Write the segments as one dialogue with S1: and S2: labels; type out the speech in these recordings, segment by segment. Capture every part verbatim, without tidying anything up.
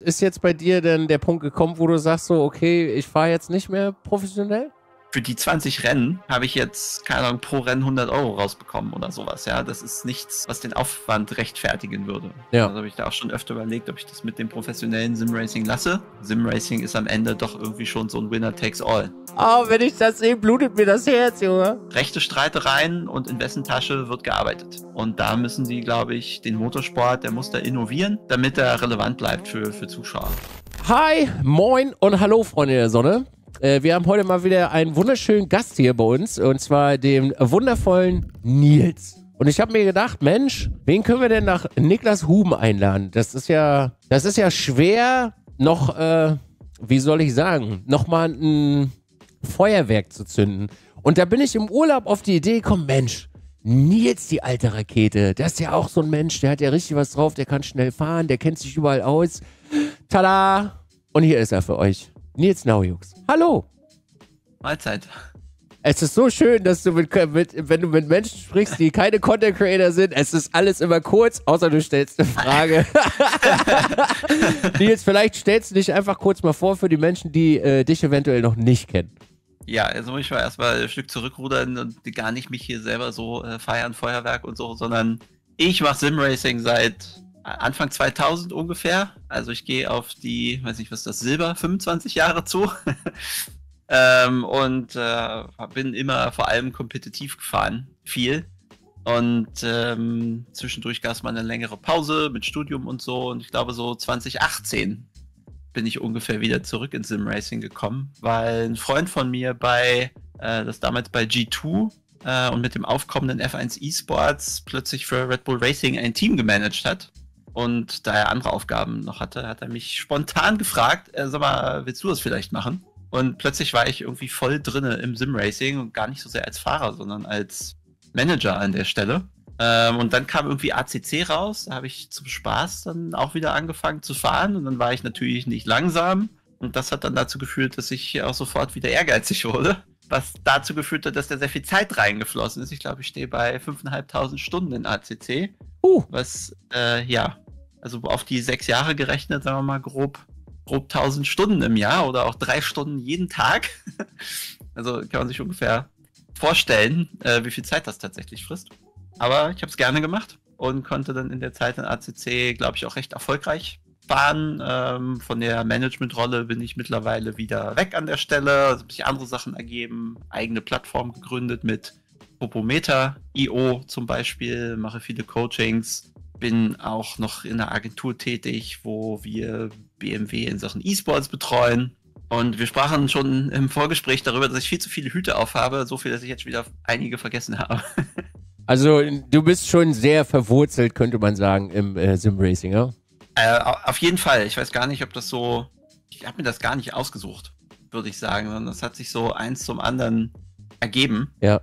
S1: ist jetzt bei dir denn der Punkt gekommen, wo du sagst so, okay, ich fahre jetzt nicht mehr professionell?
S2: Für die zwanzig Rennen habe ich jetzt, keine Ahnung, pro Rennen hundert Euro rausbekommen oder sowas, ja. Das ist nichts, was den Aufwand rechtfertigen würde.
S1: Ja.
S2: Also habe ich da auch schon öfter überlegt, ob ich das mit dem professionellen Simracing lasse. Simracing ist am Ende doch irgendwie schon so ein Winner-takes-all.
S1: Oh, wenn ich das sehe, blutet mir das Herz, Junge.
S2: Rechte Streitereien und in wessen Tasche wird gearbeitet. Und da müssen sie, glaube ich, den Motorsport, der muss da innovieren, damit er relevant bleibt für, für Zuschauer.
S1: Hi, moin und hallo, Freunde der Sonne. Äh, wir haben heute mal wieder einen wunderschönen Gast hier bei uns, und zwar den wundervollen Nils. Und ich habe mir gedacht, Mensch, wen können wir denn nach Niklas Huben einladen? Das ist ja, das ist ja schwer, noch, äh, wie soll ich sagen, nochmal ein Feuerwerk zu zünden. Und da bin ich im Urlaub auf die Idee gekommen, Mensch, Nils, die alte Rakete, der ist ja auch so ein Mensch, der hat ja richtig was drauf, der kann schnell fahren, der kennt sich überall aus. Tada! Und hier ist er für euch. Nils Naujux. Hallo.
S2: Mahlzeit.
S1: Es ist so schön, dass du mit, mit, wenn du mit Menschen sprichst, die keine Content Creator sind, es ist alles immer kurz, außer du stellst eine Frage. Nils, vielleicht stellst du dich einfach kurz mal vor für die Menschen, die äh, dich eventuell noch nicht kennen.
S2: Ja, also muss ich mal erstmal ein Stück zurückrudern und gar nicht mich hier selber so äh, feiern, Feuerwerk und so, sondern ich mache Simracing seit Anfang zweitausend ungefähr. Also ich gehe auf die, weiß nicht, was ist das, Silber, fünfundzwanzig Jahre zu. ähm, und äh, bin immer vor allem kompetitiv gefahren, viel. Und ähm, zwischendurch gab es mal eine längere Pause mit Studium und so. Und ich glaube so zwanzig achtzehn bin ich ungefähr wieder zurück ins Simracing gekommen, weil ein Freund von mir bei, äh, das damals bei G zwei äh, und mit dem aufkommenden F eins eSports plötzlich für Red Bull Racing ein Team gemanagt hat. Und da er andere Aufgaben noch hatte, hat er mich spontan gefragt, äh, sag mal, willst du das vielleicht machen? Und plötzlich war ich irgendwie voll drinne im Simracing und gar nicht so sehr als Fahrer, sondern als Manager an der Stelle. Ähm, und dann kam irgendwie A C C raus, da habe ich zum Spaß dann auch wieder angefangen zu fahren und dann war ich natürlich nicht langsam. Und das hat dann dazu geführt, dass ich auch sofort wieder ehrgeizig wurde. Was dazu geführt hat, dass da sehr viel Zeit reingeflossen ist. Ich glaube, ich stehe bei fünftausendfünfhundert Stunden in A C C. Uh. Was, äh, ja, also auf die sechs Jahre gerechnet, sagen wir mal grob, grob tausend Stunden im Jahr oder auch drei Stunden jeden Tag. Also kann man sich ungefähr vorstellen, äh, wie viel Zeit das tatsächlich frisst. Aber ich habe es gerne gemacht und konnte dann in der Zeit in A C C, glaube ich, auch recht erfolgreich fahren. Ähm, von der Managementrolle bin ich mittlerweile wieder weg an der Stelle. Also habe sich andere Sachen ergeben, eigene Plattform gegründet mit Popometer Punkt i o zum Beispiel, mache viele Coachings, bin auch noch in einer Agentur tätig, wo wir B M W in Sachen E-Sports betreuen. Und wir sprachen schon im Vorgespräch darüber, dass ich viel zu viele Hüte aufhabe, so viel, dass ich jetzt wieder einige vergessen habe.
S1: Also du bist schon sehr verwurzelt, könnte man sagen, im äh, Simracing, ja?
S2: Äh, auf jeden Fall. Ich weiß gar nicht, ob das so... Ich habe mir das gar nicht ausgesucht, würde ich sagen, sondern das hat sich so eins zum anderen ergeben.
S1: Ja.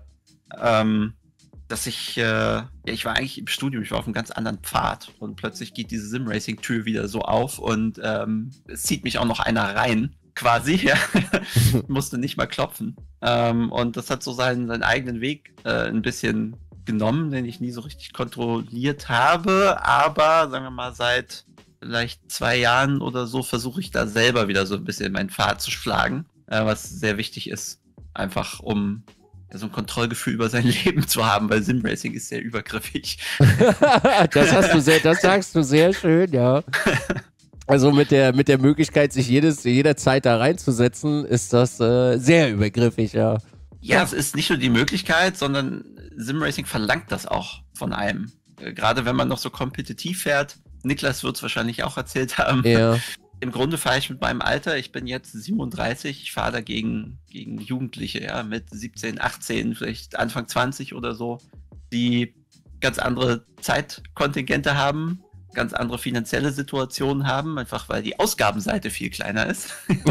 S2: Ähm, dass ich... Äh, ja, ich war eigentlich im Studium, ich war auf einem ganz anderen Pfad und plötzlich geht diese Simracing-Tür wieder so auf und ähm, es zieht mich auch noch einer rein, quasi. Ja. Musste nicht mal klopfen. Ähm, und das hat so seinen, seinen eigenen Weg äh, ein bisschen genommen, den ich nie so richtig kontrolliert habe, aber sagen wir mal seit vielleicht zwei Jahren oder so versuche ich da selber wieder so ein bisschen meinen Pfad zu schlagen, äh, was sehr wichtig ist, einfach um ja, so ein Kontrollgefühl über sein Leben zu haben, weil Simracing ist sehr übergriffig.
S1: das hast du sehr, das sagst du sehr schön, ja. Also mit der, mit der Möglichkeit, sich jedes, jederzeit da reinzusetzen, ist das äh, sehr übergriffig, ja.
S2: Ja, es ist nicht nur die Möglichkeit, sondern Simracing verlangt das auch von einem. Äh, gerade wenn man noch so kompetitiv fährt. Niklas wird es wahrscheinlich auch erzählt haben.
S1: Ja.
S2: Im Grunde fahre ich mit meinem Alter, ich bin jetzt siebenunddreißig, ich fahre dagegen gegen Jugendliche, ja, mit siebzehn, achtzehn, vielleicht Anfang zwanzig oder so, die ganz andere Zeitkontingente haben, ganz andere finanzielle Situationen haben, einfach weil die Ausgabenseite viel kleiner ist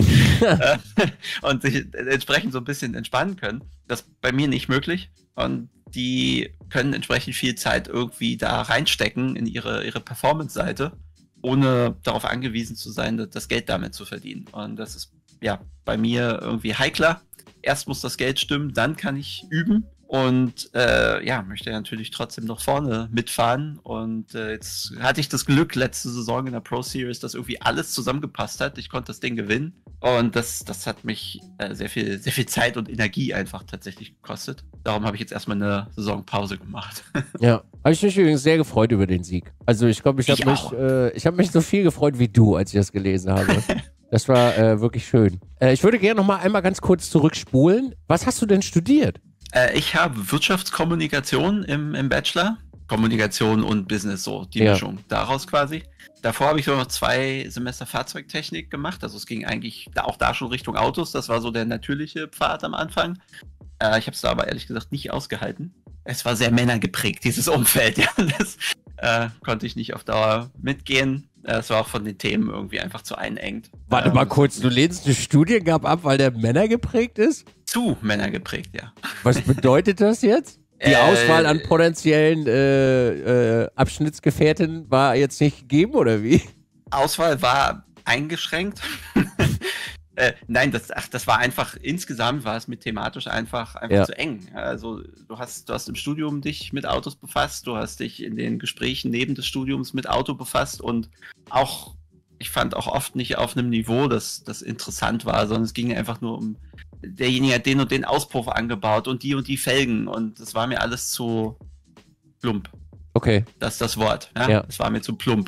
S2: und sich entsprechend so ein bisschen entspannen können. Das ist bei mir nicht möglich und die können entsprechend viel Zeit irgendwie da reinstecken in ihre, ihre Performance-Seite, ohne darauf angewiesen zu sein, das Geld damit zu verdienen. Und das ist ja bei mir irgendwie heikler. Erst muss das Geld stimmen, dann kann ich üben Und äh, ja, möchte natürlich trotzdem noch vorne mitfahren. Und äh, jetzt hatte ich das Glück letzte Saison in der Pro Series, dass irgendwie alles zusammengepasst hat. Ich konnte das Ding gewinnen. Und das, das hat mich äh, sehr viel, sehr viel Zeit und Energie einfach tatsächlich gekostet. Darum habe ich jetzt erstmal eine Saisonpause gemacht.
S1: Ja, habe ich mich übrigens sehr gefreut über den Sieg. Also ich glaube, ich habe mich, äh, ich habe mich so viel gefreut wie du, als ich das gelesen habe. Das war äh, wirklich schön. Äh, ich würde gerne noch mal einmal ganz kurz zurückspulen. Was hast du denn studiert?
S2: Äh, ich habe Wirtschaftskommunikation im, im Bachelor. Kommunikation und Business, so die
S1: Ja.
S2: Mischung daraus quasi. Davor habe ich so noch zwei Semester Fahrzeugtechnik gemacht. Also es ging eigentlich da, auch da schon Richtung Autos. Das war so der natürliche Pfad am Anfang. Äh, ich habe es da aber ehrlich gesagt nicht ausgehalten. Es war sehr männergeprägt, dieses Umfeld. Ja, das äh, konnte ich nicht auf Dauer mitgehen. Äh, Es war auch von den Themen irgendwie einfach zu einengt.
S1: Warte
S2: Ähm,
S1: mal kurz, du lehnst einen Studiengang ab, weil der Männer geprägt ist?
S2: Zu männergeprägt, ja.
S1: Was bedeutet das jetzt? Die
S2: Äh,
S1: Auswahl an potenziellen äh, äh, Abschnittsgefährten war jetzt nicht gegeben, oder wie?
S2: Auswahl war eingeschränkt. äh, nein, das, ach, das war einfach, insgesamt war es mit thematisch einfach, einfach
S1: Ja.
S2: zu eng. Also du hast, du hast im Studium dich mit Autos befasst, du hast dich in den Gesprächen neben des Studiums mit Auto befasst und auch, ich fand auch oft nicht auf einem Niveau, das, das interessant war, sondern es ging einfach nur um, derjenige hat den und den Auspuff angebaut und die und die Felgen und das war mir alles zu plump.
S1: Okay.
S2: Das ist das Wort. Ja?
S1: Ja.
S2: Das war mir zu plump.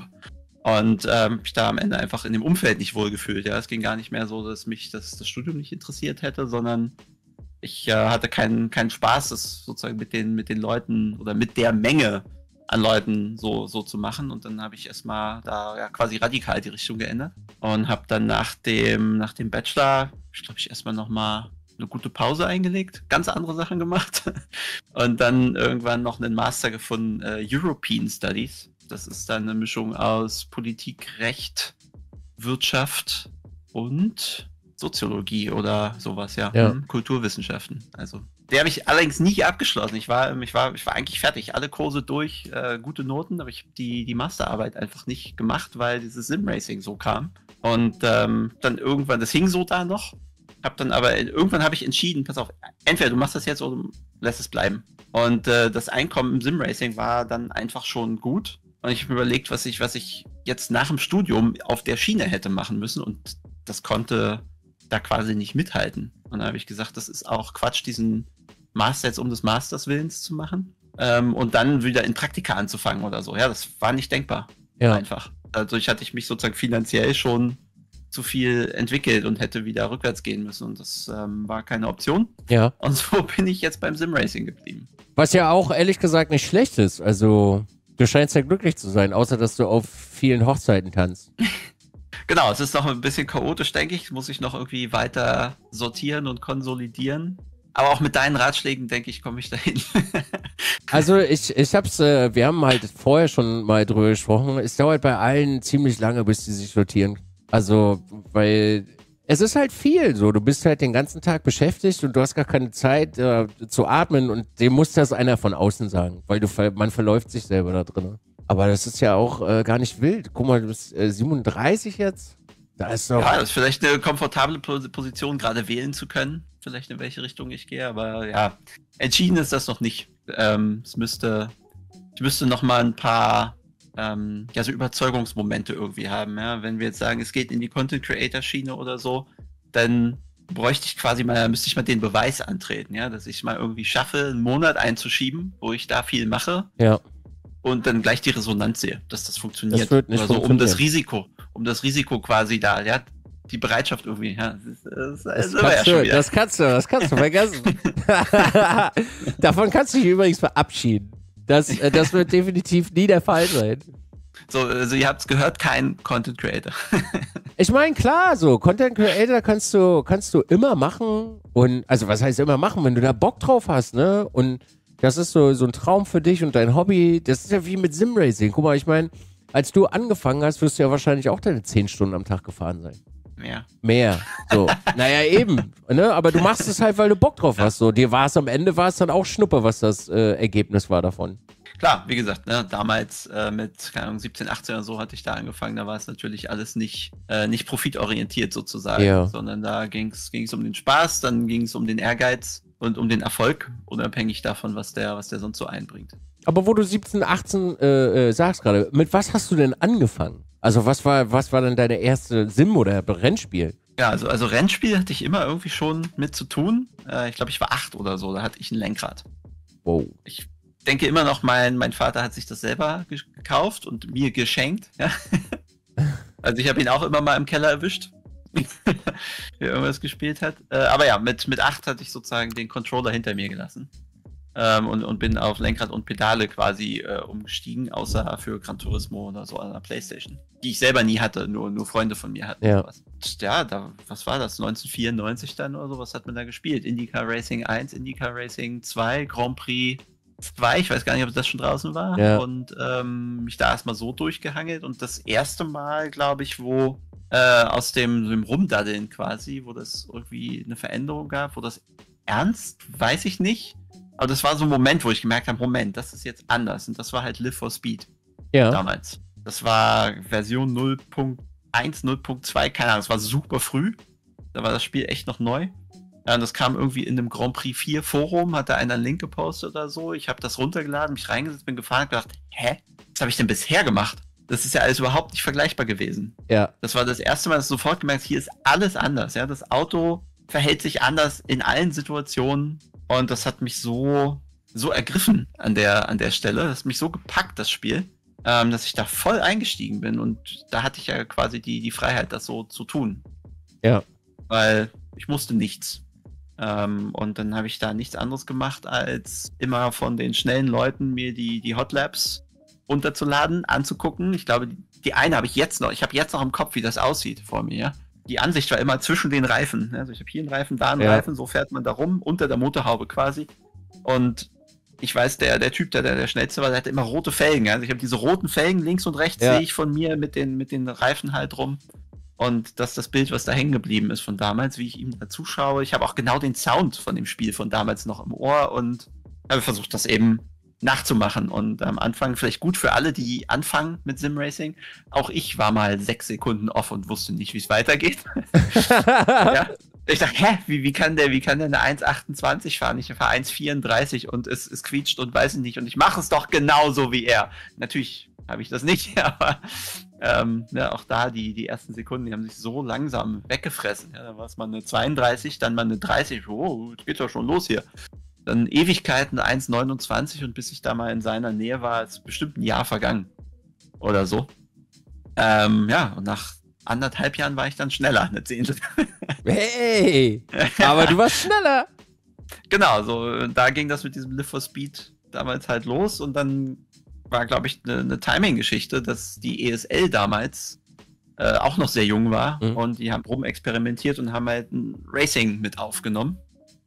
S2: Und ähm, ich da am Ende einfach in dem Umfeld nicht wohlgefühlt. Ja, es ging gar nicht mehr so, dass mich das, das Studium nicht interessiert hätte, sondern ich äh, hatte keinen keinen Spaß, das sozusagen mit den mit den Leuten oder mit der Menge an Leuten so so zu machen. Und dann habe ich erstmal da ja quasi radikal die Richtung geändert und habe dann nach dem nach dem Bachelor, ich glaube, ich erstmal noch mal eine gute Pause eingelegt, ganz andere Sachen gemacht und dann irgendwann noch einen Master gefunden, äh, European Studies. Das ist dann eine Mischung aus Politik, Recht, Wirtschaft und Soziologie oder sowas, ja.
S1: Ja.
S2: Hm, Kulturwissenschaften. Also, der habe ich allerdings nie abgeschlossen. Ich war, ich war, ich war eigentlich fertig. Alle Kurse durch, äh, gute Noten, aber ich habe die, die Masterarbeit einfach nicht gemacht, weil dieses Sim-Racing so kam. Und ähm, dann irgendwann, das hing so da noch. Hab dann aber, irgendwann habe ich entschieden, pass auf, entweder du machst das jetzt oder du lässt es bleiben. Und äh, das Einkommen im Sim-Racing war dann einfach schon gut. Und ich habe mir überlegt, was ich, was ich jetzt nach dem Studium auf der Schiene hätte machen müssen. Und das konnte da quasi nicht mithalten. Und dann habe ich gesagt, das ist auch Quatsch, diesen Master jetzt um des Masters Willens zu machen. Ähm, und dann wieder in Praktika anzufangen oder so. Ja, das war nicht denkbar.
S1: Ja.
S2: Einfach. Dadurch hatte ich mich sozusagen finanziell schon zu viel entwickelt und hätte wieder rückwärts gehen müssen. Und das ähm, war keine Option.
S1: Ja.
S2: Und so bin ich jetzt beim Sim-Racing geblieben.
S1: Was ja auch ehrlich gesagt nicht schlecht ist. Also, du scheinst ja glücklich zu sein, außer dass du auf vielen Hochzeiten tanzt.
S2: Genau, es ist noch ein bisschen chaotisch, denke ich. Muss ich noch irgendwie weiter sortieren und konsolidieren. Aber auch mit deinen Ratschlägen, denke ich, komme ich dahin.
S1: Also ich, ich hab's, äh, wir haben halt vorher schon mal drüber gesprochen. Es dauert bei allen ziemlich lange, bis die sich sortieren. Also, weil es ist halt viel so. Du bist halt den ganzen Tag beschäftigt und du hast gar keine Zeit äh, zu atmen und dem muss das einer von außen sagen, weil du ver man verläuft sich selber da drin. Aber das ist ja auch äh, gar nicht wild. Guck mal, du bist äh, siebenunddreißig jetzt. Da ist noch.
S2: Ja, das ist vielleicht eine komfortable Pos- Position, gerade wählen zu können. Vielleicht in welche Richtung ich gehe, aber ja, entschieden ist das noch nicht. Ähm, es müsste, ich müsste noch mal ein paar ähm, ja, so Überzeugungsmomente irgendwie haben. Ja? Wenn wir jetzt sagen, es geht in die Content-Creator-Schiene oder so, dann bräuchte ich quasi mal, müsste ich mal den Beweis antreten, ja, dass ich mal irgendwie schaffe, einen Monat einzuschieben, wo ich da viel mache
S1: Ja.
S2: und dann gleich die Resonanz sehe, dass das funktioniert.
S1: Das wird nicht
S2: Oder so, um
S1: funktionieren.
S2: das Risiko, um das Risiko quasi da, ja, die Bereitschaft irgendwie, ja, das, ist, das, ist,
S1: Das
S2: sind wir ja
S1: kannst,
S2: schon
S1: du,
S2: wieder.
S1: das kannst du, das kannst du vergessen. Davon kannst du dich übrigens verabschieden. Das, äh, das wird definitiv nie der Fall sein.
S2: So, also ihr habt es gehört, kein Content Creator.
S1: Ich meine, klar, so Content Creator kannst du, kannst du immer machen und, also was heißt immer machen, wenn du da Bock drauf hast, ne? Und das ist so, so ein Traum für dich und dein Hobby. Das ist ja wie mit Simracing. Guck mal, ich meine, als du angefangen hast, wirst du ja wahrscheinlich auch deine zehn Stunden am Tag gefahren sein.
S2: Mehr.
S1: Mehr. So. Naja, eben. Ne? Aber du machst es halt, weil du Bock drauf hast. So. Dir war es am Ende, war es dann auch Schnuppe, was das äh, Ergebnis war davon.
S2: Klar, wie gesagt, ne, damals äh, mit, keine Ahnung, siebzehn, achtzehn oder so hatte ich da angefangen, da war es natürlich alles nicht, äh, nicht profitorientiert sozusagen,
S1: Ja.
S2: sondern da ging es um den Spaß, dann ging es um den Ehrgeiz und um den Erfolg, unabhängig davon, was der, was der sonst so einbringt.
S1: Aber wo du siebzehn, achtzehn äh, äh, sagst gerade, mit was hast du denn angefangen? Also was war, was war denn deine erste Sim- oder Rennspiel?
S2: Ja, also, also Rennspiel hatte ich immer irgendwie schon mit zu tun. Äh, ich glaube, ich war acht oder so, da hatte ich ein Lenkrad.
S1: Wow.
S2: Ich denke immer noch, mein, mein Vater hat sich das selber ge- gekauft und mir geschenkt. Ja? Also ich habe ihn auch immer mal im Keller erwischt, wie er irgendwas gespielt hat. Äh, aber ja, mit, mit acht hatte ich sozusagen den Controller hinter mir gelassen. Ähm, und, und bin auf Lenkrad und Pedale quasi äh, umgestiegen, außer für Gran Turismo oder so an der Playstation. Die ich selber nie hatte, nur, nur Freunde von mir hatten.
S1: Ja,
S2: sowas. Ja, da, was war das? neunzehnhundertvierundneunzig dann oder so? Was hat man da gespielt? IndyCar Racing eins, IndyCar Racing zwei, Grand Prix zwei, ich weiß gar nicht, ob das schon draußen war.
S1: Ja.
S2: Und ähm, mich da erstmal so durchgehangelt. Und das erste Mal, glaube ich, wo äh, aus dem, dem Rumdaddeln quasi, wo das irgendwie eine Veränderung gab, wo das ernst, weiß ich nicht. Aber das war so ein Moment, wo ich gemerkt habe, Moment, das ist jetzt anders. Und das war halt Live for Speed
S1: ja.
S2: damals. Das war Version null Punkt eins, null Punkt zwei, keine Ahnung, das war super früh. Da war das Spiel echt noch neu. Ja, und das kam irgendwie in einem Grand Prix vier Forum, hat da einer einen Link gepostet oder so. Ich habe das runtergeladen, mich reingesetzt, bin gefahren und gedacht, hä, was habe ich denn bisher gemacht? Das ist ja alles überhaupt nicht vergleichbar gewesen.
S1: Ja.
S2: Das war das erste Mal, dass du sofort gemerkt hast, hier ist alles anders. Ja, das Auto verhält sich anders in allen Situationen. Und das hat mich so, so ergriffen an der, an der Stelle. Das hat mich so gepackt, das Spiel, ähm, dass ich da voll eingestiegen bin. Und da hatte ich ja quasi die, die Freiheit, das so zu tun.
S1: Ja.
S2: Weil ich musste nichts. Ähm, und dann habe ich da nichts anderes gemacht, als immer von den schnellen Leuten mir die, die Hot Labs runterzuladen, anzugucken. Ich glaube, die, die eine habe ich jetzt noch. Ich habe jetzt noch im Kopf, wie das aussieht vor mir. Ja? Die Ansicht war immer zwischen den Reifen. Also ich habe hier einen Reifen, da einen
S1: Ja.
S2: Reifen, so fährt man da rum, unter der Motorhaube quasi. Und ich weiß, der, der Typ, der, der der schnellste war, der hatte immer rote Felgen. Also ich habe diese roten Felgen links und rechts,
S1: Ja.
S2: sehe ich von mir mit den, mit den Reifen halt rum. Und das ist das Bild, was da hängen geblieben ist von damals, wie ich ihm da zuschaue. Ich habe auch genau den Sound von dem Spiel von damals noch im Ohr und habe versucht, das eben nachzumachen. Und am Anfang vielleicht gut für alle, die anfangen mit Simracing. Auch ich war mal sechs Sekunden off und wusste nicht, wie es weitergeht. Ja. Ich dachte, hä, wie, wie kann der, wie kann der eine eins achtundzwanzig fahren? Ich fahre eins vierunddreißig und es, es quietscht und weiß ich nicht. Und ich mache es doch genauso wie er. Natürlich habe ich das nicht, aber ähm, ja, auch da die, die ersten Sekunden, die haben sich so langsam weggefressen. Ja, da war es mal eine zweiunddreißig, dann mal eine dreißig. Oh, jetzt geht's ja schon los hier. Dann Ewigkeiten eins neunundzwanzig und bis ich da mal in seiner Nähe war, ist bestimmt ein Jahr vergangen. Oder so. Ähm, ja, und nach anderthalb Jahren war ich dann schneller, eine Zehntel.
S1: Hey, aber du warst schneller.
S2: Genau, so da ging das mit diesem Live for Speed damals halt los und dann war, glaube ich, eine ne Timing-Geschichte, dass die E S L damals äh, auch noch sehr jung war
S1: Mhm.
S2: und die haben rumexperimentiert und haben halt ein Racing mit aufgenommen.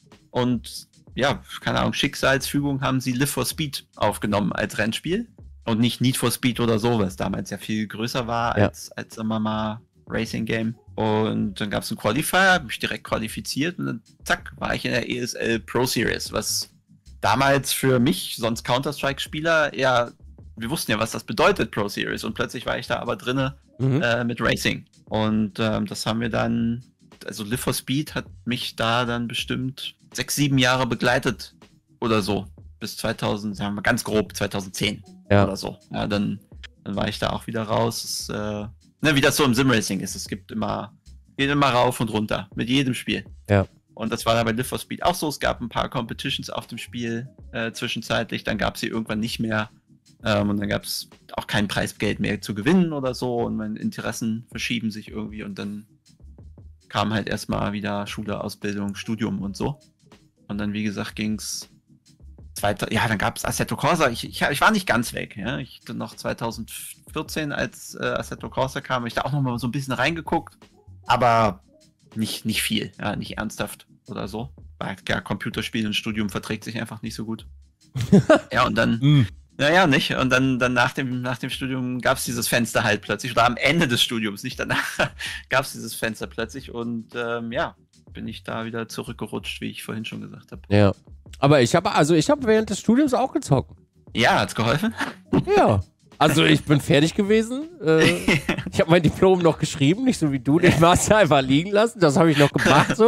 S2: Und ja, keine Ahnung, Schicksalsfügung haben sie Live for Speed aufgenommen als Rennspiel und nicht Need for Speed oder so, was damals ja viel größer war
S1: Ja.
S2: als, als sagen wir mal, Racing Game. Und dann gab es einen Qualifier, habe mich direkt qualifiziert und dann zack, war ich in der E S L Pro Series, was damals für mich, sonst Counter-Strike-Spieler, ja, wir wussten ja, was das bedeutet, Pro Series. Und plötzlich war ich da aber drinne
S1: Mhm.
S2: äh, mit Racing. Und ähm, das haben wir dann, also Live for Speed hat mich da dann bestimmt sechs, sieben Jahre begleitet oder so. Bis zweitausend, sagen wir ganz grob, zweitausendzehn
S1: Ja.
S2: oder so. Ja, dann, dann war ich da auch wieder raus. Es, äh, ne, wie das so im Simracing ist. Es gibt immer, geht immer rauf und runter. Mit jedem Spiel.
S1: Ja.
S2: Und das war dann bei Live for Speed auch so. Es gab ein paar Competitions auf dem Spiel äh, zwischenzeitlich. Dann gab es sie irgendwann nicht mehr. Ähm, und dann gab es auch kein Preisgeld mehr zu gewinnen oder so. Und meine Interessen verschieben sich irgendwie. Und dann kam halt erstmal wieder Schule, Ausbildung, Studium und so. Und dann, wie gesagt, ging es weiter. Ja, dann gab es Assetto Corsa. Ich, ich, ich war nicht ganz weg. Ja. Ich noch zweitausendvierzehn, als äh, Assetto Corsa kam, habe ich da auch noch mal so ein bisschen reingeguckt. Aber nicht, nicht viel. Ja, nicht ernsthaft oder so. Weil ja, Computerspiel und Studium verträgt sich einfach nicht so gut. Ja, und dann.
S1: Mhm.
S2: Naja, nicht. Und dann, dann nach, dem, nach dem Studium gab es dieses Fenster halt plötzlich. Oder am Ende des Studiums, nicht danach, gab es dieses Fenster plötzlich. Und ähm, ja, bin ich da wieder zurückgerutscht, wie ich vorhin schon gesagt habe.
S1: Ja. Aber ich habe, also ich habe während des Studiums auch gezockt.
S2: Ja, hat's geholfen?
S1: Ja. Also ich bin fertig gewesen. Äh, ich habe mein Diplom noch geschrieben, nicht so wie du den Master einfach liegen lassen. Das habe ich noch gemacht so.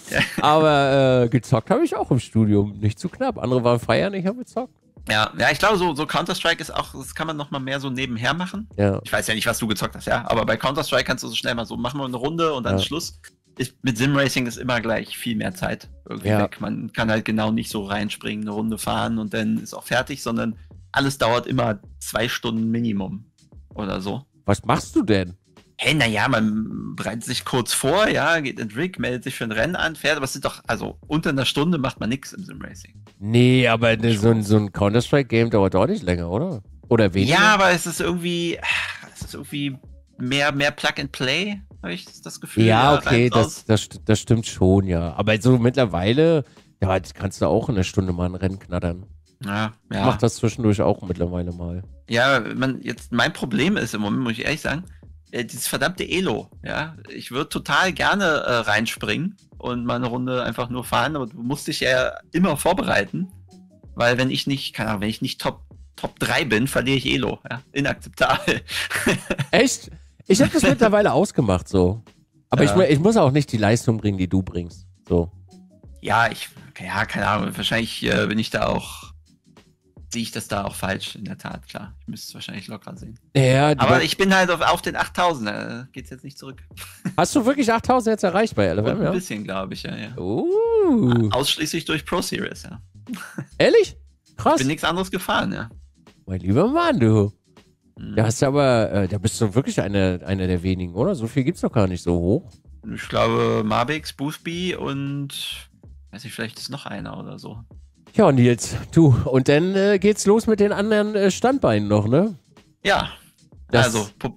S1: Aber äh, gezockt habe ich auch im Studium. Nicht zu knapp. Andere waren feiern, ich habe gezockt.
S2: Ja, ja, ich glaube, so, so Counter-Strike ist auch, das kann man noch mal mehr so nebenher machen.
S1: Ja.
S2: Ich weiß ja nicht, was du gezockt hast, ja, aber bei Counter-Strike kannst du so schnell mal so, machen wir eine Runde und dann
S1: Ja.
S2: Schluss. Ist, mit Sim-Racing ist immer gleich viel mehr Zeit irgendwie
S1: Ja.
S2: weg. Man kann halt genau nicht so reinspringen, eine Runde fahren und dann ist auch fertig, sondern alles dauert immer zwei Stunden Minimum oder so.
S1: Was machst du denn?
S2: Hey, naja, man bereitet sich kurz vor, ja, geht in den Rig, meldet sich für ein Rennen an, fährt, aber es sind doch, also unter einer Stunde macht man nichts im Sim-Racing.
S1: Nee, aber ne, so, ein- so ein Counter-Strike-Game dauert deutlich länger, oder? Oder weniger?
S2: Ja, aber es ist irgendwie, es ist irgendwie mehr, mehr Plug-and-Play, habe ich das Gefühl.
S1: Ja, okay,
S2: rein, raus.
S1: das, das, das stimmt schon, ja. Aber so mittlerweile, ja, das kannst du auch in einer Stunde mal ein Rennen knattern.
S2: Ja,
S1: Ich
S2: ja.
S1: mach das zwischendurch auch mittlerweile mal.
S2: Ja, man, jetzt, mein Problem ist im Moment, muss ich ehrlich sagen, äh, dieses verdammte Elo, ja. Ich würde total gerne äh, reinspringen und mal eine Runde einfach nur fahren, aber du musst dich ja immer vorbereiten, weil wenn ich nicht, keine Ahnung, wenn ich nicht Top, Top drei bin, verliere ich Elo, ja. Inakzeptabel.
S1: Echt? Ich habe das mittlerweile ausgemacht, so. Aber
S2: Ja.
S1: ich, mu- ich muss auch nicht die Leistung bringen, die du bringst. So.
S2: Ja, ich, ja, keine Ahnung, wahrscheinlich äh, bin ich da auch, sehe ich das da auch falsch, in der Tat, klar. Ich müsste es wahrscheinlich locker sehen.
S1: Ja,
S2: Aber
S1: du,
S2: ich bin halt auf, auf den achttausend, da geht's jetzt nicht zurück.
S1: hast du wirklich achttausend jetzt erreicht bei L F
S2: Und
S1: M,
S2: ein
S1: ja?
S2: bisschen, glaube ich, ja, ja.
S1: Uh,
S2: Ausschließlich durch Pro Series, ja.
S1: ehrlich? Krass.
S2: Bin nichts anderes gefahren, ja.
S1: Mein lieber Mann, du.
S2: Mhm.
S1: Da hast du aber, äh, da bist du wirklich einer eine der wenigen, oder? So viel gibt's doch gar nicht so hoch.
S2: Ich glaube, Mabix, Boothby und, weiß nicht, vielleicht ist noch einer oder so.
S1: Ja, Nils, du. Und dann äh, geht's los mit den anderen äh, Standbeinen noch, ne?
S2: Ja,
S1: Das-
S2: also, Pu-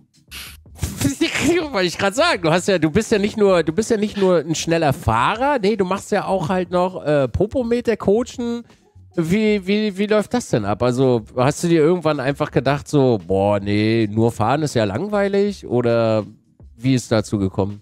S1: Wollte ich gerade sagen, du hast ja, du bist ja nicht nur, du bist ja nicht nur ein schneller Fahrer, nee, du machst ja auch halt noch äh, Popometer coachen. Wie, wie, wie läuft das denn ab? Also hast du dir irgendwann einfach gedacht so, boah, nee, nur fahren ist ja langweilig oder wie ist dazu gekommen?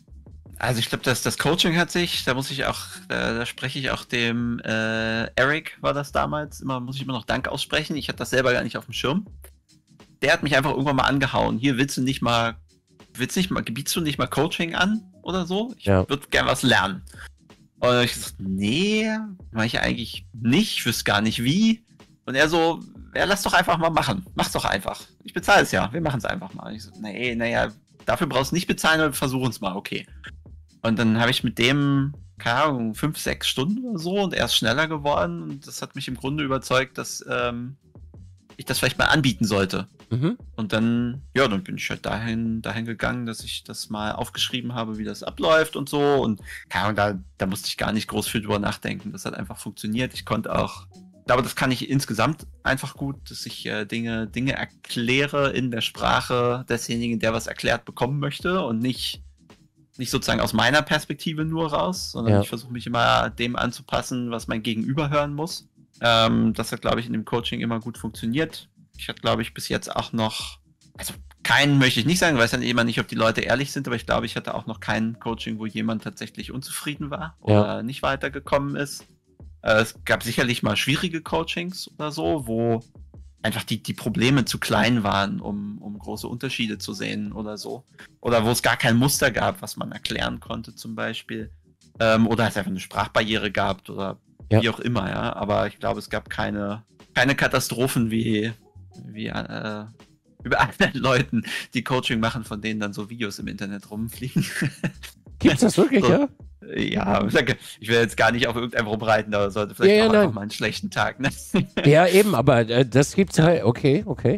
S2: also ich glaube, das, das Coaching hat sich, da muss ich auch, da, da spreche ich auch dem äh, Eric, war das damals, immer muss ich immer noch Dank aussprechen. Ich hatte das selber gar nicht auf dem Schirm. Der hat mich einfach irgendwann mal angehauen. Hier willst du nicht mal, willst nicht mal, bietst du nicht mal Coaching an oder so? Ich
S1: Ja.
S2: würde gern was lernen. Und ich gesagt, nee, mache ich eigentlich nicht, ich wüsste gar nicht wie. Und er so, ja, lass doch einfach mal machen. Mach's doch einfach. Ich bezahle es ja, wir machen es einfach mal. Und ich so, nee, naja, dafür brauchst du nicht bezahlen, aber wir versuchen es mal, okay. Und dann habe ich mit dem, keine Ahnung, fünf, sechs Stunden oder so und er ist schneller geworden und das hat mich im Grunde überzeugt, dass ähm, ich das vielleicht mal anbieten sollte.
S1: Mhm.
S2: Und dann, ja, dann bin ich halt dahin, dahin gegangen, dass ich das mal aufgeschrieben habe, wie das abläuft und so. Und keine Ahnung, da, da musste ich gar nicht groß viel drüber nachdenken. Das hat einfach funktioniert. Ich konnte auch, ich glaube, das kann ich insgesamt einfach gut, dass ich äh, Dinge, Dinge erkläre in der Sprache desjenigen, der was erklärt bekommen möchte und nicht, nicht sozusagen aus meiner Perspektive nur raus, sondern
S1: Ja.
S2: ich versuche mich immer dem anzupassen, was mein Gegenüber hören muss. Ähm, das hat, glaube ich, in dem Coaching immer gut funktioniert. Ich hatte, glaube ich, bis jetzt auch noch, also keinen möchte ich nicht sagen, weiß ja immer nicht, ob die Leute ehrlich sind, aber ich glaube, ich hatte auch noch kein Coaching, wo jemand tatsächlich unzufrieden war oder nicht weitergekommen ist. Äh, es gab sicherlich mal schwierige Coachings oder so, wo einfach die, die Probleme zu klein waren, um, um große Unterschiede zu sehen oder so. Oder wo es gar kein Muster gab, was man erklären konnte zum Beispiel. Ähm, oder es einfach eine Sprachbarriere gab oder
S1: Ja.
S2: wie auch immer, ja. Aber ich glaube, es gab keine, keine Katastrophen wie, wie äh, über anderen Leuten, die Coaching machen, von denen dann so Videos im Internet rumfliegen.
S1: Gibt's das wirklich,
S2: So.
S1: ja?
S2: Ja, ich will jetzt gar nicht auf irgendeinen rumreiten, aber sollte vielleicht
S1: Ja, ja,
S2: auch
S1: nein.
S2: einfach mal einen schlechten Tag, ne?
S1: Ja, eben, aber äh, das gibt's halt, okay, okay.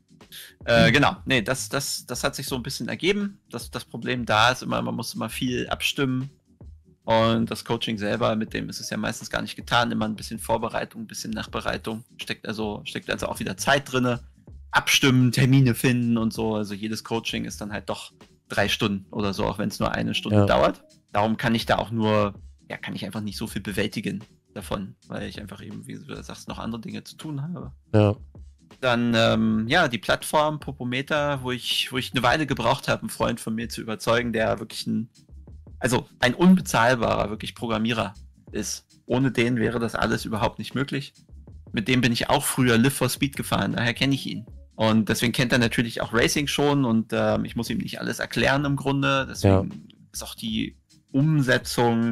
S2: Äh, genau, nee, das, das, das hat sich so ein bisschen ergeben. Das, das Problem da ist immer, man muss immer viel abstimmen. Und das Coaching selber, mit dem ist es ja meistens gar nicht getan. Immer ein bisschen Vorbereitung, ein bisschen Nachbereitung. Steckt also, steckt also auch wieder Zeit drinne. Abstimmen, Termine finden und so. Also jedes Coaching ist dann halt doch drei Stunden oder so, auch wenn es nur eine Stunde
S1: Ja.
S2: dauert. Darum kann ich da auch nur, ja, kann ich einfach nicht so viel bewältigen davon, weil ich einfach eben, wie du sagst, noch andere Dinge zu tun habe.
S1: Ja.
S2: Dann, ähm, ja, die Plattform Popometer, wo ich, wo ich eine Weile gebraucht habe, einen Freund von mir zu überzeugen, der wirklich ein, also ein unbezahlbarer, wirklich Programmierer ist. Ohne den wäre das alles überhaupt nicht möglich. Mit dem bin ich auch früher Live for Speed gefahren, daher kenne ich ihn. Und deswegen kennt er natürlich auch Racing schon und ähm, ich muss ihm nicht alles erklären im Grunde. Deswegen ist auch die Umsetzung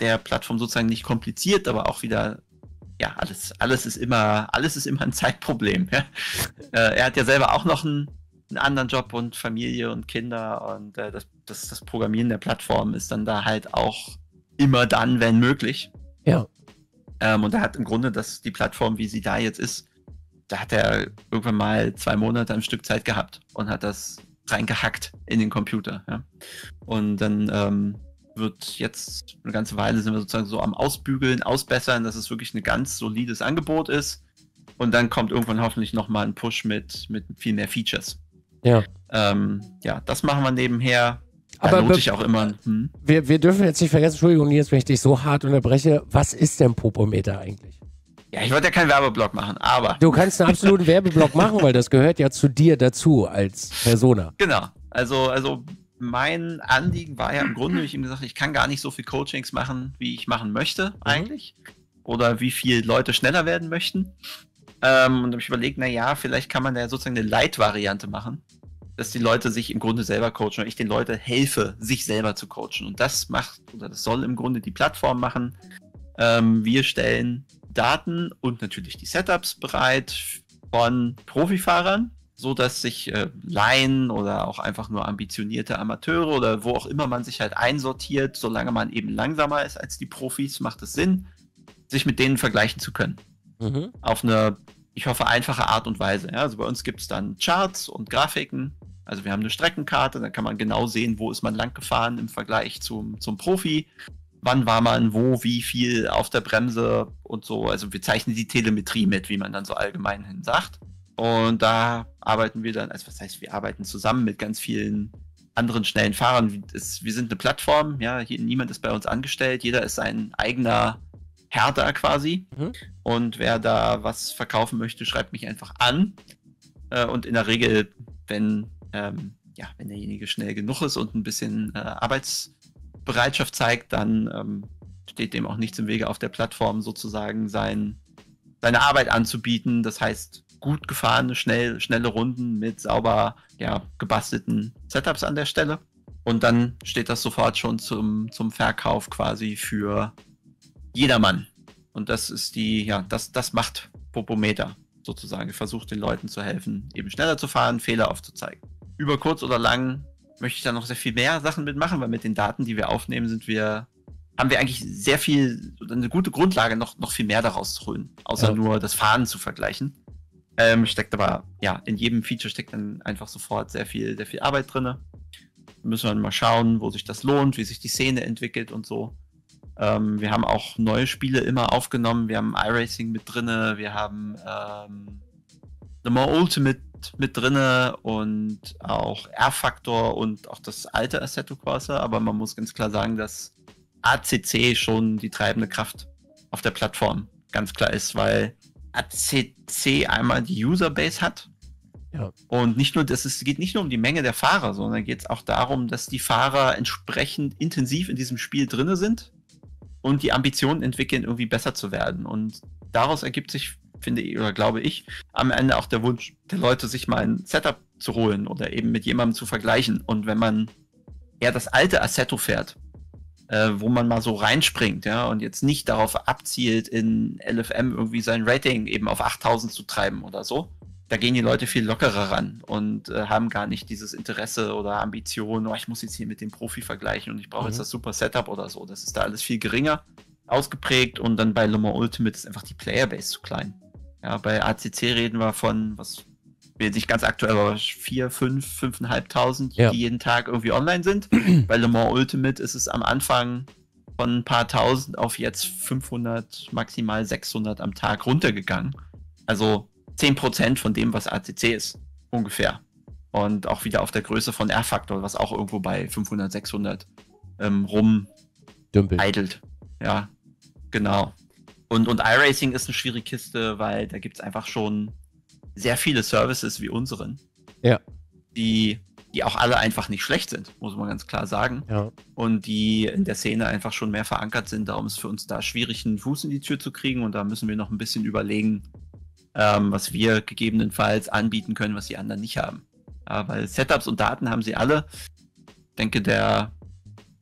S2: der Plattform sozusagen nicht kompliziert, aber auch wieder, ja, alles, alles ist immer, alles ist immer ein Zeitproblem. Ja? äh, er hat ja selber auch noch einen, einen anderen Job und Familie und Kinder und äh, das, das, das Programmieren der Plattform ist dann da halt auch immer dann, wenn möglich.
S1: Ja.
S2: Ähm, und er hat im Grunde das, die Plattform, wie sie da jetzt ist, da hat er irgendwann mal zwei Monate am Stück Zeit gehabt und hat das reingehackt in den Computer. Ja? Und dann ähm, wird jetzt eine ganze Weile sind wir sozusagen so am Ausbügeln, Ausbessern, dass es wirklich ein ganz solides Angebot ist. Und dann kommt irgendwann hoffentlich nochmal ein Push mit, mit viel mehr Features.
S1: Ja.
S2: Ähm, ja, das machen wir nebenher. Da
S1: Aber
S2: lohnt sich auch immer. Hm?
S1: Wir, wir dürfen jetzt nicht vergessen, Entschuldigung, Nils, wenn ich dich so hart unterbreche, was ist denn Popometer eigentlich?
S2: Ja, ich wollte ja keinen Werbeblock machen, aber...
S1: Du kannst einen absoluten Werbeblock machen, weil das gehört ja zu dir dazu als Persona.
S2: Genau. Also, also mein Anliegen war ja im Grunde, ich ihm gesagt, ich kann gar nicht so viel Coachings machen, wie ich machen möchte eigentlich. Oder wie viele Leute schneller werden möchten. Ähm, und dann habe ich überlegt, na ja, vielleicht kann man da sozusagen eine Light-Variante machen, dass die Leute sich im Grunde selber coachen und ich den Leuten helfe, sich selber zu coachen. Und das macht, oder das soll im Grunde die Plattform machen. Ähm, wir stellen Daten und natürlich die Setups bereit von Profifahrern, so dass sich äh, Laien oder auch einfach nur ambitionierte Amateure oder wo auch immer man sich halt einsortiert, solange man eben langsamer ist als die Profis, macht es Sinn, sich mit denen vergleichen zu können. Mhm. Auf eine, ich hoffe, einfache Art und Weise. Ja? Also bei uns gibt es dann Charts und Grafiken. Also wir haben eine Streckenkarte, da kann man genau sehen, wo ist man lang gefahren im Vergleich zum, zum Profi. Wann war man wo, wie viel auf der Bremse und so. Also wir zeichnen die Telemetrie mit, wie man dann so allgemein hin sagt. Und da arbeiten wir dann, also was heißt, wir arbeiten zusammen mit ganz vielen anderen schnellen Fahrern. Es, wir sind eine Plattform, ja, hier, niemand ist bei uns angestellt, jeder ist sein eigener Herr da quasi. Mhm. Und wer da was verkaufen möchte, schreibt mich einfach an. Äh, und in der Regel, wenn, ähm, ja, wenn derjenige schnell genug ist und ein bisschen äh, Arbeitsbereitschaft zeigt, dann ähm, steht dem auch nichts im Wege, auf der Plattform sozusagen sein, seine Arbeit anzubieten. Das heißt, gut gefahrene, schnell, schnelle Runden mit sauber ja, gebastelten Setups an der Stelle. Und dann steht das sofort schon zum, zum Verkauf quasi für jedermann. Und das ist die, ja, das, das macht Popometer sozusagen. Versucht den Leuten zu helfen, eben schneller zu fahren, Fehler aufzuzeigen. Über kurz oder lang möchte ich da noch sehr viel mehr Sachen mitmachen, weil mit den Daten, die wir aufnehmen, sind wir, haben wir eigentlich sehr viel, eine gute Grundlage, noch, noch viel mehr daraus zu holen, außer ja. nur das Fahren zu vergleichen. Ähm, steckt aber, ja, in jedem Feature steckt dann einfach sofort sehr viel, sehr viel Arbeit drin. Müssen wir mal schauen, wo sich das lohnt, wie sich die Szene entwickelt und so. Ähm, wir haben auch neue Spiele immer aufgenommen. Wir haben iRacing mit drinne, wir haben ähm, Le Mans Ultimate mit drinne und auch R-Factor und auch das alte Assetto Corsa. Aber man muss ganz klar sagen, dass A C C schon die treibende Kraft auf der Plattform ganz klar ist, weil A C C einmal die Userbase hat. Ja. Und nicht nur, das ist, geht nicht nur um die Menge der Fahrer, sondern geht es auch darum, dass die Fahrer entsprechend intensiv in diesem Spiel drin sind und die Ambitionen entwickeln, irgendwie besser zu werden. Und daraus ergibt sich, finde ich, oder glaube ich, am Ende auch der Wunsch der Leute, sich mal ein Setup zu holen oder eben mit jemandem zu vergleichen. Und wenn man eher das alte Assetto fährt, äh, wo man mal so reinspringt, ja, und jetzt nicht darauf abzielt, in L F M irgendwie sein Rating eben auf achttausend zu treiben oder so, da gehen die Leute viel lockerer ran und äh, haben gar nicht dieses Interesse oder Ambition, oh, ich muss jetzt hier mit dem Profi vergleichen und ich brauche mhm. jetzt das super Setup oder so. Das ist da alles viel geringer ausgeprägt und dann bei Le Mans Ultimate ist einfach die Playerbase zu klein. Ja, bei A C C reden wir von, was will nicht ganz aktuell, aber vier, fünf, fünfeinhalbtausend, ja. die jeden Tag irgendwie online sind. Bei Le Mans Ultimate ist es am Anfang von ein paar tausend auf jetzt fünfhundert, maximal sechshundert am Tag runtergegangen. Also zehn Prozent von dem, was A C C ist, ungefähr. Und auch wieder auf der Größe von R-Factor, was auch irgendwo bei fünfhundert, sechshundert ähm, rum eidelt. Ja, genau. Und, und iRacing ist eine schwierige Kiste, weil da gibt es einfach schon sehr viele Services wie unseren,
S1: ja.
S2: die, die auch alle einfach nicht schlecht sind, muss man ganz klar sagen.
S1: Ja.
S2: Und die in der Szene einfach schon mehr verankert sind. Darum ist es für uns da schwierig, einen Fuß in die Tür zu kriegen. Und da müssen wir noch ein bisschen überlegen, Ähm, was wir gegebenenfalls anbieten können, was die anderen nicht haben. Ja, weil Setups und Daten haben sie alle. Ich denke, der,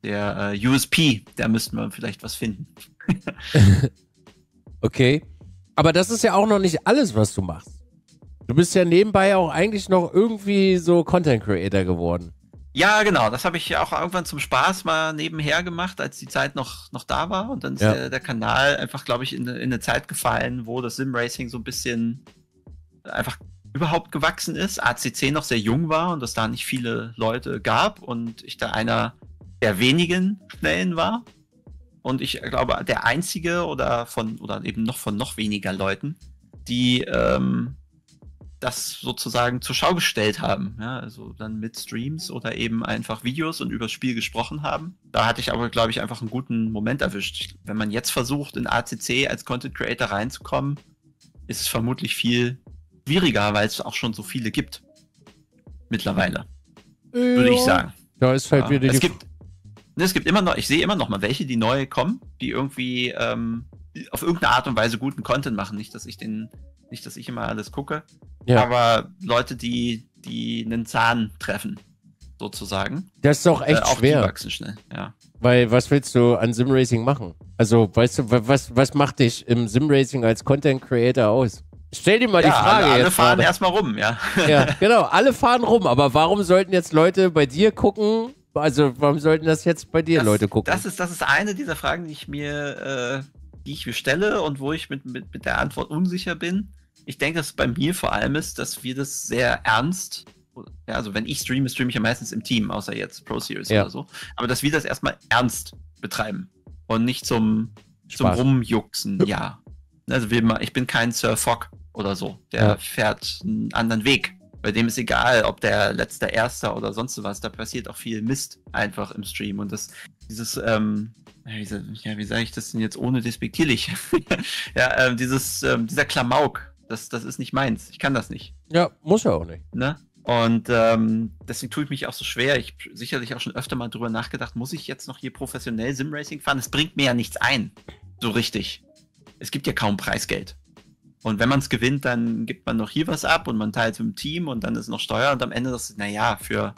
S2: der äh, U S P, da müssten wir vielleicht was finden.
S1: Okay. Aber das ist ja auch noch nicht alles, was du machst. Du bist ja nebenbei auch eigentlich noch irgendwie so Content Creator geworden.
S2: Ja, genau. Das habe ich ja auch irgendwann zum Spaß mal nebenher gemacht, als die Zeit noch, noch da war. Und dann ist
S1: Ja.
S2: der, der Kanal einfach, glaube ich, in, in eine Zeit gefallen, wo das Sim-Racing so ein bisschen einfach überhaupt gewachsen ist. A C C noch sehr jung war und es da nicht viele Leute gab und ich da einer der wenigen Schnellen war. Und ich glaube, der einzige oder von oder eben noch von noch weniger Leuten, die ähm, das sozusagen zur Schau gestellt haben. Ja, also dann mit Streams oder eben einfach Videos und über das Spiel gesprochen haben. Da hatte ich aber, glaube ich, einfach einen guten Moment erwischt. Wenn man jetzt versucht, in A C C als Content Creator reinzukommen, ist es vermutlich viel schwieriger, weil es auch schon so viele gibt. Mittlerweile. Würde ich sagen.
S1: Da ist halt
S2: Ja,
S1: wieder
S2: es
S1: die...
S2: gibt, es gibt immer noch, ich sehe immer noch mal welche, die neu kommen, die irgendwie ähm, auf irgendeine Art und Weise guten Content machen. Nicht, dass ich den, nicht, dass ich immer alles gucke,
S1: Ja.
S2: aber Leute, die, die einen Zahn treffen, sozusagen.
S1: Das ist doch echt
S2: äh, auch
S1: schwer.
S2: Die wachsen schnell, ja.
S1: Weil was willst du an Simracing machen? Also, weißt du, wa- was, was macht dich im Simracing als Content Creator aus? Stell dir mal die
S2: ja,
S1: Frage
S2: alle, alle
S1: jetzt
S2: fahren
S1: gerade.
S2: erstmal rum, ja.
S1: Ja, genau, alle fahren rum, aber warum sollten jetzt Leute bei dir gucken? Also, warum sollten das jetzt bei dir
S2: das,
S1: Leute gucken?
S2: Das ist, das ist eine dieser Fragen, die ich mir, äh, die ich mir stelle und wo ich mit, mit, mit der Antwort unsicher bin. Ich denke, dass es bei mir vor allem ist, dass wir das sehr ernst, ja, also wenn ich streame, streame ich ja meistens im Team, außer jetzt Pro Series
S1: Ja.
S2: oder so, aber dass wir das erstmal ernst betreiben und nicht zum, zum
S1: Spaß.
S2: Rumjuxen, ja. Also wir, ma- ich bin kein Sir Fogg oder so, der
S1: Ja.
S2: fährt einen anderen Weg. Bei dem ist egal, ob der letzte Erster oder sonst was, da passiert auch viel Mist einfach im Stream und das, dieses, ähm, ja, wie, sa- ja, wie sage ich das denn jetzt ohne despektierlich? ja, ähm, dieses, ähm, dieser Klamauk, das, das ist nicht meins. Ich kann das nicht.
S1: Ja, muss ja auch nicht.
S2: Ne? Und ähm, deswegen tue ich mich auch so schwer. Ich habe sicherlich auch schon öfter mal drüber nachgedacht, muss ich jetzt noch hier professionell Simracing fahren? Es bringt mir ja nichts ein. So richtig. Es gibt ja kaum Preisgeld. Und wenn man es gewinnt, dann gibt man noch hier was ab und man teilt im Team und dann ist noch Steuer und am Ende das, naja, für,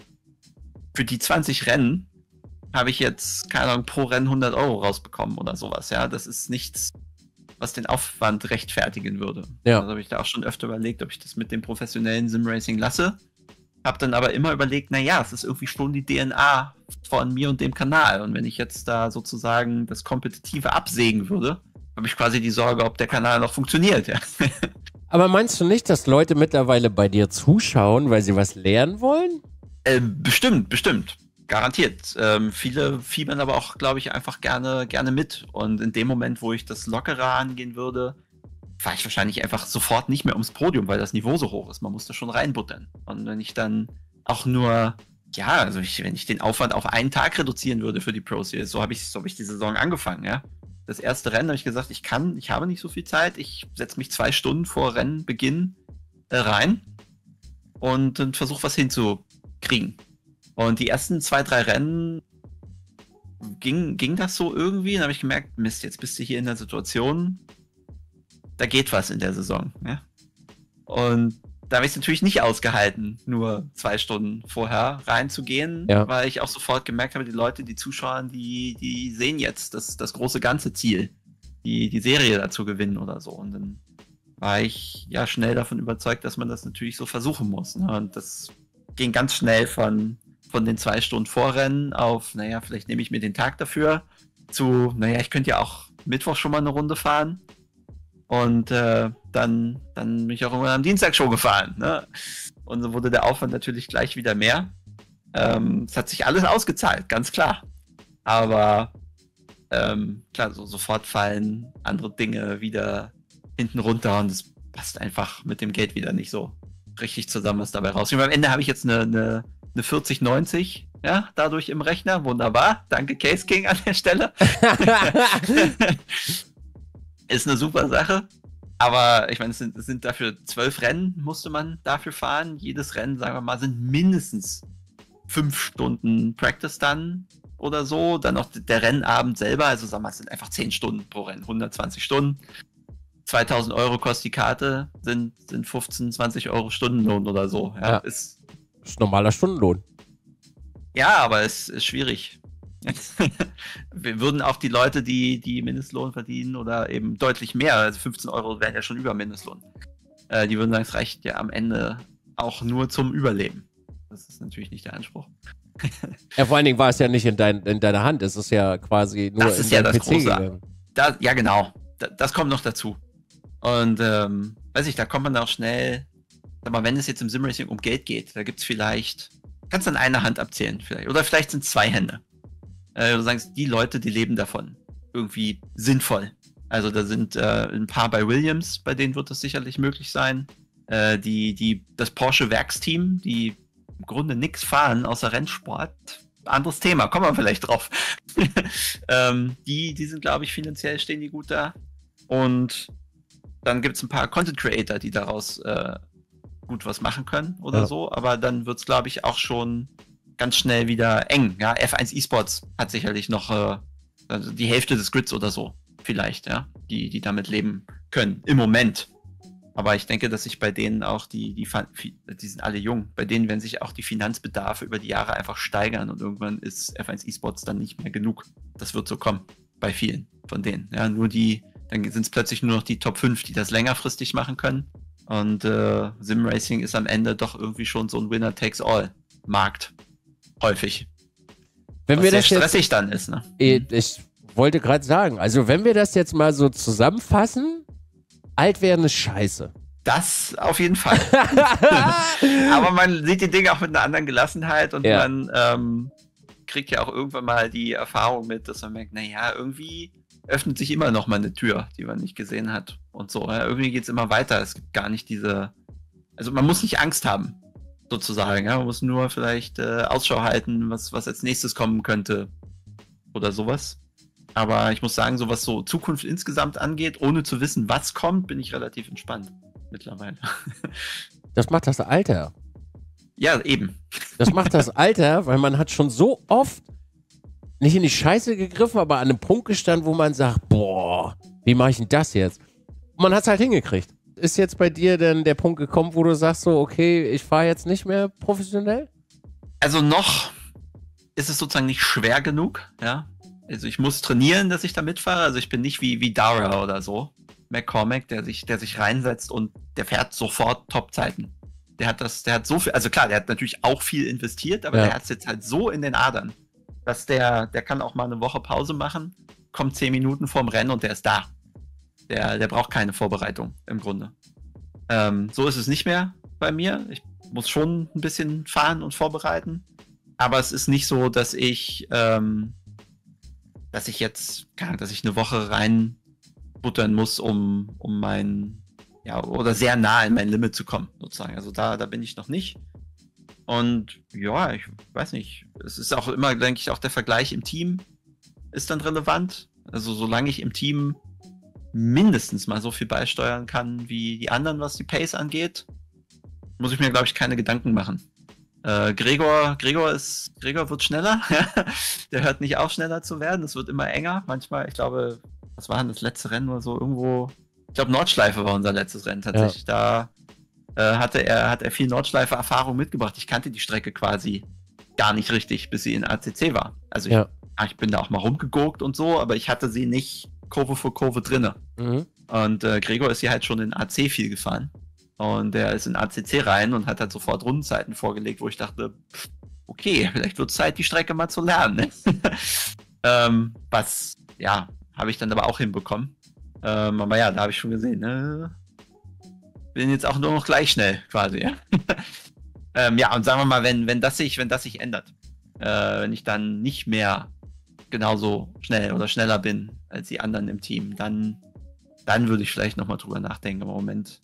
S2: für die zwanzig Rennen habe ich jetzt, keine Ahnung, pro Rennen hundert Euro rausbekommen oder sowas, ja. Das ist nichts, was den Aufwand rechtfertigen würde.
S1: Ja.
S2: Also habe ich da auch schon öfter überlegt, ob ich das mit dem professionellen Simracing lasse. Hab dann aber immer überlegt, naja, es ist irgendwie schon die D N A von mir und dem Kanal. Und wenn ich jetzt da sozusagen das Kompetitive absägen würde, habe ich quasi die Sorge, ob der Kanal noch funktioniert, ja.
S1: Aber meinst du nicht, dass Leute mittlerweile bei dir zuschauen, weil sie was lernen wollen?
S2: äh, bestimmt, bestimmt. Garantiert. Ähm, viele fiebern aber auch, glaube ich, einfach gerne, gerne mit. Und in dem Moment, wo ich das lockerer angehen würde, fahre ich wahrscheinlich einfach sofort nicht mehr ums Podium, weil das Niveau so hoch ist. Man muss da schon reinbuttern. Und wenn ich dann auch nur, ja, also ich, wenn ich den Aufwand auf einen Tag reduzieren würde für die Pro Series, so habe ich, so hab ich die Saison angefangen, ja. Das erste Rennen habe ich gesagt, ich kann, ich habe nicht so viel Zeit, ich setze mich zwei Stunden vor Rennbeginn äh, rein und, und versuche was hinzukriegen. Und die ersten zwei, drei Rennen ging, ging das so irgendwie. Dann habe ich gemerkt, Mist, jetzt bist du hier in der Situation, da geht was in der Saison. Ja? Und da habe ich es natürlich nicht ausgehalten, nur zwei Stunden vorher reinzugehen,
S1: Ja.
S2: weil ich auch sofort gemerkt habe, die Leute, die zuschauen, die, die sehen jetzt das, das große ganze Ziel, die, die Serie dazu gewinnen oder so. Und dann war ich ja schnell davon überzeugt, dass man das natürlich so versuchen muss. Ne? Und das ging ganz schnell von, von den zwei Stunden Vorrennen auf, naja, vielleicht nehme ich mir den Tag dafür, zu, naja, ich könnte ja auch Mittwoch schon mal eine Runde fahren. Und äh, dann, dann bin ich auch irgendwann am Dienstag schon gefahren. Ne? Und so wurde der Aufwand natürlich gleich wieder mehr. Ähm, es hat sich alles ausgezahlt, ganz klar. Aber ähm, klar, so sofort fallen andere Dinge wieder hinten runter und es passt einfach mit dem Geld wieder nicht so richtig zusammen, was dabei rauskommt. Am Ende habe ich jetzt eine, eine, eine vierzig neunzig, ja, dadurch im Rechner. Wunderbar. Danke, Case King an der Stelle. Ist eine super Sache. Aber ich meine, es sind, es sind dafür zwölf Rennen, musste man dafür fahren. Jedes Rennen, sagen wir mal, sind mindestens fünf Stunden Practice dann oder so. Dann noch der Rennabend selber. Also sagen wir mal, es sind einfach zehn Stunden pro Rennen, hundertzwanzig Stunden. zweitausend Euro kostet die Karte, sind, sind fünfzehn, zwanzig Euro Stundenlohn oder so. Ja,
S1: Ja.
S2: Ist,
S1: Das ist normaler Stundenlohn.
S2: ja aber es ist schwierig. Wir würden auch die Leute, die, die Mindestlohn verdienen oder eben deutlich mehr, also fünfzehn Euro wären ja schon über Mindestlohn, äh, die würden sagen, es reicht ja am Ende auch nur zum Überleben. Das ist natürlich nicht der Anspruch.
S1: Ja, vor allen Dingen war es ja nicht in, dein, in deiner Hand, es ist ja quasi nur
S2: das
S1: in
S2: ist ja
S1: deinem
S2: das
S1: P C
S2: Große.
S1: gegangen.
S2: Da, ja, genau. Da, das kommt noch dazu. Und, ähm, weiß ich, da kommt man auch schnell, aber wenn es jetzt im Simracing um Geld geht, da gibt es vielleicht, kannst du an einer Hand abzählen vielleicht, oder vielleicht sind es zwei Hände. Äh, du sagst, die Leute, die leben davon. Irgendwie sinnvoll. Also da sind äh, ein paar bei Williams, bei denen wird das sicherlich möglich sein. Äh, die, die, das Porsche-Werksteam, die im Grunde nichts fahren außer Rennsport. Anderes Thema, kommen wir vielleicht drauf. ähm, die, die sind, glaube ich, finanziell stehen die gut da. Und dann gibt es ein paar Content Creator, die daraus äh, gut was machen können oder ja. so. Aber dann wird es, glaube ich, auch schon ganz schnell wieder eng. Ja? F eins Esports hat sicherlich noch äh, also die Hälfte des Grids oder so. Vielleicht, ja, die, die damit leben können. Im Moment. Aber ich denke, dass sich bei denen auch die, die, die sind alle jung, bei denen werden sich auch die Finanzbedarfe über die Jahre einfach steigern und irgendwann ist F eins Esports dann nicht mehr genug. Das wird so kommen, bei vielen von denen. Ja, nur die, dann sind es plötzlich nur noch die Top fünf, die das längerfristig machen können. Und äh, Simracing ist am Ende doch irgendwie schon so ein Winner-Takes-All-Markt. Häufig.
S1: Wenn
S2: Was
S1: wir
S2: sehr
S1: das
S2: stressig
S1: jetzt,
S2: dann ist, ne?
S1: Ich wollte gerade sagen, also wenn wir das jetzt mal so zusammenfassen, alt werden ist scheiße.
S2: Das auf jeden Fall. Aber man sieht die Dinge auch mit einer anderen Gelassenheit und ja. man ähm, kriegt ja auch irgendwann mal die Erfahrung mit, dass man merkt, naja, irgendwie öffnet sich immer noch mal eine Tür, die man nicht gesehen hat und so. Ja, irgendwie geht es immer weiter. Es gibt gar nicht diese, also man muss nicht Angst haben, sozusagen. Ja? Man muss nur vielleicht äh, Ausschau halten, was, was als nächstes kommen könnte oder sowas. Aber ich muss sagen, so was so Zukunft insgesamt angeht, ohne zu wissen, was kommt, bin ich relativ entspannt mittlerweile.
S1: Das macht das Alter.
S2: Ja, eben.
S1: Das macht das Alter, weil man hat schon so oft nicht in die Scheiße gegriffen, aber an einem Punkt gestanden, wo man sagt, boah, wie mache ich denn das jetzt? Und man hat es halt hingekriegt. Ist jetzt bei dir denn der Punkt gekommen, wo du sagst so, okay, ich fahre jetzt nicht mehr professionell?
S2: Also noch ist es sozusagen nicht schwer genug, ja. Also ich muss trainieren, dass ich da mitfahre. Also ich bin nicht wie, wie Dara oder so. McCormack, der sich, der sich reinsetzt und der fährt sofort Top-Zeiten. Der hat das, der hat so viel, also klar, der hat natürlich auch viel investiert, aber ja. der hat es jetzt halt so in den Adern, dass der, der kann auch mal eine Woche Pause machen, kommt zehn Minuten vorm Rennen und der ist da. Der, der braucht keine Vorbereitung im Grunde. Ähm, so ist es nicht mehr bei mir. Ich muss schon ein bisschen fahren und vorbereiten. Aber es ist nicht so, dass ich ähm, dass ich jetzt, dass ich eine Woche reinbuttern muss, um, um mein, ja, oder sehr nah in mein Limit zu kommen, sozusagen. Also da, da bin ich noch nicht. Und ja, ich weiß nicht. Es ist auch immer, denke ich, auch der Vergleich im Team ist dann relevant. Also solange ich im Team mindestens mal so viel beisteuern kann wie die anderen, was die Pace angeht, muss ich mir, glaube ich, keine Gedanken machen. Äh, Gregor, Gregor ist, Gregor wird schneller. Der hört nicht auf, schneller zu werden. Es wird immer enger. Manchmal, ich glaube, was war denn das letzte Rennen oder so? Irgendwo, ich glaube, Nordschleife war unser letztes Rennen tatsächlich. Ja. Da äh, hatte er, hat er viel Nordschleife-Erfahrung mitgebracht. Ich kannte die Strecke quasi gar nicht richtig, bis sie in A C C war. Also ich, ja. ich bin da auch mal rumgeguckt und so, aber ich hatte sie nicht Kurve für Kurve drinne. Mhm. Und äh, Gregor ist hier halt schon in A C viel gefahren. Und der ist in A C C rein und hat halt sofort Rundenzeiten vorgelegt, wo ich dachte, okay, vielleicht wird es Zeit, die Strecke mal zu lernen. Ne? ähm, was, ja, habe ich dann aber auch hinbekommen. Ähm, aber ja, da habe ich schon gesehen, ne? Bin jetzt auch nur noch gleich schnell, quasi. Ja, ähm, ja und sagen wir mal, wenn, wenn, das sich, wenn das sich ändert, äh, wenn ich dann nicht mehr genauso schnell oder schneller bin als die anderen im Team, dann, dann würde ich vielleicht nochmal drüber nachdenken. Im Moment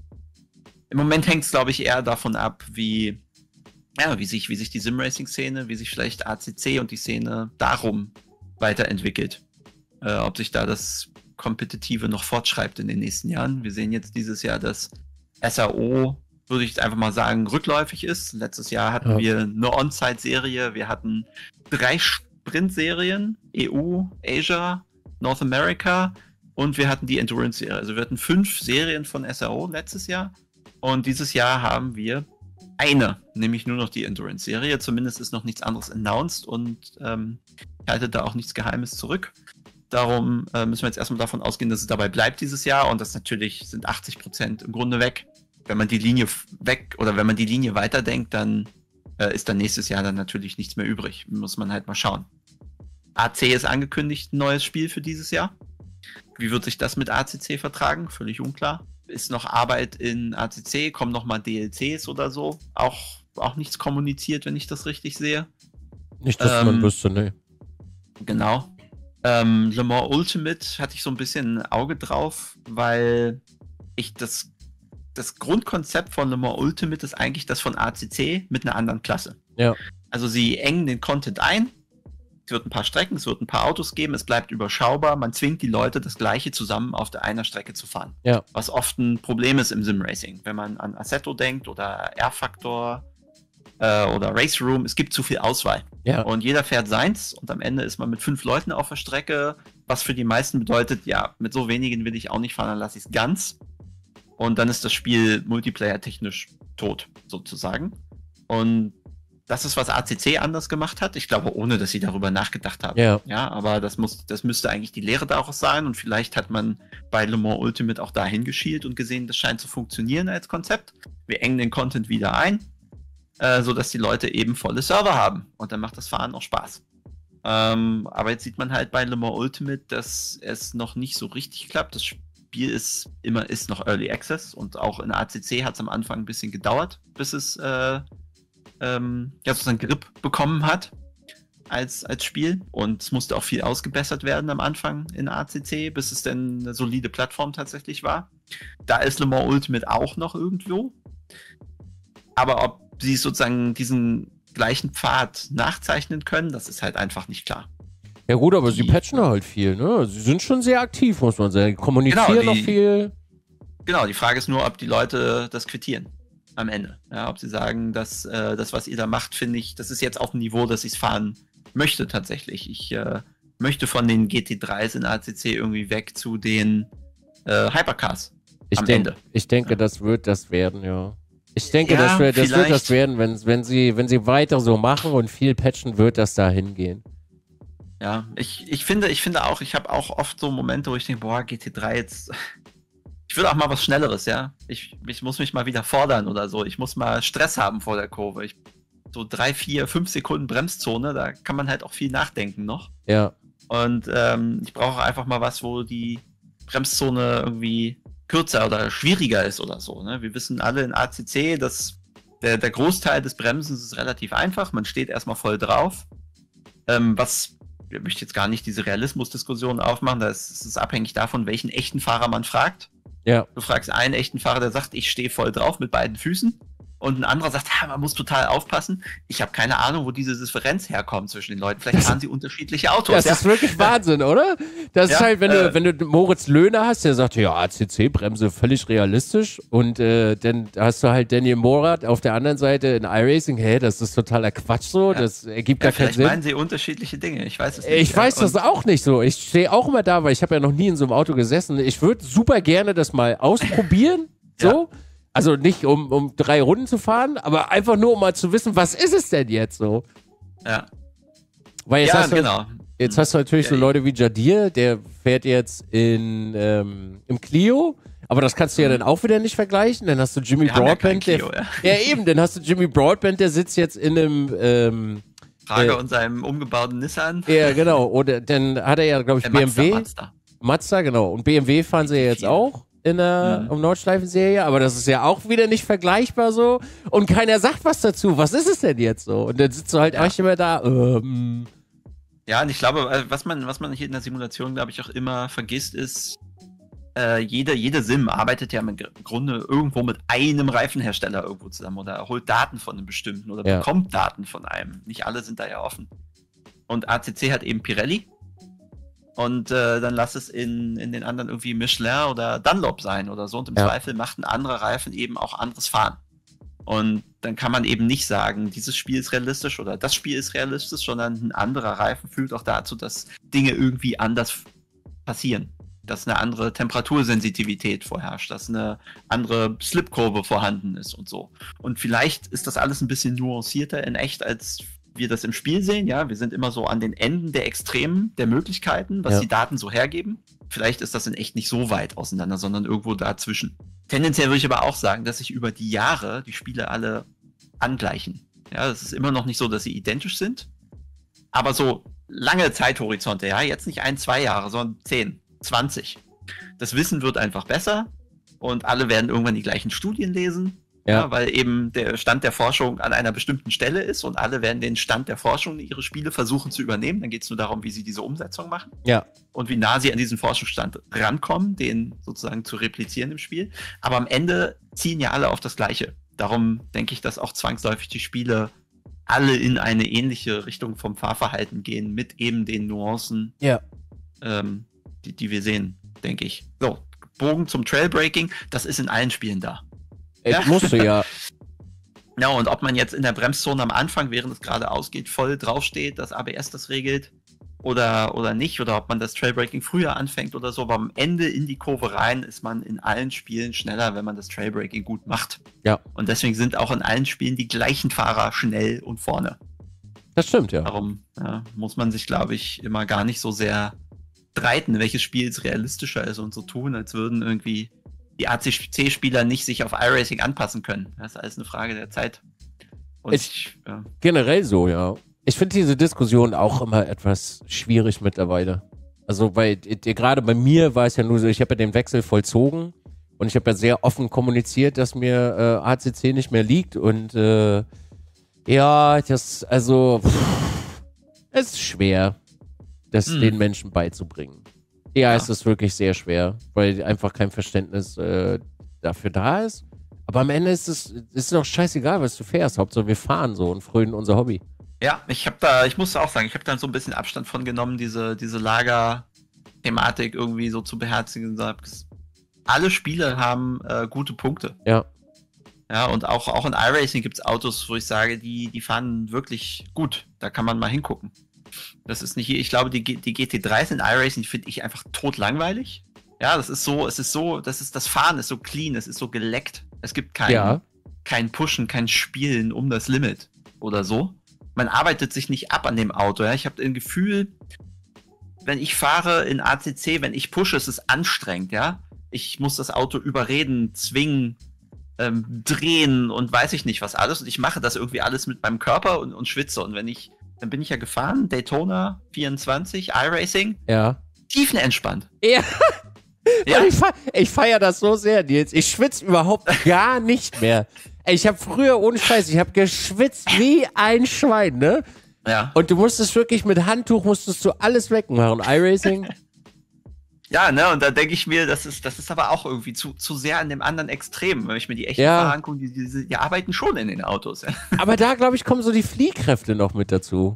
S2: Im Moment hängt es, glaube ich, eher davon ab, wie, ja, wie sich, wie sich die Sim-Racing-Szene, wie sich vielleicht A C C und die Szene darum weiterentwickelt. Äh, ob sich da das Kompetitive noch fortschreibt in den nächsten Jahren. Wir sehen jetzt dieses Jahr, dass S R O, würde ich einfach mal sagen, rückläufig ist. Letztes Jahr hatten ja. wir eine On-Site-Serie, wir hatten drei Sprint-Serien, E U, Asia, North America und wir hatten die Endurance-Serie. Also wir hatten fünf Serien von S R O letztes Jahr. Und dieses Jahr haben wir eine, nämlich nur noch die Endurance-Serie. Zumindest ist noch nichts anderes announced und ähm, ich halte da auch nichts Geheimes zurück. Darum äh, müssen wir jetzt erstmal davon ausgehen, dass es dabei bleibt dieses Jahr und das natürlich sind achtzig Prozent im Grunde weg. Wenn man die Linie weg oder wenn man die Linie weiterdenkt, dann äh, ist dann nächstes Jahr dann natürlich nichts mehr übrig. Muss man halt mal schauen. A C ist angekündigt, ein neues Spiel für dieses Jahr. Wie wird sich das mit A C C vertragen? Völlig unklar. Ist noch Arbeit in A C C, kommen nochmal D L Cs oder so. Auch, auch nichts kommuniziert, wenn ich das richtig sehe.
S1: Nicht, dass ähm, man wüsste, ne.
S2: Genau. Ähm, Le Mans Ultimate hatte ich so ein bisschen ein Auge drauf, weil ich das, das Grundkonzept von Le Mans Ultimate ist eigentlich das von A C C mit einer anderen Klasse.
S1: Ja.
S2: Also sie engen den Content ein, es wird ein paar Strecken, es wird ein paar Autos geben, es bleibt überschaubar, man zwingt die Leute, das Gleiche zusammen auf der einer Strecke zu fahren.
S1: Ja.
S2: Was oft ein Problem ist im Sim-Racing, wenn man an Assetto denkt oder R-Factor oder Race Room, es gibt zu viel Auswahl.
S1: Ja.
S2: Und jeder fährt seins und am Ende ist man mit fünf Leuten auf der Strecke, was für die meisten bedeutet, ja, mit so wenigen will ich auch nicht fahren, dann lasse ich es ganz. Und dann ist das Spiel multiplayer-technisch tot, sozusagen. Und das ist, was A C C anders gemacht hat. Ich glaube, ohne, dass sie darüber nachgedacht haben.
S1: Ja.
S2: Ja, aber das muss, das müsste eigentlich die Lehre daraus sein und vielleicht hat man bei Le Mans Ultimate auch dahin geschielt und gesehen, das scheint zu funktionieren als Konzept. Wir engen den Content wieder ein, Äh, so dass die Leute eben volle Server haben. Und dann macht das Fahren auch Spaß. Ähm, aber jetzt sieht man halt bei Le Mans Ultimate, dass es noch nicht so richtig klappt. Das Spiel ist immer ist noch Early Access und auch in A C C hat es am Anfang ein bisschen gedauert, bis es äh, ähm, ja, sozusagen Grip bekommen hat als, als Spiel. Und es musste auch viel ausgebessert werden am Anfang in A C C, bis es dann eine solide Plattform tatsächlich war. Da ist Le Mans Ultimate auch noch irgendwo. Aber ob sie sozusagen diesen gleichen Pfad nachzeichnen können, das ist halt einfach nicht klar.
S1: Ja gut, aber
S2: die,
S1: sie patchen halt viel, ne? Sie sind schon sehr aktiv, muss man sagen. Kommunizieren
S2: genau, die,
S1: noch viel.
S2: Genau, die Frage ist nur, ob die Leute das quittieren am Ende. Ja, ob sie sagen, dass äh, das, was ihr da macht, finde ich, das ist jetzt auf dem Niveau, dass ich es fahren möchte tatsächlich. Ich äh, möchte von den G T dreis in A C C irgendwie weg zu den äh, Hypercars
S1: ich
S2: am
S1: denk,
S2: Ende.
S1: Ich denke,
S2: ja.
S1: wird das werden, ja. Ich denke,
S2: ja,
S1: das, wird, das wird das werden, wenn, wenn, sie, wenn sie weiter so machen und viel patchen, wird das da hingehen.
S2: Ja, ich, ich finde, ich finde auch, ich habe auch oft so Momente, wo ich denke, boah, G T drei jetzt, ich will auch mal was Schnelleres, ja. Ich, ich muss mich mal wieder fordern oder so. Ich muss mal Stress haben vor der Kurve. Ich, so drei, vier, fünf Sekunden Bremszone, da kann man halt auch viel nachdenken noch.
S1: Ja.
S2: Und ähm, ich brauche einfach mal was, wo die Bremszone irgendwie kürzer oder schwieriger ist oder so. Ne? Wir wissen alle in A C C, dass der, der Großteil des Bremsens ist relativ einfach. Man steht erstmal voll drauf. Ähm, was, ich möchte jetzt gar nicht diese Realismusdiskussion aufmachen, das ist, ist abhängig davon, welchen echten Fahrer man fragt.
S1: Ja.
S2: Du fragst einen echten Fahrer, der sagt, ich stehe voll drauf mit beiden Füßen. Und ein anderer sagt, ja, man muss total aufpassen. Ich habe keine Ahnung, wo diese Differenz herkommt zwischen den Leuten. Vielleicht fahren sie unterschiedliche Autos.
S1: Das
S2: ja.
S1: ist wirklich Wahnsinn, oder? Das ja, ist halt, wenn äh, du, wenn du Moritz Löhner hast, der sagt, ja, A C C-Bremse völlig realistisch. Und äh, dann hast du halt Daniel Morat auf der anderen Seite in iRacing. Hä, das ist totaler Quatsch so. Ja. Das ergibt
S2: ja,
S1: gar keinen Sinn.
S2: Vielleicht meinen sie unterschiedliche Dinge. Ich weiß es nicht.
S1: Ich
S2: ja.
S1: weiß das auch nicht so. Ich stehe auch immer da, weil ich habe ja noch nie in so einem Auto gesessen. Ich würde super gerne das mal ausprobieren. So. Ja. Also nicht, um, um drei Runden zu fahren, aber einfach nur, um mal zu wissen, was ist es denn jetzt so?
S2: Ja.
S1: Weil jetzt
S2: ja,
S1: hast du,
S2: genau.
S1: Jetzt hast du natürlich ja, so Leute wie Jadir, der fährt jetzt in, ähm, im Clio, aber das kannst du ja dann auch wieder nicht vergleichen. Dann hast du Jimmy
S2: Wir
S1: Broadbent,
S2: ja, Clio,
S1: der,
S2: ja.
S1: ja eben, dann hast du Jimmy Broadbent, der sitzt jetzt in einem ähm,
S2: Prager
S1: äh,
S2: und seinem umgebauten Nissan.
S1: Ja, genau. Oder dann hat er ja, glaube ich,
S2: der
S1: B M W.
S2: Mazda, Mazda.
S1: Mazda, genau. Und B M W fahren sie ja jetzt auch in der
S2: mhm.
S1: Nordschleifen-Serie, aber das ist ja auch wieder nicht vergleichbar so. Und keiner sagt was dazu. Was ist es denn jetzt so? Und dann sitzt du halt
S2: ja.
S1: echt immer da. Ähm.
S2: Ja, und ich glaube, was man, was man hier in der Simulation, glaube ich, auch immer vergisst, ist, äh, jede, jede Sim arbeitet ja im Grunde irgendwo mit einem Reifenhersteller irgendwo zusammen oder holt Daten von einem bestimmten oder
S1: ja.
S2: bekommt Daten von einem. Nicht alle sind da ja offen. Und A C C hat eben Pirelli. Und äh, dann lass es in, in den anderen irgendwie Michelin oder Dunlop sein oder so. Und im
S1: ja.
S2: Zweifel macht ein anderer Reifen eben auch anderes Fahren. Und dann kann man eben nicht sagen, dieses Spiel ist realistisch oder das Spiel ist realistisch, sondern ein anderer Reifen führt auch dazu, dass Dinge irgendwie anders passieren. dass eine andere Temperatursensitivität vorherrscht, dass eine andere Slipkurve vorhanden ist und so. Und vielleicht ist das alles ein bisschen nuancierter in echt, als wir das im Spiel sehen. Ja, wir sind immer so an den Enden der Extremen der Möglichkeiten, was
S1: ja.
S2: die Daten so hergeben. Vielleicht ist das in echt nicht so weit auseinander, sondern irgendwo dazwischen. Tendenziell würde ich aber auch sagen, dass sich über die Jahre die Spiele alle angleichen. Ja, es ist immer noch nicht so, dass sie identisch sind, aber so lange Zeithorizonte, ja, jetzt nicht ein, zwei Jahre, sondern zehn, zwanzig. Das Wissen wird einfach besser und alle werden irgendwann die gleichen Studien lesen, ja. Ja, weil eben der Stand der Forschung an einer bestimmten Stelle ist und alle werden den Stand der Forschung in ihre Spiele versuchen zu übernehmen. Dann geht es nur darum, wie sie diese Umsetzung machen.
S1: Ja.
S2: Und wie nah sie an diesen Forschungsstand rankommen, den sozusagen zu replizieren im Spiel. Aber am Ende ziehen ja alle auf das Gleiche. Darum denke ich, dass auch zwangsläufig die Spiele alle in eine ähnliche Richtung vom Fahrverhalten gehen, mit eben den Nuancen,
S1: ja.
S2: ähm, die, die wir sehen, denke ich. So, Bogen zum Trailbreaking, das ist in allen Spielen da.
S1: Ich ja. musste ja.
S2: Ja, und ob man jetzt in der Bremszone am Anfang, während es gerade ausgeht, voll draufsteht, dass A B S das regelt oder, oder nicht, oder ob man das Trailbreaking früher anfängt oder so, aber am Ende in die Kurve rein ist man in allen Spielen schneller, wenn man das Trailbreaking gut macht.
S1: Ja.
S2: Und deswegen sind auch in allen Spielen die gleichen Fahrer schnell und vorne.
S1: Das stimmt, ja.
S2: Darum ja, muss man sich, glaube ich, immer gar nicht so sehr streiten, welches Spiel jetzt realistischer ist und so tun, als würden irgendwie die A C C-Spieler nicht sich auf iRacing anpassen können. Das ist alles eine Frage der Zeit. Und
S1: ich,
S2: ich, ja.
S1: Generell so, ja. Ich finde diese Diskussion auch immer etwas schwierig mittlerweile. Also, weil gerade bei mir war es ja nur so, ich habe ja den Wechsel vollzogen und ich habe ja sehr offen kommuniziert, dass mir äh, A C C nicht mehr liegt und äh, ja, das, also pff, es ist schwer, das hm. den Menschen beizubringen. Ja, ja, es ist wirklich sehr schwer, weil einfach kein Verständnis äh, dafür da ist. Aber am Ende ist es ist doch scheißegal, was du fährst. Hauptsache wir fahren so und frönen unser Hobby.
S2: Ja, ich habe da, ich muss auch sagen, ich habe dann so ein bisschen Abstand von genommen, diese, diese Lager-Thematik irgendwie so zu beherzigen. Alle Spiele haben äh, gute Punkte.
S1: Ja.
S2: Ja, und auch, auch in iRacing gibt es Autos, wo ich sage, die, die fahren wirklich gut. Da kann man mal hingucken. Das ist nicht, ich glaube, die, die G T dreis in iRacing finde ich einfach totlangweilig. Ja, das ist so, es ist so, das ist, das Fahren ist so clean, es ist so geleckt. Es gibt kein,
S1: ja.
S2: kein Pushen, kein Spielen um das Limit oder so. Man arbeitet sich nicht ab an dem Auto. Ja? Ich habe ein Gefühl, wenn ich fahre in A C C, wenn ich pushe, ist es anstrengend, ja. Ich muss das Auto überreden, zwingen, ähm, drehen und weiß ich nicht was alles. Und ich mache das irgendwie alles mit meinem Körper und, und schwitze. Und wenn ich Dann bin ich ja gefahren, Daytona vierundzwanzig, iRacing.
S1: Ja.
S2: Tiefenentspannt.
S1: Ja.
S2: Ja.
S1: Ich, fe ich feiere das so sehr, Nils. Ich schwitze überhaupt gar nicht mehr. Ich habe früher, ohne Scheiß, ich habe geschwitzt wie ein Schwein, ne?
S2: Ja.
S1: Und du musstest wirklich mit Handtuch, musstest du alles wegmachen. iRacing.
S2: Ja, ne, und da denke ich mir, das ist, das ist aber auch irgendwie zu, zu sehr an dem anderen Extrem. Wenn ich mir die echten
S1: ja.
S2: Fahrer angucke, die, die, die arbeiten schon in den Autos.
S1: Aber da, glaube ich, kommen so die Fliehkräfte noch mit dazu.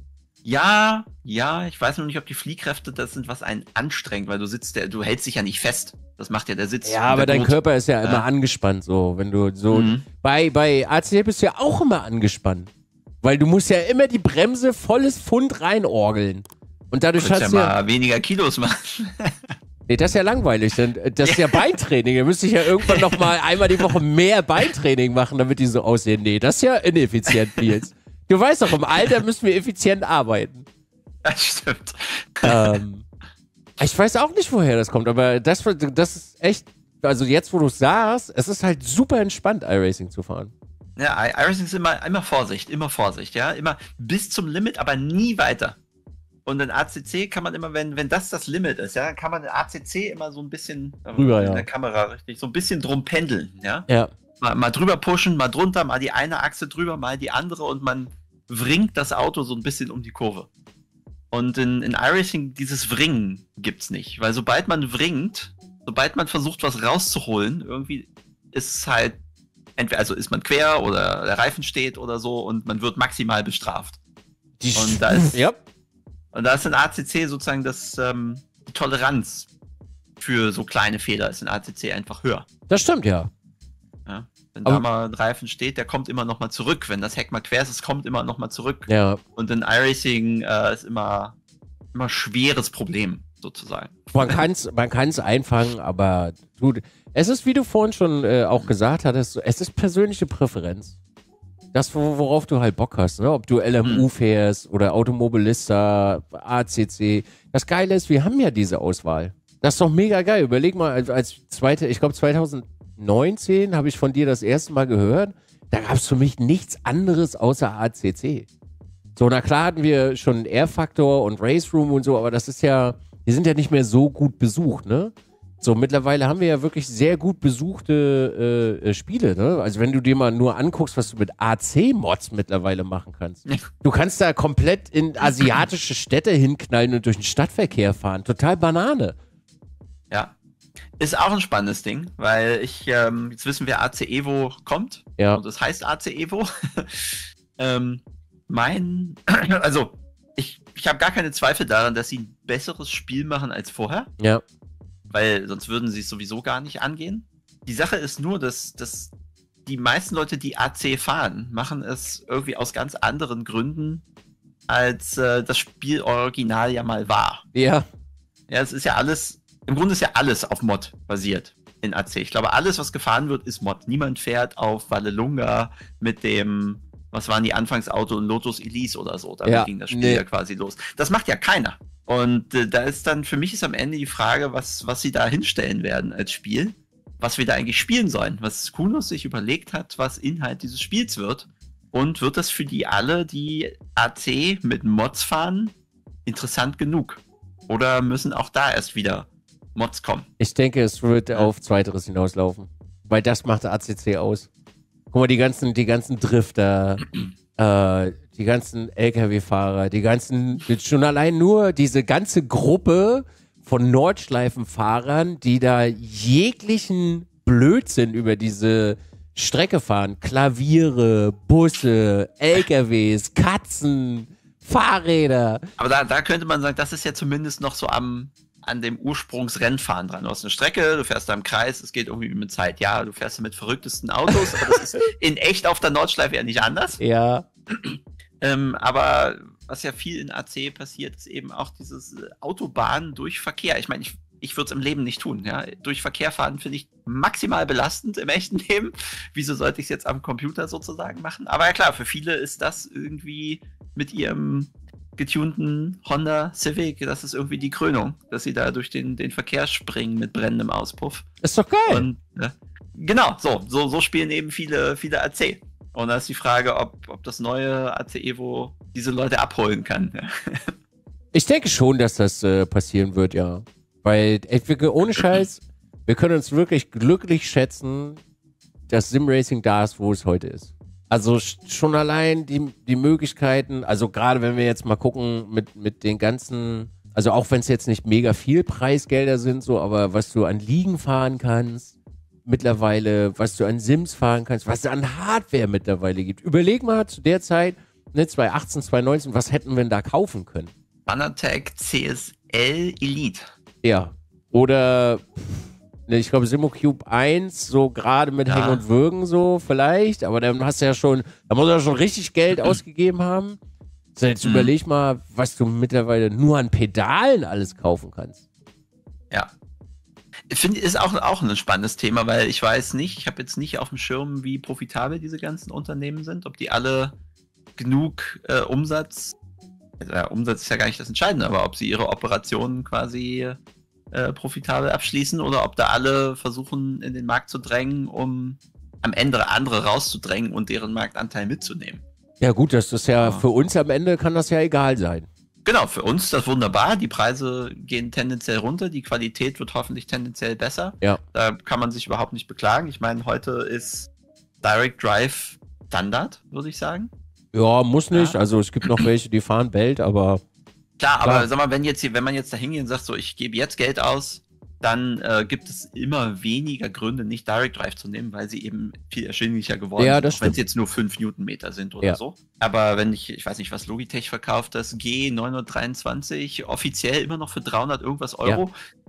S2: Ja, ja, ich weiß noch nicht, ob die Fliehkräfte das sind, was einen anstrengt, weil du sitzt, der, du hältst dich ja nicht fest. Das macht ja der Sitz.
S1: Ja, aber dein
S2: Boot.
S1: Körper ist ja, ja immer
S2: ja.
S1: angespannt, so, wenn du so,
S2: mhm.
S1: bei, bei A C C bist du ja auch immer angespannt. Weil du musst ja immer die Bremse volles Pfund reinorgeln. Und dadurch
S2: hast
S1: hast
S2: du
S1: ja
S2: mal weniger Kilos machen.
S1: Nee, das ist ja langweilig, denn das ist ja Beintraining. Da müsste ich ja irgendwann noch mal einmal die Woche mehr Beintraining machen, damit die so aussehen. Nee, das ist ja ineffizient, Nils. Du weißt doch, im Alter müssen wir effizient arbeiten.
S2: Das stimmt.
S1: Ähm, ich weiß auch nicht, woher das kommt, aber das, das ist echt, also jetzt, wo du es sagst, es ist halt super entspannt, iRacing zu fahren.
S2: Ja, iRacing ist immer, immer Vorsicht, immer Vorsicht, ja, immer bis zum Limit, aber nie weiter. Und in A C C kann man immer, wenn, wenn das das Limit ist, ja, dann kann man in A C C immer so ein bisschen
S1: drüber,
S2: in
S1: ja.
S2: der Kamera richtig, so ein bisschen drum pendeln, ja.
S1: Ja.
S2: Mal, mal drüber pushen, mal drunter, mal die eine Achse drüber, mal die andere und man wringt das Auto so ein bisschen um die Kurve. Und in, in iRacing dieses Wringen gibt's nicht, weil sobald man wringt, sobald man versucht, was rauszuholen, irgendwie ist es halt, entweder also ist man quer oder der Reifen steht oder so und man wird maximal bestraft.
S1: Die
S2: und da ist,
S1: ja.
S2: und da ist in A C C sozusagen das, ähm, die Toleranz für so kleine Fehler ist in A C C einfach höher.
S1: Das stimmt, ja.
S2: ja wenn
S1: Aber
S2: da mal ein Reifen steht, der kommt immer noch mal zurück. Wenn das Heck mal quer ist, es kommt immer noch mal zurück.
S1: Ja.
S2: Und in iRacing äh, ist immer immer schweres Problem. sozusagen.
S1: Man kann es man kann's einfangen, aber du, es ist, wie du vorhin schon äh, auch gesagt hattest, es ist persönliche Präferenz. Das, worauf du halt Bock hast, ne? Ob du L M U fährst oder Automobilista, A C C. Das Geile ist, wir haben ja diese Auswahl. Das ist doch mega geil. Überleg mal, als, als zweite, ich glaube zwanzig neunzehn habe ich von dir das erste Mal gehört. Da gab es für mich nichts anderes außer A C C. So, na klar hatten wir schon R-Factor und Race Room und so, aber das ist ja, die sind ja nicht mehr so gut besucht, ne? So, mittlerweile haben wir ja wirklich sehr gut besuchte äh, Spiele, ne? Also wenn du dir mal nur anguckst, was du mit A C-Mods mittlerweile machen kannst. Ja. Du kannst da komplett in asiatische Städte hinknallen und durch den Stadtverkehr fahren. Total Banane.
S2: Ja. Ist auch ein spannendes Ding, weil ich, ähm, jetzt wissen wir, A C Evo kommt.
S1: Ja.
S2: Und das heißt A C Evo. ähm, mein, also, ich, ich habe gar keine Zweifel daran, dass sie ein besseres Spiel machen als vorher.
S1: Ja.
S2: Weil sonst würden sie es sowieso gar nicht angehen. Die Sache ist nur, dass, dass die meisten Leute, die A C fahren, machen es irgendwie aus ganz anderen Gründen, als äh, das Spiel original ja mal war.
S1: Ja.
S2: Ja, es ist ja alles, im Grunde ist ja alles auf Mod basiert in A C. Ich glaube, alles, was gefahren wird, ist Mod. Niemand fährt auf Vallelunga mit dem, was waren die Anfangsauto, Lotus Elise oder so. Damit
S1: ja,
S2: ging das Spiel
S1: nee.
S2: ja quasi los. Das macht ja keiner. Und äh, da ist dann, für mich ist am Ende die Frage, was, was sie da hinstellen werden als Spiel, was wir da eigentlich spielen sollen, was Kunos sich überlegt hat, was Inhalt dieses Spiels wird. Und wird das für die alle, die A C mit Mods fahren, interessant genug? Oder müssen auch da erst wieder Mods kommen?
S1: Ich denke, es wird ja. auf Zweiteres hinauslaufen. Weil das macht A C C aus. Guck mal, die ganzen, die ganzen Drifter, äh, die ganzen L K W-Fahrer, die ganzen, schon allein nur diese ganze Gruppe von Nordschleifenfahrern, die da jeglichen Blödsinn über diese Strecke fahren. Klaviere, Busse, L K Ws, Katzen, Fahrräder.
S2: Aber da, da könnte man sagen, das ist ja zumindest noch so am, an dem Ursprungsrennfahren dran. Du hast eine Strecke, du fährst da im Kreis, es geht irgendwie mit Zeit. Ja, du fährst da mit verrücktesten Autos, aber das ist in echt auf der Nordschleife ja nicht anders.
S1: Ja.
S2: Ähm, aber was ja viel in A C passiert, ist eben auch dieses Autobahn durch Verkehr. Ich meine, ich, ich würde es im Leben nicht tun. Ja? Durch Verkehr fahren finde ich maximal belastend im echten Leben. Wieso sollte ich es jetzt am Computer sozusagen machen? Aber ja klar, für viele ist das irgendwie mit ihrem getunten Honda Civic, das ist irgendwie die Krönung, dass sie da durch den, den Verkehr springen mit brennendem Auspuff.
S1: Ist doch geil.
S2: Und, äh, genau, so, so, so spielen eben viele, viele A C. Und da ist die Frage, ob, ob das neue A C Evo diese Leute abholen kann.
S1: Ich denke schon, dass das äh, passieren wird, ja. Weil, ey, wir, ohne Scheiß, wir können uns wirklich glücklich schätzen, dass Simracing da ist, wo es heute ist. Also schon allein die, die Möglichkeiten, also gerade wenn wir jetzt mal gucken mit, mit den ganzen, also auch wenn es jetzt nicht mega viel Preisgelder sind, so, aber was du an Ligen fahren kannst, mittlerweile, was du an Sims fahren kannst, was es an Hardware mittlerweile gibt. Überleg mal zu der Zeit, ne, zwanzig achtzehn, zwanzig neunzehn, was hätten wir denn da kaufen können?
S2: Fanatec C S L Elite.
S1: Ja. Oder, ne, ich glaube, Simocube eins, so gerade mit ja. Hängen und Würgen so vielleicht, aber dann hast du ja schon, da muss er schon richtig Geld ausgegeben haben. So, jetzt mhm. überleg mal, was du mittlerweile nur an Pedalen alles kaufen kannst.
S2: Ja. Ich finde, ist auch, auch ein spannendes Thema, weil ich weiß nicht, ich habe jetzt nicht auf dem Schirm, wie profitabel diese ganzen Unternehmen sind, ob die alle genug äh, Umsatz, äh, Umsatz ist ja gar nicht das Entscheidende, aber ob sie ihre Operationen quasi äh, profitabel abschließen oder ob da alle versuchen, in den Markt zu drängen, um am Ende andere rauszudrängen und deren Marktanteil mitzunehmen.
S1: Ja gut, das ist ja, ja für uns am Ende kann das ja egal sein.
S2: Genau, für uns ist das wunderbar. Die Preise gehen tendenziell runter, die Qualität wird hoffentlich tendenziell besser.
S1: Ja.
S2: Da kann man sich überhaupt nicht beklagen. Ich meine, heute ist Direct Drive Standard, würde ich sagen.
S1: Ja, muss nicht.
S2: Ja.
S1: Also es gibt noch welche, die fahren Belt, aber...
S2: Klar, klar, aber sag mal, wenn, jetzt, wenn man jetzt da hingeht und sagt, so, ich gebe jetzt Geld aus, dann äh, gibt es immer weniger Gründe, nicht Direct Drive zu nehmen, weil sie eben viel erschwinglicher geworden
S1: ja,
S2: sind, wenn es jetzt nur fünf Newtonmeter sind oder ja. so. Aber wenn ich, ich weiß nicht, was Logitech verkauft, das G neunhundertdreiundzwanzig offiziell immer noch für dreihundert irgendwas Euro.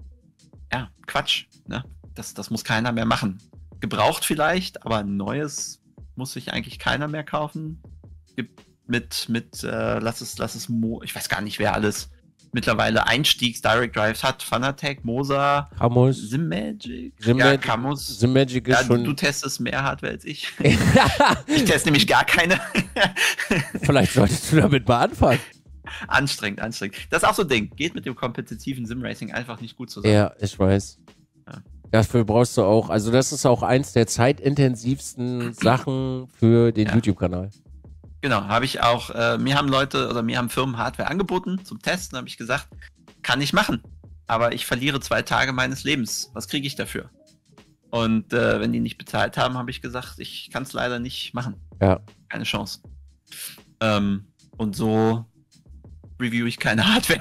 S2: Ja, ja Quatsch. Ne? Das, das muss keiner mehr machen. Gebraucht vielleicht, aber ein neues muss sich eigentlich keiner mehr kaufen. Gibt mit, mit äh, lass es, lass es, Mo ich weiß gar nicht, wer alles mittlerweile Einstiegs-Direct Drives hat. Fanatec, Mosa,
S1: Camus.
S2: Simagic.
S1: Simagic,
S2: ja, Camus.
S1: Simagic ist
S2: ja,
S1: schon...
S2: Du, du testest mehr Hardware als ich. Ich teste nämlich gar keine.
S1: Vielleicht solltest du damit mal anfangen.
S2: Anstrengend, anstrengend. Das ist auch so ein Ding. Geht mit dem kompetitiven Sim-Racing einfach nicht gut zusammen.
S1: Ja, ich weiß.
S2: Ja.
S1: Dafür brauchst du auch, also das ist auch eins der zeitintensivsten Sachen für den
S2: Ja.
S1: YouTube-Kanal.
S2: Genau, habe ich auch, äh, mir haben Leute oder mir haben Firmen Hardware angeboten zum Testen, habe ich gesagt, kann ich machen. Aber ich verliere zwei Tage meines Lebens. Was kriege ich dafür? Und äh, wenn die nicht bezahlt haben, habe ich gesagt, ich kann es leider nicht machen.
S1: Ja.
S2: Keine Chance. Ähm, und so review ich keine Hardware.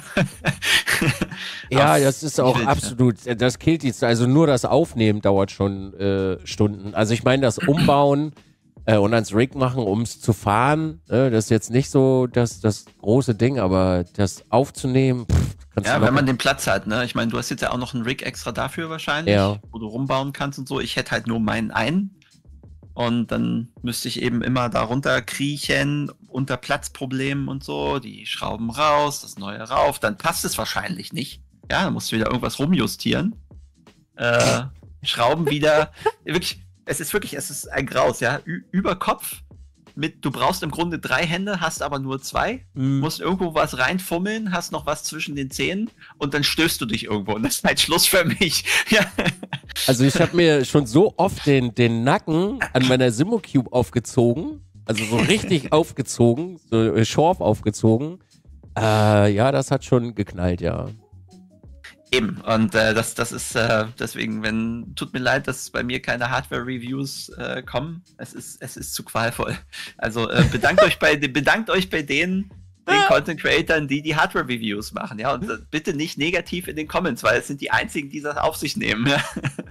S1: Ja,
S2: Auf-
S1: das ist auch
S2: wild,
S1: absolut, das killt die, also nur das Aufnehmen dauert schon äh, Stunden. Also ich meine, das Umbauen äh, und ans Rig machen, um es zu fahren, äh, das ist jetzt nicht so das, das große Ding, aber das aufzunehmen, pff, kannst
S2: Ja,
S1: du
S2: wenn man den Platz hat, ne? Ich meine, du hast jetzt ja auch noch einen Rig extra dafür wahrscheinlich,
S1: Ja.
S2: wo du rumbauen kannst und so. Ich hätte halt nur meinen einen. Und dann müsste ich eben immer da runter kriechen, unter Platzproblemen und so, die Schrauben raus, das neue rauf, dann passt es wahrscheinlich nicht. Ja, dann musst du wieder irgendwas rumjustieren. Äh, Schrauben wieder. Wirklich, es ist wirklich, es ist ein Graus, ja. Ü über Kopf. Mit, du brauchst im Grunde drei Hände, hast aber nur zwei.
S1: Mhm.
S2: Musst irgendwo was reinfummeln, hast noch was zwischen den Zähnen und dann stößt du dich irgendwo. Und das ist halt Schluss für mich. Ja.
S1: Also ich habe mir schon so oft den, den Nacken an meiner Simocube aufgezogen, also so richtig aufgezogen, so äh, scharf aufgezogen. Äh, ja, das hat schon geknallt, ja.
S2: Eben, und äh, das, das ist äh, deswegen, wenn, tut mir leid, dass bei mir keine Hardware-Reviews äh, kommen. Es ist, es ist zu qualvoll. Also äh, bedankt euch bei bedankt euch bei denen, den Content-Creatern, die die Hardware-Reviews machen, ja. Und äh, bitte nicht negativ in den Comments, weil es sind die einzigen, die das auf sich nehmen. Ja.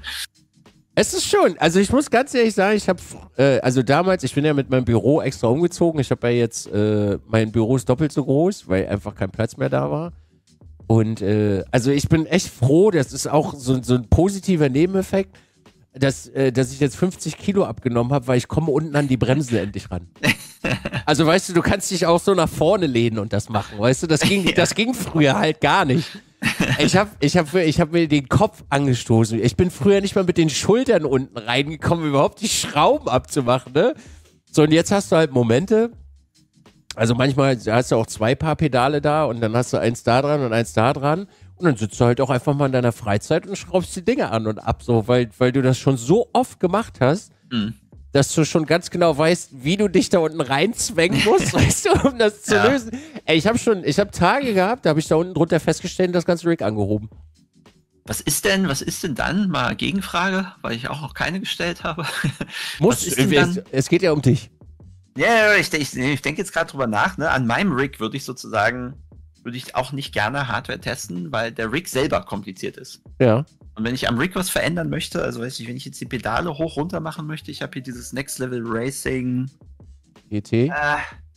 S1: Es ist schon, also ich muss ganz ehrlich sagen, ich habe, äh, also damals, ich bin ja mit meinem Büro extra umgezogen. Ich habe ja jetzt, äh, mein Büro ist doppelt so groß, weil einfach kein Platz mehr da war. Und äh, also ich bin echt froh, das ist auch so, so ein positiver Nebeneffekt, dass, äh, dass ich jetzt fünfzig Kilo abgenommen habe, weil ich komme unten an die Bremsen endlich ran. Also weißt du, du kannst dich auch so nach vorne lehnen und das machen, weißt du, das ging,
S2: Ja.
S1: das ging früher halt gar nicht. Ich habe ich hab, ich hab mir den Kopf angestoßen. Ich bin früher nicht mal mit den Schultern unten reingekommen, überhaupt die Schrauben abzumachen, ne? So, und jetzt hast du halt Momente, also manchmal hast du auch zwei Paar Pedale da und dann hast du eins da dran und eins da dran und dann sitzt du halt auch einfach mal in deiner Freizeit und schraubst die Dinge an und ab, so, weil, weil du das schon so oft gemacht hast,
S2: Mhm.
S1: dass du schon ganz genau weißt, wie du dich da unten reinzwängen musst, weißt du, um das zu
S2: Ja.
S1: lösen. Ey, ich habe schon, ich habe Tage gehabt, da habe ich da unten drunter festgestellt und das ganze Rig angehoben.
S2: Was ist denn, was ist denn dann? Mal Gegenfrage, weil ich auch noch keine gestellt habe.
S1: Muss,
S2: Was ist denn
S1: es,
S2: dann?
S1: es geht ja um dich.
S2: Ja, yeah, ich, ich, ich denke jetzt gerade drüber nach, ne? An meinem Rig würde ich sozusagen, würde ich auch nicht gerne Hardware testen, weil der Rig selber kompliziert ist.
S1: Ja.
S2: Und wenn ich am Rig was verändern möchte, also weiß ich, wenn ich jetzt die Pedale hoch runter machen möchte, ich habe hier dieses Next Level Racing,
S1: G T.
S2: äh,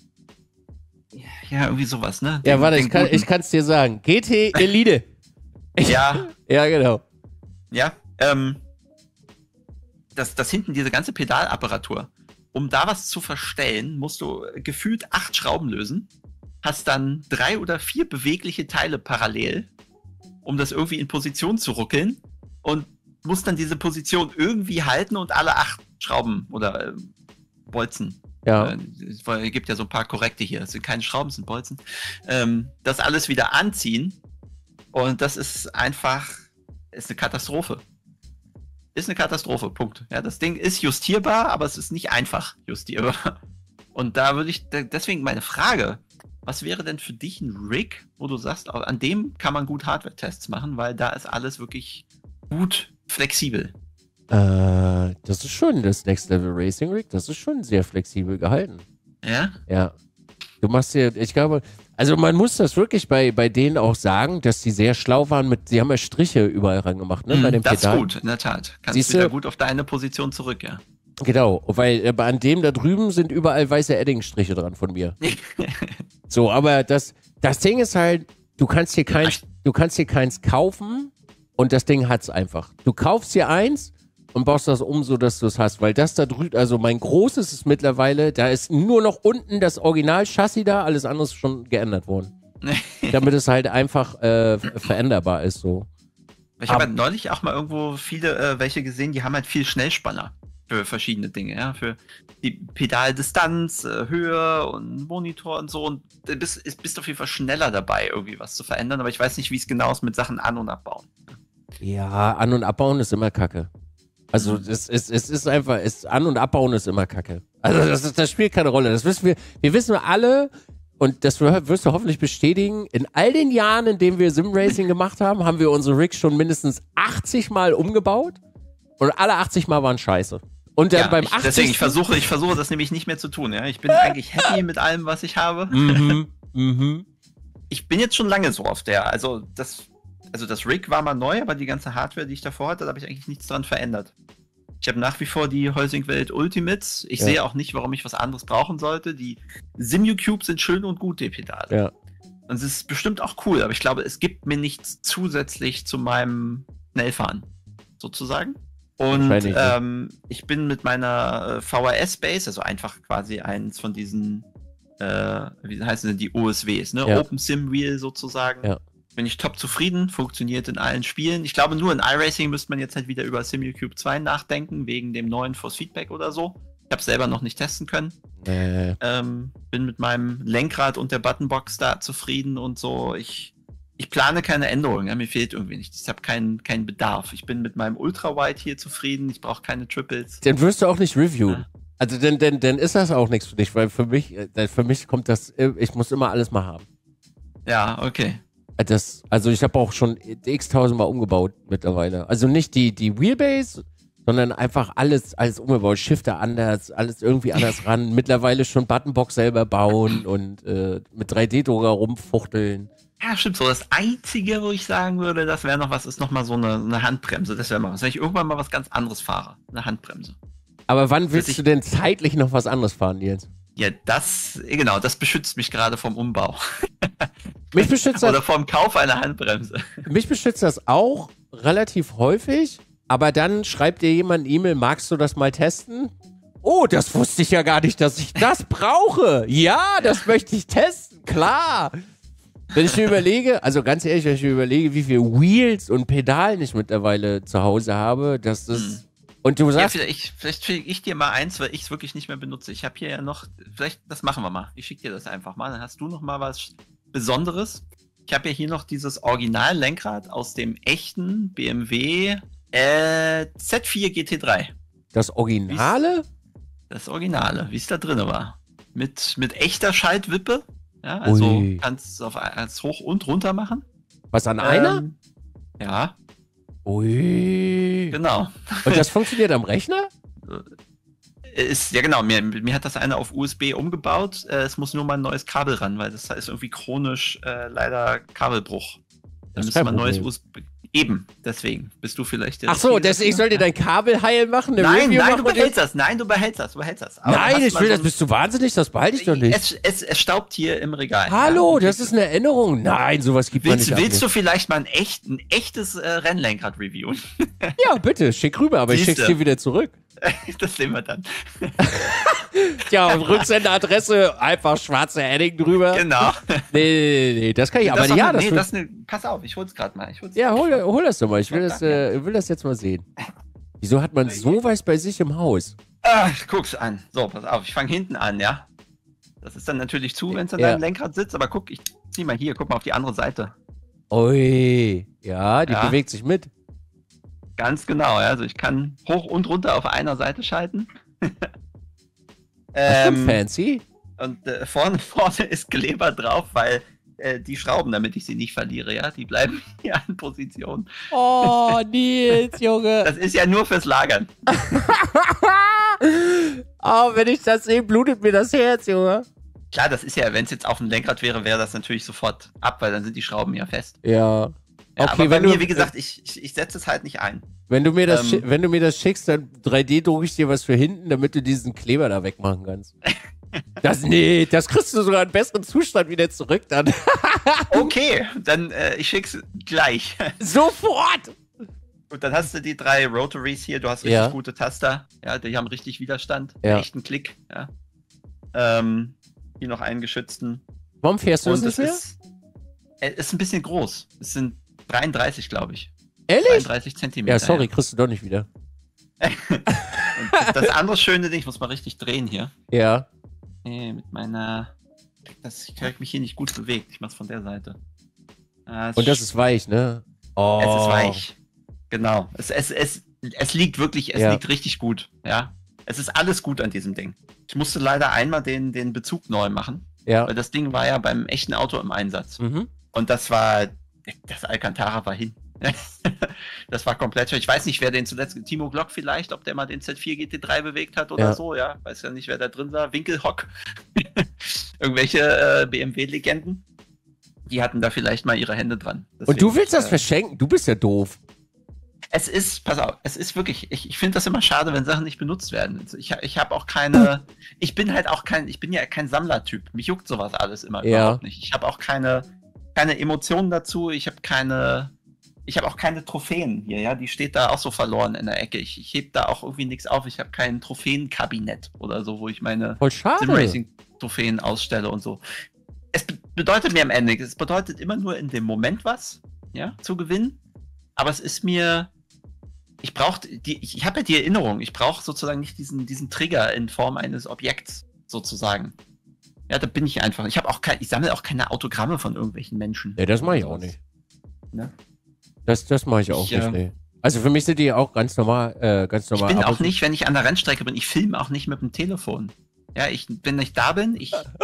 S2: ja, irgendwie sowas, ne?
S1: Ja,
S2: Den-
S1: warte,
S2: den
S1: ich kann
S2: guten.
S1: ich kann's dir sagen. G T Elite.
S2: Ja,
S1: Ja, genau.
S2: ja, ähm, das, das hinten, diese ganze Pedalapparatur, um da was zu verstellen, musst du gefühlt acht Schrauben lösen, hast dann drei oder vier bewegliche Teile parallel, um das irgendwie in Position zu ruckeln und musst dann diese Position irgendwie halten und alle acht Schrauben oder äh, Bolzen.
S1: Ja.
S2: Äh, es gibt ja so ein paar korrekte hier, das sind keine Schrauben, das sind Bolzen. Ähm, das alles wieder anziehen und das ist einfach, ist eine Katastrophe. Ist eine Katastrophe, Punkt. Ja, das Ding ist justierbar, aber es ist nicht einfach justierbar. Und da würde ich, deswegen meine Frage, was wäre denn für dich ein Rig, wo du sagst, an dem kann man gut Hardware-Tests machen, weil da ist alles wirklich gut flexibel.
S1: Äh, das ist schon das Next Level Racing Rig, das ist schon sehr flexibel gehalten.
S2: Ja?
S1: Ja. Du machst dir, ich glaube, also man muss das wirklich bei, bei denen auch sagen, dass die sehr schlau waren mit, sie haben ja Striche überall rangemacht, ne, bei dem
S2: das
S1: Pedal.
S2: ist gut, in der Tat. Kannst
S1: Siehst
S2: wieder
S1: du?
S2: gut auf deine Position zurück, ja.
S1: Genau, weil äh, an dem da drüben sind überall weiße Eddingstriche dran von mir. So, aber das, das Ding ist halt, du kannst hier keins, du kannst hier keins kaufen und das Ding hat's einfach. Du kaufst hier eins und baust das um, so dass du es hast, weil das da drüben, also mein großes ist mittlerweile, da ist nur noch unten das Original-Chassis da, alles andere ist schon geändert worden. damit es halt einfach äh, veränderbar ist so.
S2: Ich habe halt neulich auch mal irgendwo viele äh, welche gesehen, die haben halt viel Schnellspanner für verschiedene Dinge, ja, für die Pedaldistanz, äh, Höhe und Monitor und so, und du bist, bist auf jeden Fall schneller dabei, irgendwie was zu verändern, aber ich weiß nicht, wie es genau ist mit Sachen an- und abbauen.
S1: Ja, an- und abbauen ist immer Kacke. Also es, es, es ist einfach, es, an- und abbauen ist immer Kacke. Also das, ist, das spielt keine Rolle. Das wissen wir, wir wissen alle, und das wirst du hoffentlich bestätigen, in all den Jahren, in denen wir Simracing gemacht haben, haben wir unsere Rigs schon mindestens achtzig Mal umgebaut, und alle achtzig Mal waren scheiße. Und dann
S2: ja,
S1: beim
S2: ich,
S1: achtzigsten
S2: Deswegen, ich versuche, ich versuche das nämlich nicht mehr zu tun. Ja? Ich bin eigentlich happy mit allem, was ich habe.
S1: Mhm, mhm.
S2: Ich bin jetzt schon lange so auf der, also das, also das Rig war mal neu, aber die ganze Hardware, die ich davor hatte, da habe ich eigentlich nichts dran verändert. Ich habe nach wie vor die Heusing-Welt Ultimates. Ich ja. sehe auch nicht, warum ich was anderes brauchen sollte. Die Simu-Cubes sind schön und gut, die Pedale.
S1: Ja.
S2: Und es ist bestimmt auch cool, aber ich glaube, es gibt mir nichts zusätzlich zu meinem Schnellfahren, sozusagen. Und ähm, ich bin mit meiner äh, V H S-Base, also einfach quasi eins von diesen, äh, wie heißen denn die O S Ws, ne?
S1: Ja.
S2: Open Sim Wheel sozusagen.
S1: Ja.
S2: Bin ich top zufrieden, funktioniert in allen Spielen. Ich glaube, nur in iRacing müsste man jetzt halt wieder über SimuCube zwei nachdenken, wegen dem neuen Force Feedback oder so. Ich habe es selber noch nicht testen können.
S1: Äh.
S2: Ähm, bin mit meinem Lenkrad und der Buttonbox da zufrieden und so. Ich, ich plane keine Änderungen, ja, mir fehlt irgendwie nichts. Ich habe keinen keinen Bedarf. Ich bin mit meinem Ultra-Wide hier zufrieden, ich brauche keine Triples.
S1: Den wirst du auch nicht reviewen.
S2: Ja.
S1: Also dann, dann, dann ist das auch nichts für dich, weil für mich, für mich kommt das, ich muss immer alles mal haben.
S2: Ja, okay.
S1: Das, also ich habe auch schon x-tausendmal umgebaut mittlerweile. Also nicht die, die Wheelbase, sondern einfach alles, alles umgebaut. Shifter anders, alles irgendwie anders ran. Mittlerweile schon Buttonbox selber bauen und äh, mit drei D-Drucker rumfuchteln.
S2: Ja, stimmt. So das Einzige, wo ich sagen würde, das wäre noch was, ist noch mal so eine, eine Handbremse. Das wäre mal was. Wenn ich irgendwann mal was ganz anderes fahre. Eine Handbremse.
S1: Aber wann willst
S2: ich,
S1: du denn zeitlich noch was anderes fahren, Jens?
S2: Ja, das, genau, das beschützt mich gerade vom Umbau.
S1: Mich beschützt das,
S2: Oder vom Kauf einer Handbremse.
S1: Mich beschützt das auch relativ häufig, aber dann schreibt dir jemand eine E-Mail, magst du das mal testen? Oh, das wusste ich ja gar nicht, dass ich das brauche. Ja, das möchte ich testen, klar. Wenn ich mir überlege, also ganz ehrlich, wenn ich mir überlege, wie viele Wheels und Pedalen ich mittlerweile zu Hause habe, dass das... Hm. Und du sagst...
S2: Ja, vielleicht, vielleicht schicke ich dir mal eins, weil ich es wirklich nicht mehr benutze. Ich habe hier ja noch... Vielleicht, das machen wir mal. Ich schicke dir das einfach mal. Dann hast du noch mal was Besonderes. Ich habe ja hier noch dieses Original-Lenkrad aus dem echten B M W äh, Z vier G T drei.
S1: Das Originale?
S2: Das Originale, wie es da drin war. Mit, mit echter Schaltwippe. Ja, also Ui. Kannst du es als hoch und runter machen.
S1: Was, an einer?
S2: Ähm, ja.
S1: Ui.
S2: Genau.
S1: Und das funktioniert am Rechner?
S2: Ist, ja genau, mir, mir hat das eine auf U S B umgebaut. Äh, es muss nur mal ein neues Kabel ran, weil das ist irgendwie chronisch äh, leider Kabelbruch. Dann müsste man ein neues U S B... Eben, deswegen bist du vielleicht der...
S1: Ach so, deswegen ich soll dir dein Kabel heil machen?
S2: Nein,
S1: Review
S2: nein,
S1: machen
S2: du behältst das. Nein, du behältst das. Du behältst das.
S1: Aber nein, ich will so das. Bist du wahnsinnig? Das behalte ich doch nicht.
S2: Es, es, es staubt hier im Regal.
S1: Hallo, ja, das ist eine Erinnerung. Nein, sowas gibt
S2: willst,
S1: man nicht.
S2: Willst du vielleicht mal ein, echt, ein echtes äh, Rennlenkrad reviewen?
S1: Ja, bitte, schick rüber, aber Siehste. Ich schick's dir wieder zurück.
S2: Das sehen wir dann.
S1: Ja, und Rücksenderadresse, einfach schwarze Edding drüber.
S2: Genau.
S1: Nee, nee, nee, das kann ich, das aber ja,
S2: eine,
S1: das,
S2: nee, das eine, pass auf, ich hol's gerade mal. Ich hol's
S1: ja, hol, hol das doch mal, ich will das, äh, will das jetzt mal sehen. Wieso hat man sowas bei sich im Haus?
S2: Ach, guck's an. So, pass auf, ich fange hinten an, ja. Das ist dann natürlich zu, wenn es an
S1: ja.
S2: deinem Lenkrad sitzt, aber guck, ich zieh mal hier, guck mal auf die andere Seite.
S1: Ui, ja, die ja. bewegt sich mit.
S2: Ganz genau, ja. Also ich kann hoch und runter auf einer Seite schalten.
S1: Das ist ähm, fancy.
S2: Und äh, vorne, vorne ist Kleber drauf, weil äh, die Schrauben, damit ich sie nicht verliere, ja, die bleiben hier an Position.
S1: Oh, Nils, Junge.
S2: Das ist ja nur fürs Lagern.
S1: Oh, wenn ich das sehe, blutet mir das Herz, Junge.
S2: Klar, das ist ja, wenn es jetzt auf dem Lenkrad wäre, wäre das natürlich sofort ab, weil dann sind die Schrauben ja fest.
S1: Ja.
S2: Ja,
S1: okay,
S2: aber bei
S1: wenn
S2: mir,
S1: du,
S2: wie gesagt, ich, ich, ich setze es halt nicht ein.
S1: Wenn du mir das,
S2: ähm,
S1: wenn du mir das schickst, dann drei D drucke ich dir was für hinten, damit du diesen Kleber da wegmachen kannst. Das, nee, das kriegst du sogar in besseren Zustand wieder zurück dann.
S2: Okay, dann äh, ich schick's gleich.
S1: Sofort!
S2: Und dann hast du die drei Rotaries hier, du hast richtig ja. gute Taster. Ja, die haben richtig Widerstand.
S1: Ja.
S2: Echten Klick. Ja. Ähm, hier noch einen geschützten.
S1: Warum fährst du
S2: Und
S1: das nicht mehr?
S2: Ist, Er ist ein bisschen groß. Es sind dreiunddreißig, glaube ich.
S1: Ehrlich?
S2: dreiunddreißig Zentimeter.
S1: Ja, sorry, kriegst du doch nicht wieder.
S2: Und das andere schöne Ding, ich muss mal richtig drehen hier.
S1: Ja.
S2: Nee, mit meiner. Das, ich krieg mich hier nicht gut bewegt. Ich mach's von der Seite. Ah,
S1: Und das ist weich, ne? Oh.
S2: Es ist weich. Genau. Es, es, es, es liegt wirklich, es
S1: Ja.
S2: liegt richtig gut. Ja. Es ist alles gut an diesem Ding. Ich musste leider einmal den, den Bezug neu machen.
S1: Ja.
S2: Weil das Ding war ja beim echten Auto im Einsatz.
S1: Mhm.
S2: Und das war. Das Alcantara war hin. Das war komplett. Ich weiß nicht, wer den zuletzt. Timo Glock vielleicht, ob der mal den Z vier G T drei bewegt hat oder
S1: Ja.
S2: so, ja. Weiß ja nicht, wer da drin war. Winkelhock. Irgendwelche äh, B M W-Legenden. Die hatten da vielleicht mal ihre Hände dran.
S1: Und du willst das
S2: äh,
S1: verschenken? Du bist ja doof.
S2: Es ist, pass auf, es ist wirklich, ich, ich finde das immer schade, wenn Sachen nicht benutzt werden. Also Ich, ich habe auch keine, ich bin halt auch kein, ich bin ja kein Sammlertyp. Mich juckt sowas alles immer
S1: Ja.
S2: überhaupt nicht. Ich habe auch keine, keine Emotionen dazu. Ich habe keine, ich habe auch keine Trophäen hier, ja. Die steht da auch so verloren in der Ecke. Ich, ich heb da auch irgendwie nichts auf. Ich habe kein Trophäenkabinett oder so, wo ich meine
S1: Voll schade.
S2: Simracing-Trophäen ausstelle und so. Es be- bedeutet mir am Ende, es bedeutet immer nur in dem Moment was, ja, zu gewinnen. Aber es ist mir, ich brauche die, ich, ich habe ja die Erinnerung, ich brauche sozusagen nicht diesen, diesen Trigger in Form eines Objekts, sozusagen. Ja, da bin ich einfach. Ich habe auch kein, ich sammle auch keine Autogramme von irgendwelchen Menschen.
S1: Ja, das mache ich auch nicht.
S2: Ne?
S1: Das, das mache ich auch
S2: Ich,
S1: nicht,
S2: äh,
S1: nee. Also für mich sind die auch ganz normal, äh, ganz
S2: Ich
S1: normal.
S2: bin
S1: aber
S2: auch nicht, wenn ich an der Rennstrecke bin, ich filme auch nicht mit dem Telefon. Ja, ich, wenn ich da bin, ich, ja,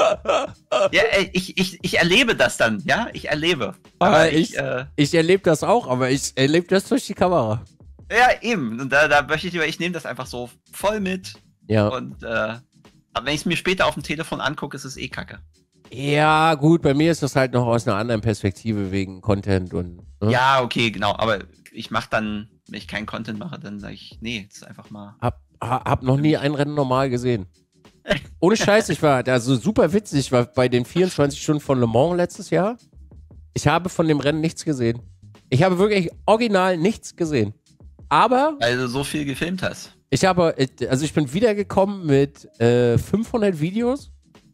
S2: ey, ich, ich, ich erlebe das dann, ja, ich erlebe.
S1: Aber
S2: Aber
S1: ich-
S2: ich, äh,
S1: Ich erlebe das auch, aber ich erlebe das durch die Kamera.
S2: ja, eben. Und da, da möchte ich lieber, ich nehme das einfach so voll mit.
S1: Ja.
S2: Und, äh, aber wenn ich es mir später auf dem Telefon angucke, ist es eh kacke.
S1: Ja, gut, bei mir ist das halt noch aus einer anderen Perspektive wegen Content und. Ne?
S2: Ja, okay, genau. Aber ich mache dann, wenn ich keinen Content mache, dann sage ich, nee, jetzt einfach mal.
S1: Hab, ha- hab noch nie ein Rennen normal gesehen. Ohne Scheiß, ich war also super witzig. Ich war bei den vierundzwanzig Stunden von Le Mans letztes Jahr. Ich habe von dem Rennen nichts gesehen. Ich habe wirklich original nichts gesehen. Aber
S2: Weil du so viel gefilmt hast.
S1: ich habe, also ich bin wiedergekommen mit äh, fünfhundert Videos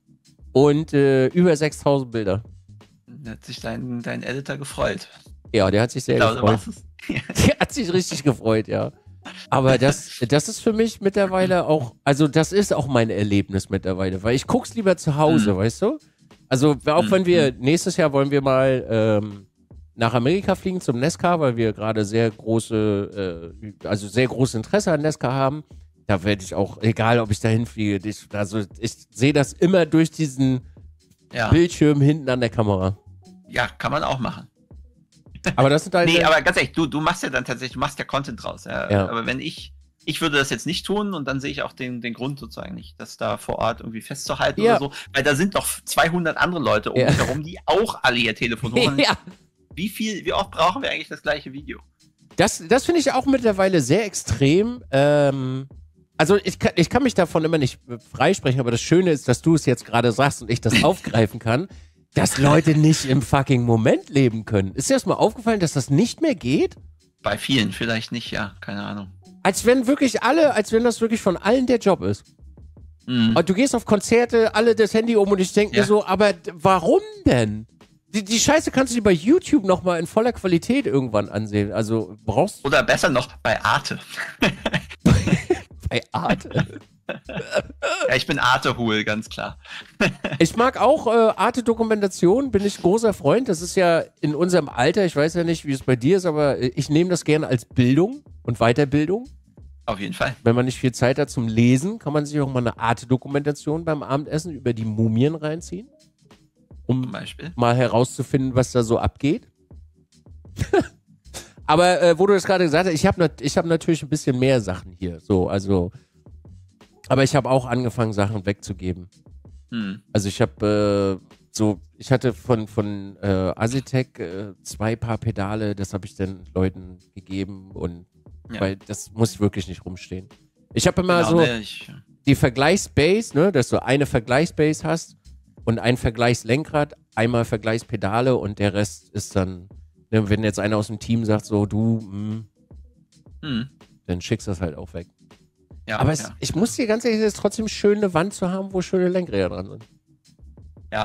S1: und äh, über sechstausend Bilder.
S2: Da hat sich dein, dein Editor gefreut.
S1: Ja, der hat sich sehr
S2: Genau, du
S1: gefreut.
S2: machst es.
S1: Der hat sich richtig gefreut, ja. Aber das, das ist für mich mittlerweile auch, also das ist auch mein Erlebnis mittlerweile, weil ich guck's lieber zu Hause,
S2: Mhm.
S1: weißt du? Also auch
S2: Mhm.
S1: wenn wir, nächstes Jahr wollen wir mal ähm, nach Amerika fliegen zum NASCAR, weil wir gerade sehr große, äh, also sehr großes Interesse an NASCAR haben. Da werde ich auch, egal ob ich da hinfliege, ich, also ich sehe das immer durch diesen
S2: Ja.
S1: Bildschirm hinten an der Kamera.
S2: Ja, kann man auch machen.
S1: Aber das sind halt.
S2: Nee, aber ganz ehrlich, du, du machst ja dann tatsächlich, du machst ja Content draus. Ja.
S1: Ja.
S2: Aber wenn ich, ich würde das jetzt nicht tun und dann sehe ich auch den, den Grund sozusagen nicht, das da vor Ort irgendwie festzuhalten
S1: Ja.
S2: oder so. Weil da sind doch zweihundert andere Leute um
S1: Ja.
S2: mich herum, die auch alle ihr Telefon holen.
S1: ja.
S2: Wie viel, wie oft brauchen wir eigentlich das gleiche Video?
S1: Das, das finde ich auch mittlerweile sehr extrem. Ähm, also ich kann, ich kann mich davon immer nicht freisprechen, aber das Schöne ist, dass du es jetzt gerade sagst und ich das aufgreifen kann, dass Leute nicht im fucking Moment leben können. Ist dir das mal aufgefallen, dass das nicht mehr geht?
S2: Bei vielen, vielleicht nicht, ja, keine Ahnung.
S1: Als wenn wirklich alle, als wenn das wirklich von allen der Job ist.
S2: Mhm.
S1: Und du gehst auf Konzerte, alle das Handy um und ich denke
S2: Ja.
S1: mir so, aber d- warum denn? Die, die Scheiße kannst du dir bei YouTube nochmal in voller Qualität irgendwann ansehen. Also brauchst du
S2: Oder besser noch bei Arte.
S1: bei Arte.
S2: Ja, ich bin Arte-Hul, ganz klar.
S1: Ich mag auch äh, Arte-Dokumentation, bin ich großer Freund. Das ist ja in unserem Alter, ich weiß ja nicht, wie es bei dir ist, aber äh, ich nehme das gerne als Bildung und Weiterbildung.
S2: Auf jeden Fall.
S1: Wenn man nicht viel Zeit hat zum Lesen, kann man sich auch mal eine Arte-Dokumentation beim Abendessen über die Mumien reinziehen,
S2: Zum
S1: um
S2: Beispiel.
S1: mal herauszufinden, was da so abgeht. Aber äh, wo du das gerade gesagt hast, ich habe nat ich hab natürlich ein bisschen mehr Sachen hier. So, also, aber ich habe auch angefangen, Sachen wegzugeben.
S2: Hm.
S1: Also ich habe äh, so, ich hatte von, von äh, Asitec äh, zwei Paar Pedale, das habe ich dann Leuten gegeben und
S2: Ja.
S1: weil das muss wirklich nicht rumstehen. Ich habe immer
S2: Genau,
S1: so
S2: ne, ich,
S1: die Vergleichsbase, ne, dass du eine Vergleichsbase hast und ein Vergleichslenkrad, einmal Vergleichspedale und der Rest ist dann, ne, wenn jetzt einer aus dem Team sagt so, du, mh,
S2: hm.
S1: dann schickst du das halt auch weg.
S2: Ja,
S1: Aber es,
S2: ja.
S1: ich muss dir ganz ehrlich sagen, es ist trotzdem schön, eine Wand zu haben, wo schöne Lenkräder dran sind.
S2: Ja,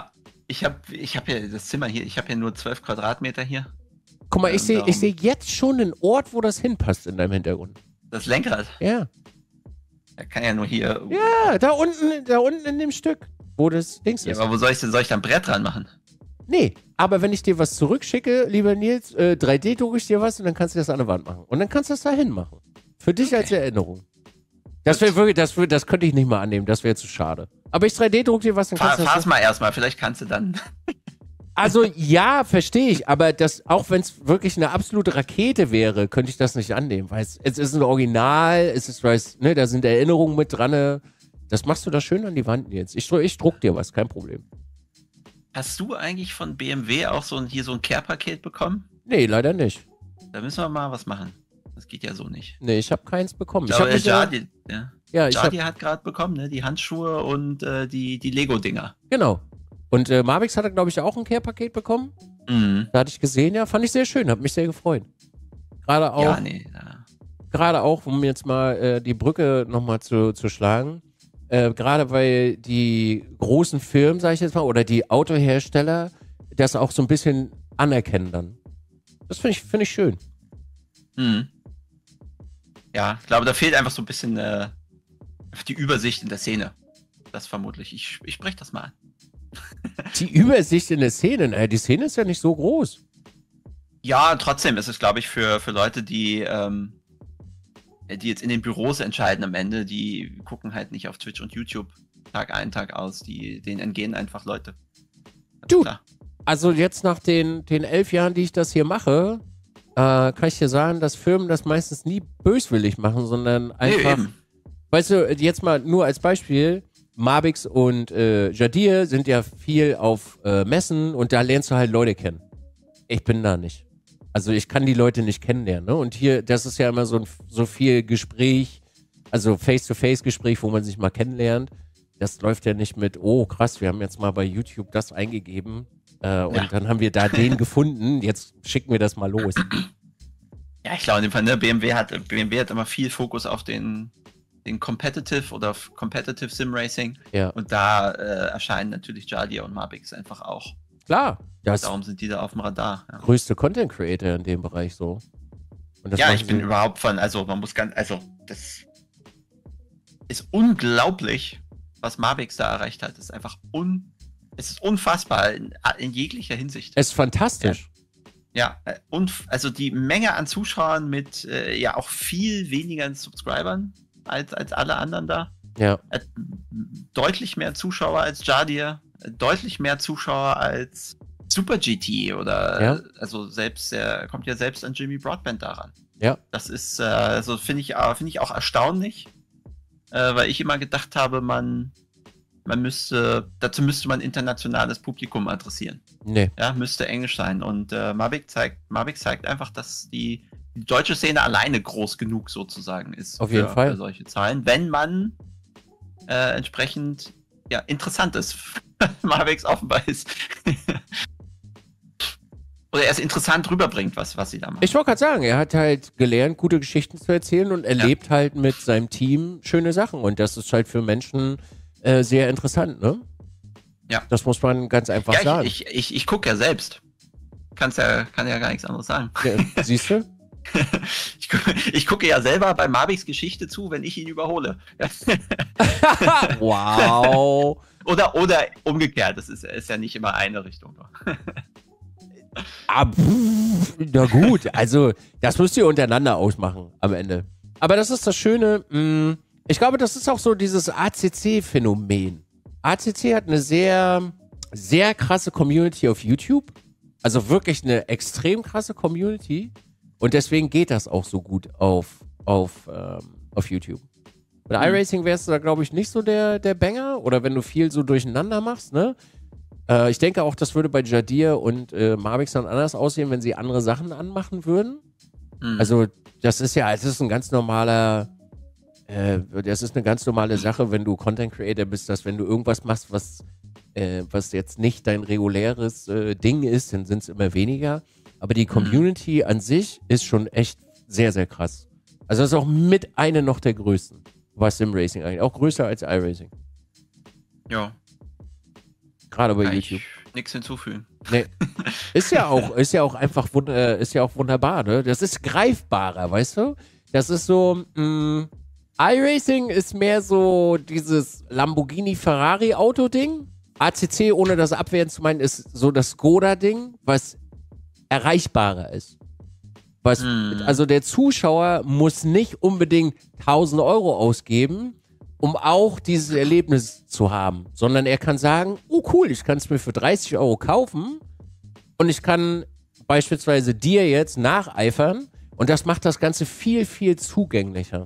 S2: ich habe ich hab ja das Zimmer hier, ich habe ja nur zwölf Quadratmeter hier.
S1: Guck mal, ich
S2: Ähm,
S1: sehe ich
S2: darum-
S1: seh jetzt schon einen Ort, wo das hinpasst in deinem Hintergrund.
S2: Das Lenkrad,
S1: Ja.
S2: da kann ja nur hier.
S1: Ja, da unten, da unten in dem Stück, wo das Dings
S2: Ja,
S1: ist.
S2: aber wo soll ich denn, soll ich da ein Brett dran machen?
S1: Nee, aber wenn ich dir was zurückschicke, lieber Nils, äh, drei D drucke ich dir was und dann kannst du das an der Wand machen. Und dann kannst du das da hin machen. Für dich
S2: Okay.
S1: als Erinnerung. Das wäre wirklich, das, wär, das könnte ich nicht mal annehmen, das wäre zu schade. Aber ich drei D druck dir was, dann
S2: Fahr,
S1: kannst du das.
S2: fahr's mal erstmal, vielleicht kannst du dann.
S1: Also ja, verstehe ich, aber das, auch wenn es wirklich eine absolute Rakete wäre, könnte ich das nicht annehmen, weil es, es ist ein Original, es ist, weiß, ne, da sind Erinnerungen mit dran. ne. Das machst du da schön an die Wand jetzt. Ich, ich druck dir was, kein Problem.
S2: Hast du eigentlich von B M W auch so ein, hier so ein Care-Paket bekommen?
S1: Nee, leider nicht.
S2: Da müssen wir mal was machen. Das geht ja so nicht.
S1: Nee, ich habe keins bekommen.
S2: Ich
S1: Ich
S2: glaube,
S1: habe
S2: der
S1: mich ja,
S2: Jardi, ja.
S1: ja, ich hab,
S2: Jardi hat gerade bekommen, ne? Die Handschuhe und äh, die, die Lego-Dinger.
S1: genau. Und äh, Mavix hatte, glaube ich, auch ein Care-Paket bekommen.
S2: Mhm.
S1: Da hatte ich gesehen, ja, fand ich sehr schön, hat mich sehr gefreut. Gerade auch,
S2: Ja, nee. Ja.
S1: gerade auch, um jetzt mal äh, die Brücke nochmal zu, zu schlagen, äh, gerade weil die großen Firmen, sage ich jetzt mal, oder die Autohersteller das auch so ein bisschen anerkennen dann. Das finde ich, find ich schön.
S2: Mhm. Ja, ich glaube, da fehlt einfach so ein bisschen äh, die Übersicht in der Szene. Das vermutlich. Ich, ich spreche das mal an.
S1: Die Übersicht in der Szene, äh, die Szene ist ja nicht so groß.
S2: Ja, trotzdem ist es, glaube ich, für, für Leute, die, ähm, die jetzt in den Büros entscheiden am Ende, die gucken halt nicht auf Twitch und YouTube Tag ein, Tag aus. Die, denen entgehen einfach Leute. Ganz
S1: Du,
S2: klar.
S1: Also jetzt nach den, den elf Jahren, die ich das hier mache, äh, kann ich dir sagen, dass Firmen das meistens nie böswillig machen, sondern einfach,
S2: Nee, eben.
S1: weißt du, jetzt mal nur als Beispiel, Mavix und äh, Jadir sind ja viel auf äh, Messen und da lernst du halt Leute kennen. Ich bin da nicht. Also ich kann die Leute nicht kennenlernen, ne? Und hier, das ist ja immer so, ein, so viel Gespräch, also Face-to-Face-Gespräch, wo man sich mal kennenlernt. Das läuft ja nicht mit, oh krass, wir haben jetzt mal bei YouTube das eingegeben äh, und
S2: Ja.
S1: dann haben wir da den gefunden, jetzt schicken wir das mal los.
S2: Ja, ich glaube in dem Fall, ne, B M W hat, B M W hat immer viel Fokus auf den, den Competitive oder auf Competitive Sim Racing.
S1: Ja,
S2: Und da äh, erscheinen natürlich Jardia und Mavix einfach auch.
S1: klar. Das
S2: Darum sind die da auf dem Radar. Ja,
S1: größte Content Creator in dem Bereich so. Und das
S2: ja
S1: machen
S2: ich bin
S1: sie-
S2: überhaupt von, also man muss ganz, also das ist unglaublich, was Mavix da erreicht hat. Das ist einfach un, es ist unfassbar in, in jeglicher Hinsicht.
S1: Es ist fantastisch.
S2: Ja, äh, und also die Menge an Zuschauern mit äh, ja auch viel weniger Subscribern als, als alle anderen da.
S1: Ja.
S2: Äh, deutlich mehr Zuschauer als Jardir, äh, deutlich mehr Zuschauer als Super G T oder
S1: Ja.
S2: äh, also selbst der kommt ja selbst an Jimmy Broadbent daran.
S1: Ja.
S2: Das ist äh, also finde ich äh, finde ich auch erstaunlich, äh, weil ich immer gedacht habe, man man müsste dazu müsste man internationales Publikum adressieren.
S1: Nee.
S2: Ja, müsste Englisch sein. Und äh, Mavic zeigt, Mavic zeigt einfach, dass die, die deutsche Szene alleine groß genug sozusagen ist.
S1: Auf jeden
S2: für,
S1: Fall.
S2: Für solche Zahlen, wenn man äh, entsprechend ja, interessant ist. Mavic offenbar ist. Oder er es interessant rüberbringt, was, was sie da machen.
S1: Ich wollte gerade sagen, er hat halt gelernt, gute Geschichten zu erzählen und erlebt
S2: Ja.
S1: halt mit seinem Team schöne Sachen. Und das ist halt für Menschen äh, sehr interessant, ne?
S2: Ja.
S1: Das muss man ganz einfach
S2: ja,
S1: sagen.
S2: ich, ich, ich, ich gucke ja selbst. Kann's ja, kann ja gar nichts anderes sagen.
S1: Ja, siehst du?
S2: ich, gucke, ich gucke ja selber bei Mavics Geschichte zu, wenn ich ihn überhole.
S1: Wow.
S2: Oder, oder umgekehrt, das ist, ist ja nicht immer eine Richtung.
S1: Ah, pff, na gut, also das müsst ihr untereinander ausmachen am Ende. Aber das ist das Schöne, mh, ich glaube, das ist auch so dieses A C C-Phänomen. A C C hat eine sehr, sehr krasse Community auf YouTube. Also wirklich eine extrem krasse Community. Und deswegen geht das auch so gut auf, auf, ähm, auf YouTube. Bei
S2: Mhm.
S1: iRacing wärst du da, glaube ich, nicht so der, der Banger. Oder wenn du viel so durcheinander machst, ne? Äh, ich denke auch, das würde bei Jadir und äh, Mavix dann anders aussehen, wenn sie andere Sachen anmachen würden.
S2: Mhm.
S1: Also, das ist ja, es ist ein ganz normaler, äh, das ist eine ganz normale Sache, wenn du Content Creator bist, dass wenn du irgendwas machst, was, äh, was jetzt nicht dein reguläres äh, Ding ist, dann sind es immer weniger. Aber die Community an sich ist schon echt sehr, sehr krass. Also, das ist auch mit einer noch der größten, was Sim-Racing eigentlich. Auch größer als iRacing.
S2: ja.
S1: Gerade bei
S2: Ja,
S1: YouTube.
S2: ich, Nichts hinzufügen.
S1: Nee. Ist ja auch, ist ja auch einfach wund äh, ist ja auch wunderbar, ne? Das ist greifbarer, weißt du? Das ist so, mh, iRacing ist mehr so dieses Lamborghini-Ferrari-Auto-Ding. A C C, ohne das abwehren zu meinen, ist so das Skoda-Ding, was erreichbarer ist. Was,
S2: Hm.
S1: Also der Zuschauer muss nicht unbedingt tausend Euro ausgeben, um auch dieses Erlebnis zu haben, sondern er kann sagen, oh cool, ich kann es mir für dreißig Euro kaufen und ich kann beispielsweise dir jetzt nacheifern und das macht das Ganze viel, viel zugänglicher.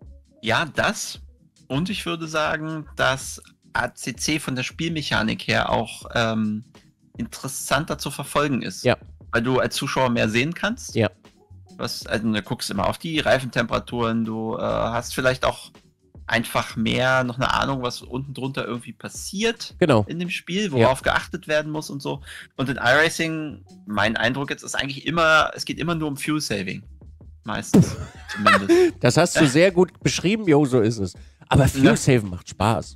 S2: Ja, das. Und ich würde sagen, dass A C C von der Spielmechanik her auch ähm, interessanter zu verfolgen ist.
S1: Ja.
S2: Weil du als Zuschauer mehr sehen kannst.
S1: Ja.
S2: Was, also du guckst immer auf die Reifentemperaturen, du äh, hast vielleicht auch einfach mehr noch eine Ahnung, was unten drunter irgendwie passiert
S1: Genau.
S2: in dem Spiel, worauf ja. geachtet werden muss und so. Und in iRacing, mein Eindruck jetzt ist eigentlich immer, es geht immer nur um Fuel Saving. Meistens. Zumindest.
S1: Das hast du sehr gut beschrieben, jo, so ist es. Aber Fuel ja. Saving macht Spaß.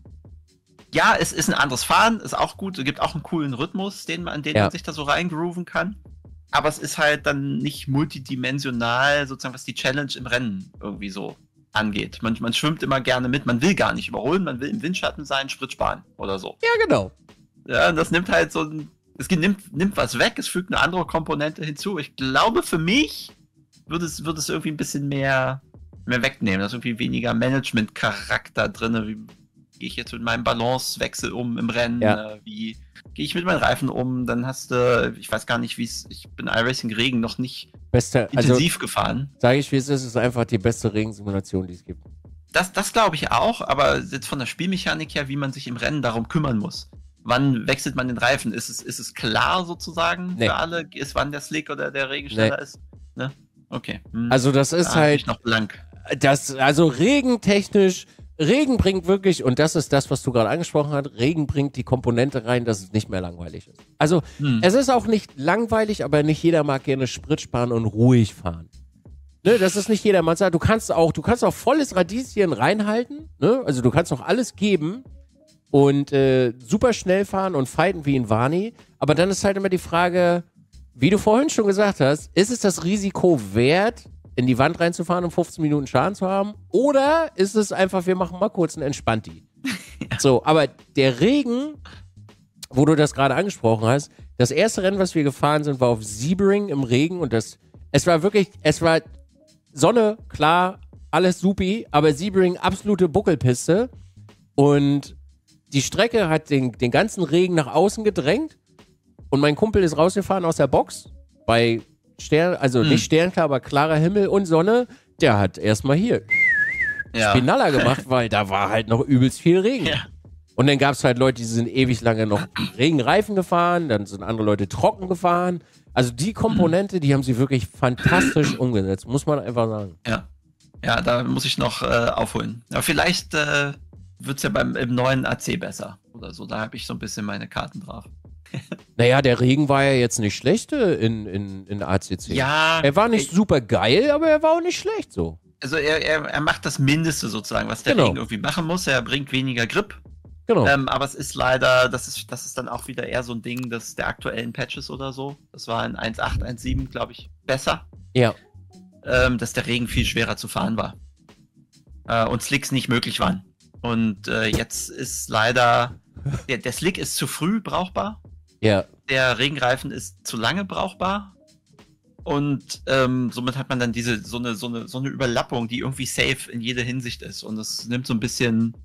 S2: Ja, es ist ein anderes Fahren, ist auch gut, es gibt auch einen coolen Rhythmus, den man, an den ja. man sich da so reingrooven kann. Aber es ist halt dann nicht multidimensional, sozusagen, was die Challenge im Rennen irgendwie so angeht. Man, man schwimmt immer gerne mit, man will gar nicht überholen, man will im Windschatten sein, Sprit sparen oder so.
S1: Ja, genau.
S2: Ja, das nimmt halt so ein, es nimmt, nimmt was weg, es fügt eine andere Komponente hinzu. Ich glaube, für mich würde es, würde es irgendwie ein bisschen mehr, mehr wegnehmen. Da ist irgendwie weniger Management-Charakter drin. Wie gehe ich jetzt mit meinem Balancewechsel um im Rennen?
S1: Ja.
S2: Wie gehe ich mit meinen Reifen um? Dann hast du, ich weiß gar nicht, wie es, ich bin iRacing Regen noch nicht
S1: Beste,
S2: intensiv
S1: also,
S2: gefahren.
S1: Sage ich, wie es ist, es ist einfach die beste Regensimulation, die es gibt.
S2: Das, das glaube ich auch, aber jetzt von der Spielmechanik her, wie man sich im Rennen darum kümmern muss. Wann wechselt man den Reifen? Ist es, ist es klar sozusagen
S1: nee.
S2: für alle, ist wann der Slick oder der Regen schneller nee. ist? Ne? Okay. Hm.
S1: Also das ist
S2: da
S1: halt
S2: ich noch blank.
S1: Das, also regentechnisch, Regen bringt wirklich, und das ist das, was du gerade angesprochen hast, Regen bringt die Komponente rein, dass es nicht mehr langweilig ist. Also hm. es ist auch nicht langweilig, aber nicht jeder mag gerne Sprit sparen und ruhig fahren. Ne, das ist nicht jeder. Man sagt, du kannst auch, du kannst auch volles Radieschen reinhalten, ne? Also du kannst auch alles geben und äh, super schnell fahren und fighten wie in Wani. Aber dann ist halt immer die Frage, wie du vorhin schon gesagt hast, ist es das Risiko wert, in die Wand reinzufahren und fünfzehn Minuten Schaden zu haben? Oder ist es einfach, wir machen mal kurz einen Entspannti? Ja. So, aber der Regen, wo du das gerade angesprochen hast, das erste Rennen, was wir gefahren sind, war auf Sebring im Regen und das, es war wirklich, es war Sonne, klar, alles supi, aber Sebring absolute Buckelpiste und die Strecke hat den, den ganzen Regen nach außen gedrängt und mein Kumpel ist rausgefahren aus der Box bei Stern, also hm. nicht sternklar, aber klarer Himmel und Sonne, der hat erstmal hier
S2: ja.
S1: Spinaller gemacht, weil da war halt noch übelst viel Regen.
S2: Ja.
S1: Und dann gab es halt Leute, die sind ewig lange noch Regenreifen gefahren, dann sind andere Leute trocken gefahren. Also die Komponente, die haben sie wirklich fantastisch umgesetzt, muss man einfach sagen.
S2: Ja, ja, da muss ich noch äh, aufholen. Aber vielleicht äh, wird es ja beim im neuen A C besser oder so. Da habe ich so ein bisschen meine Karten drauf.
S1: Naja, der Regen war ja jetzt nicht schlecht in, in, in A C C.
S2: Ja.
S1: Er war nicht
S2: ich,
S1: super geil, aber er war auch nicht schlecht so.
S2: Also er, er, er macht das Mindeste sozusagen, was der
S1: genau.
S2: Regen irgendwie machen muss. Er bringt weniger Grip.
S1: Genau.
S2: Ähm, aber es ist leider, das ist, das ist dann auch wieder eher so ein Ding des, der aktuellen Patches oder so. Das war in eins Punkt acht, eins Punkt sieben, glaube ich, besser.
S1: Ja.
S2: Ähm, dass der Regen viel schwerer zu fahren war. Äh, und Slicks nicht möglich waren. Und äh, jetzt ist leider, der, der Slick ist zu früh brauchbar.
S1: Ja.
S2: Der Regenreifen ist zu lange brauchbar. Und ähm, somit hat man dann diese, so eine, so eine, so eine Überlappung, die irgendwie safe in jeder Hinsicht ist. Und es nimmt so ein bisschen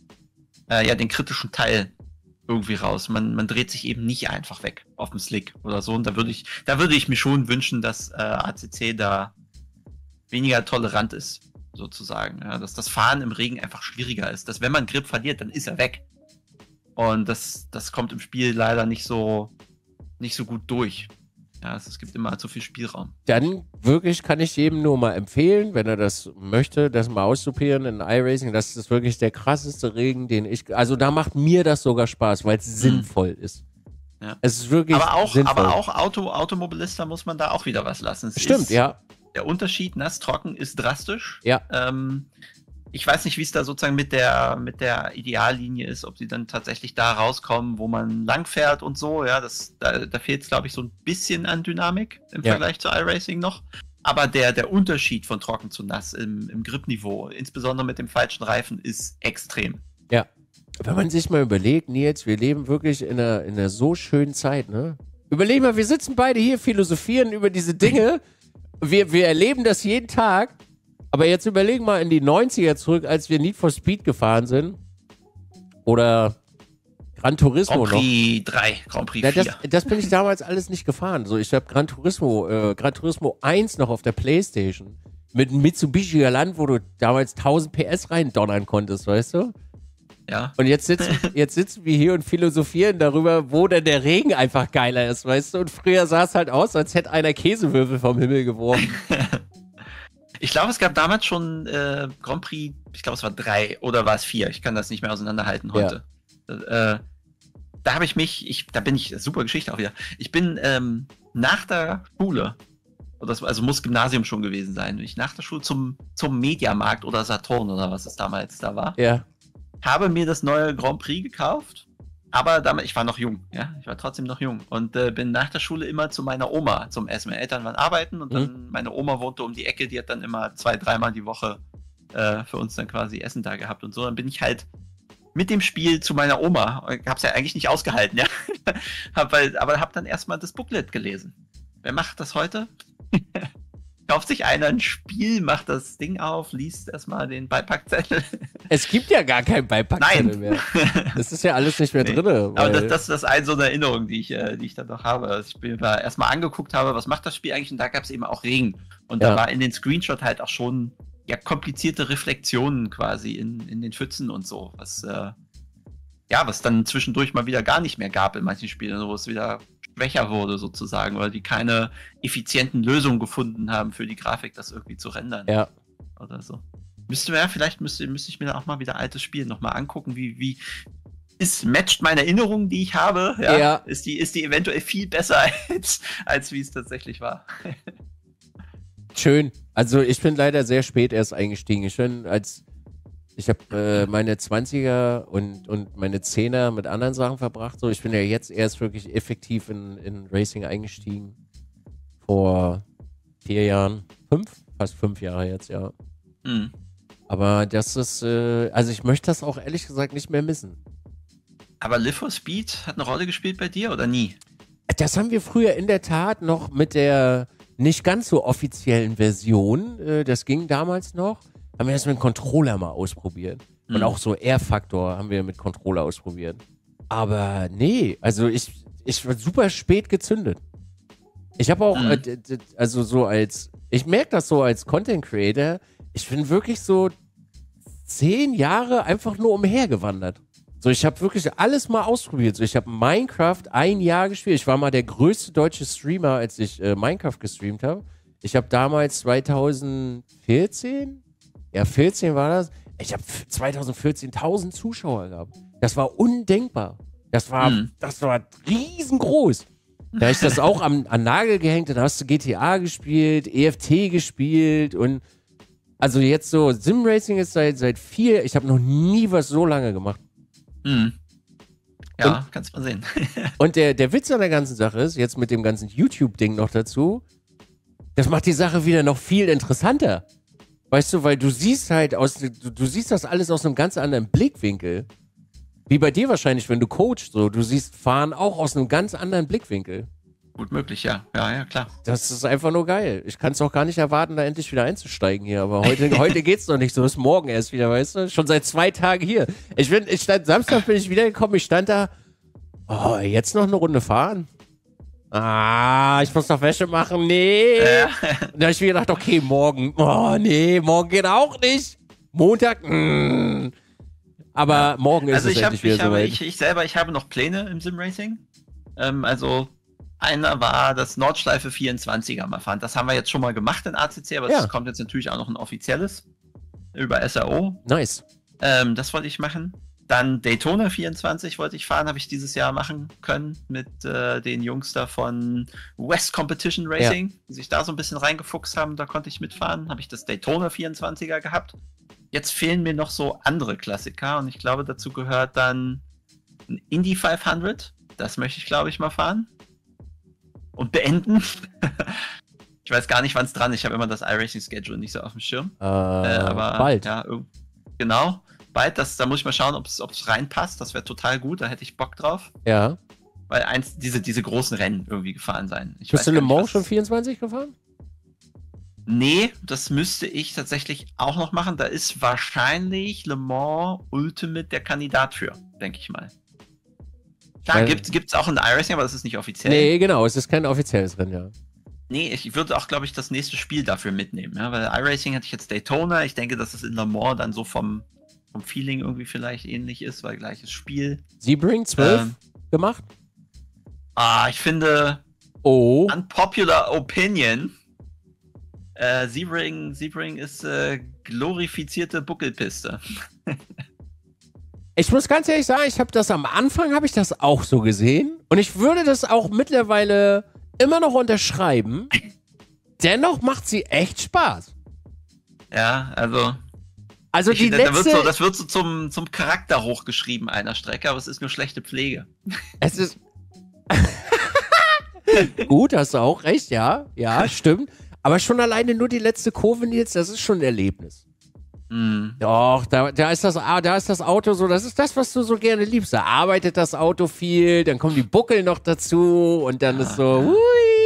S2: Äh, ja, den kritischen Teil irgendwie raus. Man, man dreht sich eben nicht einfach weg auf dem Slick oder so. Und da würde ich, da würde ich mir schon wünschen, dass äh, A C C da weniger tolerant ist, sozusagen. Ja, dass das Fahren im Regen einfach schwieriger ist. Dass wenn man Grip verliert, dann ist er weg. Und das, das kommt im Spiel leider nicht so, nicht so gut durch. Ja, es, es gibt immer zu viel Spielraum.
S1: Dann wirklich kann ich jedem nur mal empfehlen, wenn er das möchte, das mal auszuprobieren in iRacing. Das ist wirklich der krasseste Regen, den ich. Also da macht mir das sogar Spaß, weil es mhm. sinnvoll ist.
S2: Ja.
S1: Es ist wirklich
S2: aber auch,
S1: sinnvoll.
S2: aber auch Auto, Automobilista muss man da auch wieder was lassen. Es
S1: Stimmt,
S2: ist,
S1: ja.
S2: Der Unterschied nass trocken ist drastisch.
S1: Ja.
S2: Ähm, ich weiß nicht, wie es da sozusagen mit der, mit der Ideallinie ist, ob sie dann tatsächlich da rauskommen, wo man lang fährt und so. Ja, das, da, da fehlt es, glaube ich, so ein bisschen an Dynamik im
S1: Ja.
S2: Vergleich zu iRacing noch. Aber der, der Unterschied von trocken zu nass im, im Gripniveau, insbesondere mit dem falschen Reifen, ist extrem.
S1: Ja. Wenn man sich mal überlegt, Nils, wir leben wirklich in einer, in einer so schönen Zeit, ne? Überleg mal, wir sitzen beide hier, philosophieren über diese Dinge. Wir, wir erleben das jeden Tag. Aber jetzt überlegen mal in die neunziger zurück, als wir Need for Speed gefahren sind. Oder Gran Turismo
S2: Grand
S1: noch.
S2: Prix drei, Grand Prix
S1: Ja,
S2: vier.
S1: das, das bin ich damals alles nicht gefahren. So, ich habe Gran Turismo, äh, Gran Turismo eins noch auf der Playstation. Mit einem Mitsubishi Galant, wo du damals tausend P S reindonnern konntest, weißt du?
S2: Ja.
S1: Und jetzt sitzen, jetzt sitzen wir hier und philosophieren darüber, wo denn der Regen einfach geiler ist, weißt du? Und früher sah es halt aus, als hätte einer Käsewürfel vom Himmel geworfen.
S2: Ich glaube, es gab damals schon äh, Grand Prix, ich glaube, es war drei oder war es vier. Ich kann das nicht mehr auseinanderhalten heute. Ja. Äh, da habe ich mich, ich, da bin ich, super Geschichte auch wieder. Ich bin ähm, nach der Schule, oder das, also muss Gymnasium schon gewesen sein, bin ich nach der Schule zum, zum Mediamarkt oder Saturn oder was es damals da war.
S1: Ja.
S2: Habe mir das neue Grand Prix gekauft, aber damit, ich war noch jung, ja, ich war trotzdem noch jung und äh, bin nach der Schule immer zu meiner Oma zum Essen. Meine Eltern waren arbeiten und dann,
S1: Mhm.
S2: meine Oma wohnte um die Ecke, die hat dann immer zwei, dreimal die Woche äh, für uns dann quasi Essen da gehabt und so. Dann bin ich halt mit dem Spiel zu meiner Oma, hab's ja eigentlich nicht ausgehalten, ja, hab halt, aber hab dann erstmal das Booklet gelesen. Wer macht das heute? Kauft sich einer ein Spiel, macht das Ding auf, liest erstmal den Beipackzettel.
S1: Es gibt ja gar kein Beipackzettel
S2: Nein.
S1: mehr. Das ist ja alles nicht mehr
S2: Nee.
S1: drin.
S2: Aber das, das, das ist eine so eine Erinnerung, die ich, äh, die ich dann noch habe. Als ich mir da erstmal angeguckt habe, was macht das Spiel eigentlich? Und da gab es eben auch Regen. Und
S1: Ja.
S2: da war in den Screenshot halt auch schon ja, komplizierte Reflexionen quasi in, in den Pfützen und so. Was, äh, ja, was dann zwischendurch mal wieder gar nicht mehr gab in manchen Spielen, wo es wieder schwächer wurde sozusagen, oder die keine effizienten Lösungen gefunden haben für die Grafik, das irgendwie zu rendern.
S1: Ja.
S2: Oder so. Müsste ja, vielleicht müsste, müsste ich mir dann auch mal wieder altes Spiel nochmal angucken, wie, wie ist, matcht meine Erinnerungen, die ich habe, ja,
S1: Ja.
S2: Ist, die, ist die eventuell viel besser als, als wie es tatsächlich war.
S1: Schön. Also ich bin leider sehr spät erst eingestiegen. Ich bin als ich habe äh, meine zwanziger und, und meine zehner mit anderen Sachen verbracht. So, ich bin ja jetzt erst wirklich effektiv in, in Racing eingestiegen. Vor vier Jahren. Fünf? Fast fünf Jahre jetzt, ja.
S2: Mhm.
S1: Aber das ist, äh, also ich möchte das auch ehrlich gesagt nicht mehr missen.
S2: Aber Live for Speed hat eine Rolle gespielt bei dir oder nie?
S1: Das haben wir früher in der Tat noch mit der nicht ganz so offiziellen Version. Äh, das ging damals noch. Haben wir das mit dem Controller mal ausprobiert. Und
S2: Mhm.
S1: auch so R-Faktor haben wir mit Controller ausprobiert. Aber nee, also ich, ich war super spät gezündet. Ich habe auch,
S2: Mhm.
S1: äh, d- d- also so als, ich merke das so als Content Creator, ich bin wirklich so zehn Jahre einfach nur umhergewandert. So, ich habe wirklich alles mal ausprobiert. So, ich habe Minecraft ein Jahr gespielt. Ich war mal der größte deutsche Streamer, als ich äh, Minecraft gestreamt habe. Ich habe damals zwanzig vierzehn, ja vierzehn war das, ich habe zwanzig vierzehn tausend Zuschauer gehabt. Das war undenkbar. Das war,
S2: Mhm.
S1: das war riesengroß. Da habe ich das auch am, an Nagel gehängt, dann hast du G T A gespielt, E F T gespielt und also jetzt so, Simracing ist seit, seit vier, ich habe noch nie was so lange gemacht.
S2: Mhm. Ja, kannst mal sehen.
S1: Und der, der Witz an der ganzen Sache ist, jetzt mit dem ganzen YouTube-Ding noch dazu, das macht die Sache wieder noch viel interessanter. Weißt du, weil du siehst halt aus, du, du siehst das alles aus einem ganz anderen Blickwinkel. Wie bei dir wahrscheinlich, wenn du coachst, so, du siehst Fahren auch aus einem ganz anderen Blickwinkel.
S2: Gut möglich, ja. Ja, ja, klar.
S1: Das ist einfach nur geil. Ich kann es auch gar nicht erwarten, da endlich wieder einzusteigen hier. Aber heute, heute geht's noch nicht so. Ist morgen erst wieder, weißt du? Schon seit zwei Tagen hier. Ich bin, ich stand, Samstag bin ich wiedergekommen. Ich stand da. Oh, jetzt noch eine Runde fahren? Ah, ich muss noch Wäsche machen. Nee.
S2: Äh,
S1: Und da habe ich mir gedacht, okay, morgen. Oh, nee, morgen geht auch nicht. Montag, mm. Aber morgen ist
S2: also
S1: es
S2: ich, hab,
S1: endlich wieder
S2: ich, habe,
S1: soweit.
S2: ich, ich selber, ich habe noch Pläne im Simracing. Ähm, also einer war das Nordschleife vierundzwanziger mal fahren. Das haben wir jetzt schon mal gemacht in A C C, aber es
S1: Ja.
S2: kommt jetzt natürlich auch noch ein offizielles über S R O.
S1: Nice.
S2: Ähm, das wollte ich machen. Dann Daytona vierundzwanzig wollte ich fahren, habe ich dieses Jahr machen können mit äh, den Jungs da von West Competition Racing, die sich da so ein bisschen reingefuchst haben. Da konnte ich mitfahren. Habe ich das Daytona vierundzwanziger gehabt. jetzt fehlen mir noch so andere Klassiker und ich glaube, dazu gehört dann ein Indy fünfhundert. Das möchte ich, glaube ich, mal fahren. Und beenden. Ich weiß gar nicht, wann es dran ist. Ich habe immer das iRacing-Schedule nicht so auf dem Schirm.
S1: Äh, äh, aber bald.
S2: Ja, genau. Bald. Das, da muss ich mal schauen, ob es reinpasst. Das wäre total gut. Da hätte ich Bock drauf.
S1: Ja.
S2: Weil eins, diese, diese großen Rennen irgendwie gefahren sein. Ich
S1: Bist du Le Mans schon vierundzwanzig gefahren?
S2: Nee, das müsste ich tatsächlich auch noch machen. Da ist wahrscheinlich Le Mans Ultimate der Kandidat für, denke ich mal. Klar,
S1: Weil,
S2: gibt es auch ein iRacing, aber das ist nicht offiziell.
S1: Nee, genau, es ist kein offizielles Rennen, ja.
S2: Nee, ich würde auch, glaube ich, das nächste Spiel dafür mitnehmen. Ja? Weil iRacing hatte ich jetzt Daytona. Ich denke, dass es in Le Mans dann so vom, vom Feeling irgendwie vielleicht ähnlich ist, weil gleiches Spiel.
S1: Sebring zwölf ähm, gemacht?
S2: Ah, ich finde,
S1: oh.
S2: Unpopular Opinion, äh, Sebring, Sebring ist äh, glorifizierte Buckelpiste.
S1: Ich muss ganz ehrlich sagen, ich habe das am Anfang, habe ich das auch so gesehen. Und ich würde das auch mittlerweile immer noch unterschreiben. Dennoch macht sie echt Spaß.
S2: Ja, also...
S1: Also
S2: ich,
S1: die
S2: da,
S1: letzte...
S2: Da wird so, das wird so zum, zum Charakter hochgeschrieben einer Strecke, aber es ist nur schlechte Pflege.
S1: Es ist... Gut, hast du auch recht, ja. Ja, stimmt. Aber schon alleine nur die letzte Kurve, Nils, das ist schon ein Erlebnis.
S2: Mm.
S1: Doch, da, da, ist das, da ist das Auto so, das ist das, was du so gerne liebst. Da arbeitet das Auto viel, dann kommen die Buckel noch dazu und dann ja, ist so,
S2: ja.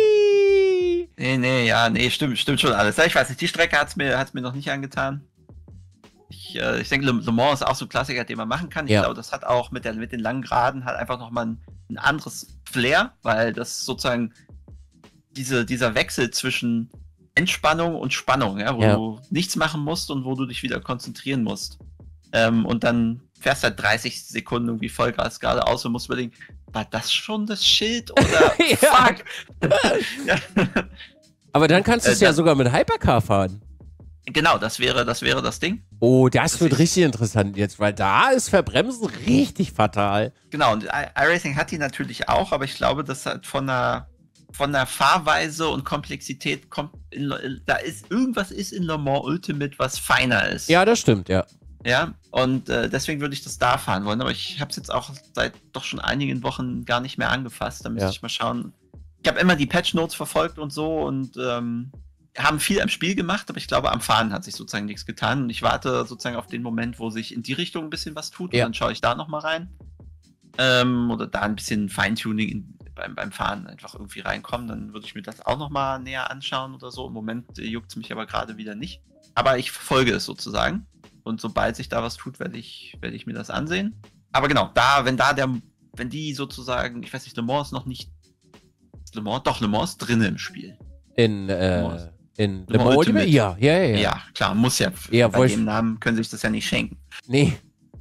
S1: hui.
S2: Nee, nee, ja, nee, stimmt, stimmt schon alles. Ich weiß nicht, die Strecke hat es mir, hat's mir noch nicht angetan. Ich, äh, ich denke, Le, Le Mans ist auch so ein Klassiker, den man machen kann. Ich
S1: ja.
S2: glaube, das hat auch mit, der, mit den langen Geraden halt einfach nochmal ein, ein anderes Flair, weil das sozusagen diese, dieser Wechsel zwischen Entspannung und Spannung, ja, wo ja. du nichts machen musst und wo du dich wieder konzentrieren musst. Ähm, und dann fährst halt dreißig Sekunden irgendwie Vollgas geradeaus und musst überlegen, war das schon das Schild oder fuck?
S1: Ja. Aber dann kannst du es äh, ja sogar mit Hypercar fahren.
S2: Genau, das wäre, das wäre das Ding.
S1: Oh, das, das wird richtig interessant jetzt, weil da ist Verbremsen richtig fatal.
S2: Genau, und iRacing hat die natürlich auch, aber ich glaube, das hat von der von der Fahrweise und Komplexität kommt in, da ist irgendwas ist in Le Mans Ultimate, was feiner ist.
S1: Ja, das stimmt, ja.
S2: Ja, und äh, deswegen würde ich das da fahren wollen, aber ich habe es jetzt auch seit doch schon einigen Wochen gar nicht mehr angefasst, da müsste ja. ich mal schauen. Ich habe immer die Patch-Notes verfolgt und so und ähm, haben viel am Spiel gemacht, aber ich glaube, am Fahren hat sich sozusagen nichts getan und ich warte sozusagen auf den Moment, wo sich in die Richtung ein bisschen was tut ja. und dann schaue ich da nochmal rein. Ähm, oder da ein bisschen Feintuning in, beim, beim Fahren einfach irgendwie reinkommen, dann würde ich mir das auch nochmal näher anschauen oder so. Im Moment äh, juckt es mich aber gerade wieder nicht. Aber ich verfolge es sozusagen. Und sobald sich da was tut, werde ich, werde ich mir das ansehen. Aber genau, da, wenn da der, wenn die sozusagen, ich weiß nicht, Le Mans ist noch nicht, Le Mans, doch, Le Mans ist drin im Spiel.
S1: In, äh, Le in Le Mans Ultimate? Ja, ja, ja.
S2: Ja, klar, muss ja.
S1: ja
S2: bei dem Namen können sie sich das ja nicht schenken.
S1: Nee.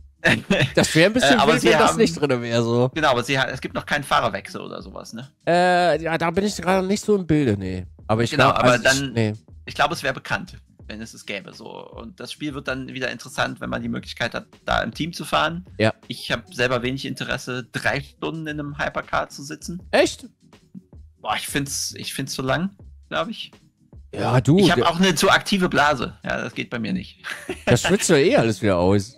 S1: Das wäre ein bisschen
S2: äh,
S1: wild, wenn das nicht drin wäre, so.
S2: Genau, aber sie, es gibt noch keinen Fahrerwechsel oder sowas, ne?
S1: Äh, ja, da bin ich gerade nicht so im Bilde, nee. Aber ich
S2: genau,
S1: glaub,
S2: aber
S1: also
S2: dann,
S1: ich, nee.
S2: ich glaube, es wäre bekannt, wenn es es gäbe, so. Und das Spiel wird dann wieder interessant, wenn man die Möglichkeit hat, da im Team zu fahren.
S1: Ja.
S2: Ich habe selber wenig Interesse, drei Stunden in einem Hypercar zu sitzen.
S1: Echt?
S2: Boah, ich find's, ich find's zu lang, glaube ich.
S1: Ja, du.
S2: Ich habe auch eine zu aktive Blase. Ja, das geht bei mir nicht.
S1: Das schwitzt ja eh alles wieder aus.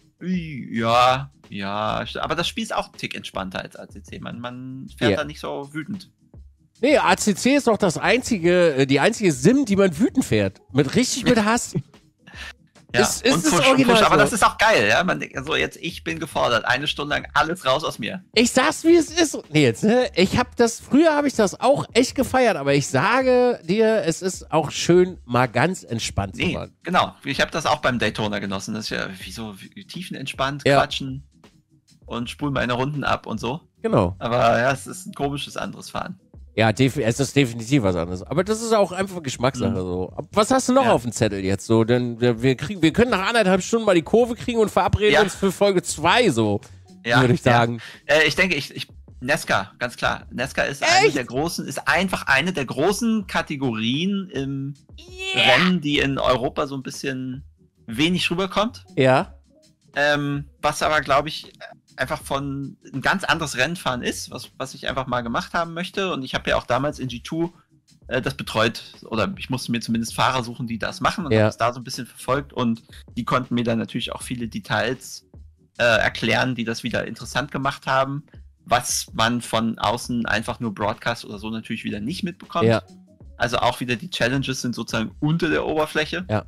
S2: Ja, ja, aber das Spiel ist auch ein Tick entspannter als A C C. Man, man fährt yeah. da nicht so wütend.
S1: Nee, A C C ist doch das einzige, die einzige Sim, die man wütend fährt. Mit richtig mit Hass.
S2: Ja,
S1: ist, ist
S2: und
S1: das
S2: push,
S1: Original
S2: push, aber
S1: so.
S2: das ist auch geil, ja. Man, also jetzt, ich bin gefordert, eine Stunde lang alles raus aus mir.
S1: Ich sag's, wie es ist. Nee, jetzt, ne? Ich hab das, früher habe ich das auch echt gefeiert, aber ich sage dir, es ist auch schön, mal ganz entspannt
S2: nee,
S1: zu machen.
S2: Genau, ich habe das auch beim Daytona genossen. Das ist ja wie so wie tiefenentspannt,
S1: ja.
S2: quatschen und spulen meine Runden ab und so.
S1: Genau.
S2: Aber ja, es ist ein komisches anderes Fahren.
S1: Ja, es ist definitiv was anderes. Aber das ist auch einfach Geschmackssache. Mhm. So. Was hast du noch ja. auf dem Zettel jetzt? So, denn wir, kriegen, wir können nach anderthalb Stunden mal die Kurve kriegen und verabreden ja. uns für Folge zwei, so,
S2: ja,
S1: würde ich sagen.
S2: Ja. Äh, ich denke, ich, ich Nesca, ganz klar. Nesca ist Echt? eine der großen, ist einfach eine der großen Kategorien im yeah. Rennen, die in Europa so ein bisschen wenig rüberkommt.
S1: Ja.
S2: Ähm, was aber, glaube ich, einfach von ein ganz anderes Rennfahren ist, was, was ich einfach mal gemacht haben möchte. Und ich habe ja auch damals in G zwei äh, das betreut, oder ich musste mir zumindest Fahrer suchen, die das machen und
S1: Ja.
S2: habe es da so ein bisschen verfolgt und die konnten mir dann natürlich auch viele Details äh, erklären, die das wieder interessant gemacht haben, was man von außen einfach nur Broadcast oder so natürlich wieder nicht mitbekommt.
S1: Ja.
S2: Also auch wieder die Challenges sind sozusagen unter der Oberfläche.
S1: Ja.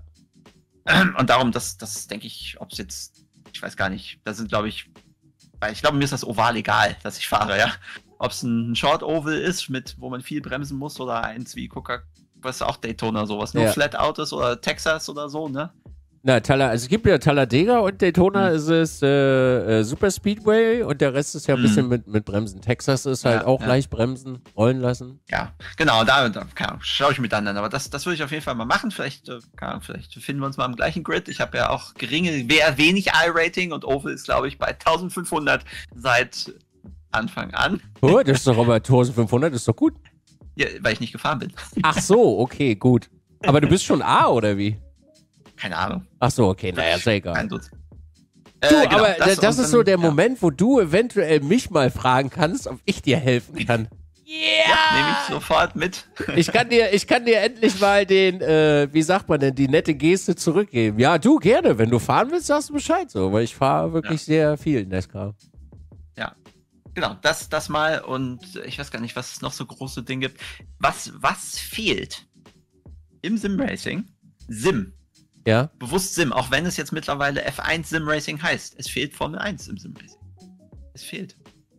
S2: Und darum, das, das denke ich, ob es jetzt, ich weiß gar nicht, da sind glaube ich, weil ich glaube, mir ist das Oval egal, dass ich fahre, ja. Ob es ein Short Oval ist, mit, wo man viel bremsen muss, oder eins wie Coca, was auch Daytona sowas, nur
S1: Ja.
S2: Flat Out ist oder Texas oder so, ne?
S1: Na, Tala, also es gibt ja Talladega und Daytona
S2: Hm.
S1: ist es äh, äh, Super Speedway und der Rest ist ja ein
S2: Hm.
S1: bisschen mit, mit Bremsen. Texas ist halt
S2: Ja,
S1: auch
S2: ja.
S1: leicht bremsen, rollen lassen.
S2: Ja, genau, da, da schaue ich mir dann an. Aber das, das würde ich auf jeden Fall mal machen. Vielleicht, äh, keine Ahnung, vielleicht finden wir uns mal im gleichen Grid. Ich habe ja auch geringe, wer wenig I-Rating und Oval ist, glaube ich, bei eintausendfünfhundert seit Anfang an.
S1: Oh, das ist doch aber eintausendfünfhundert, ist doch gut.
S2: Ja, weil ich nicht gefahren bin.
S1: Ach so, okay, gut. Aber du bist schon A, oder wie?
S2: Keine Ahnung.
S1: Ach so, okay, naja, ist ja egal.
S2: Kein Dutzend.
S1: Du,
S2: Äh, genau,
S1: aber das, das
S2: und
S1: ist so
S2: dann-
S1: der
S2: ja.
S1: Moment, wo du eventuell mich mal fragen kannst, ob ich dir helfen kann.
S2: Ja, nehme ich sofort mit.
S1: Ich kann dir, ich kann dir endlich mal den, äh, wie sagt man denn, die nette Geste zurückgeben. Ja, du, gerne. Wenn du fahren willst, sagst du Bescheid so, weil ich fahre wirklich sehr viel NASCAR.
S2: Ja, genau, das, das mal. Und ich weiß gar nicht, was es noch so große Dinge gibt. Was, was fehlt im Sim-Racing? Sim.
S1: Ja?
S2: Bewusst Sim, auch wenn es jetzt mittlerweile F eins Sim Racing heißt. Es fehlt Formel eins im Sim Racing. Es fehlt.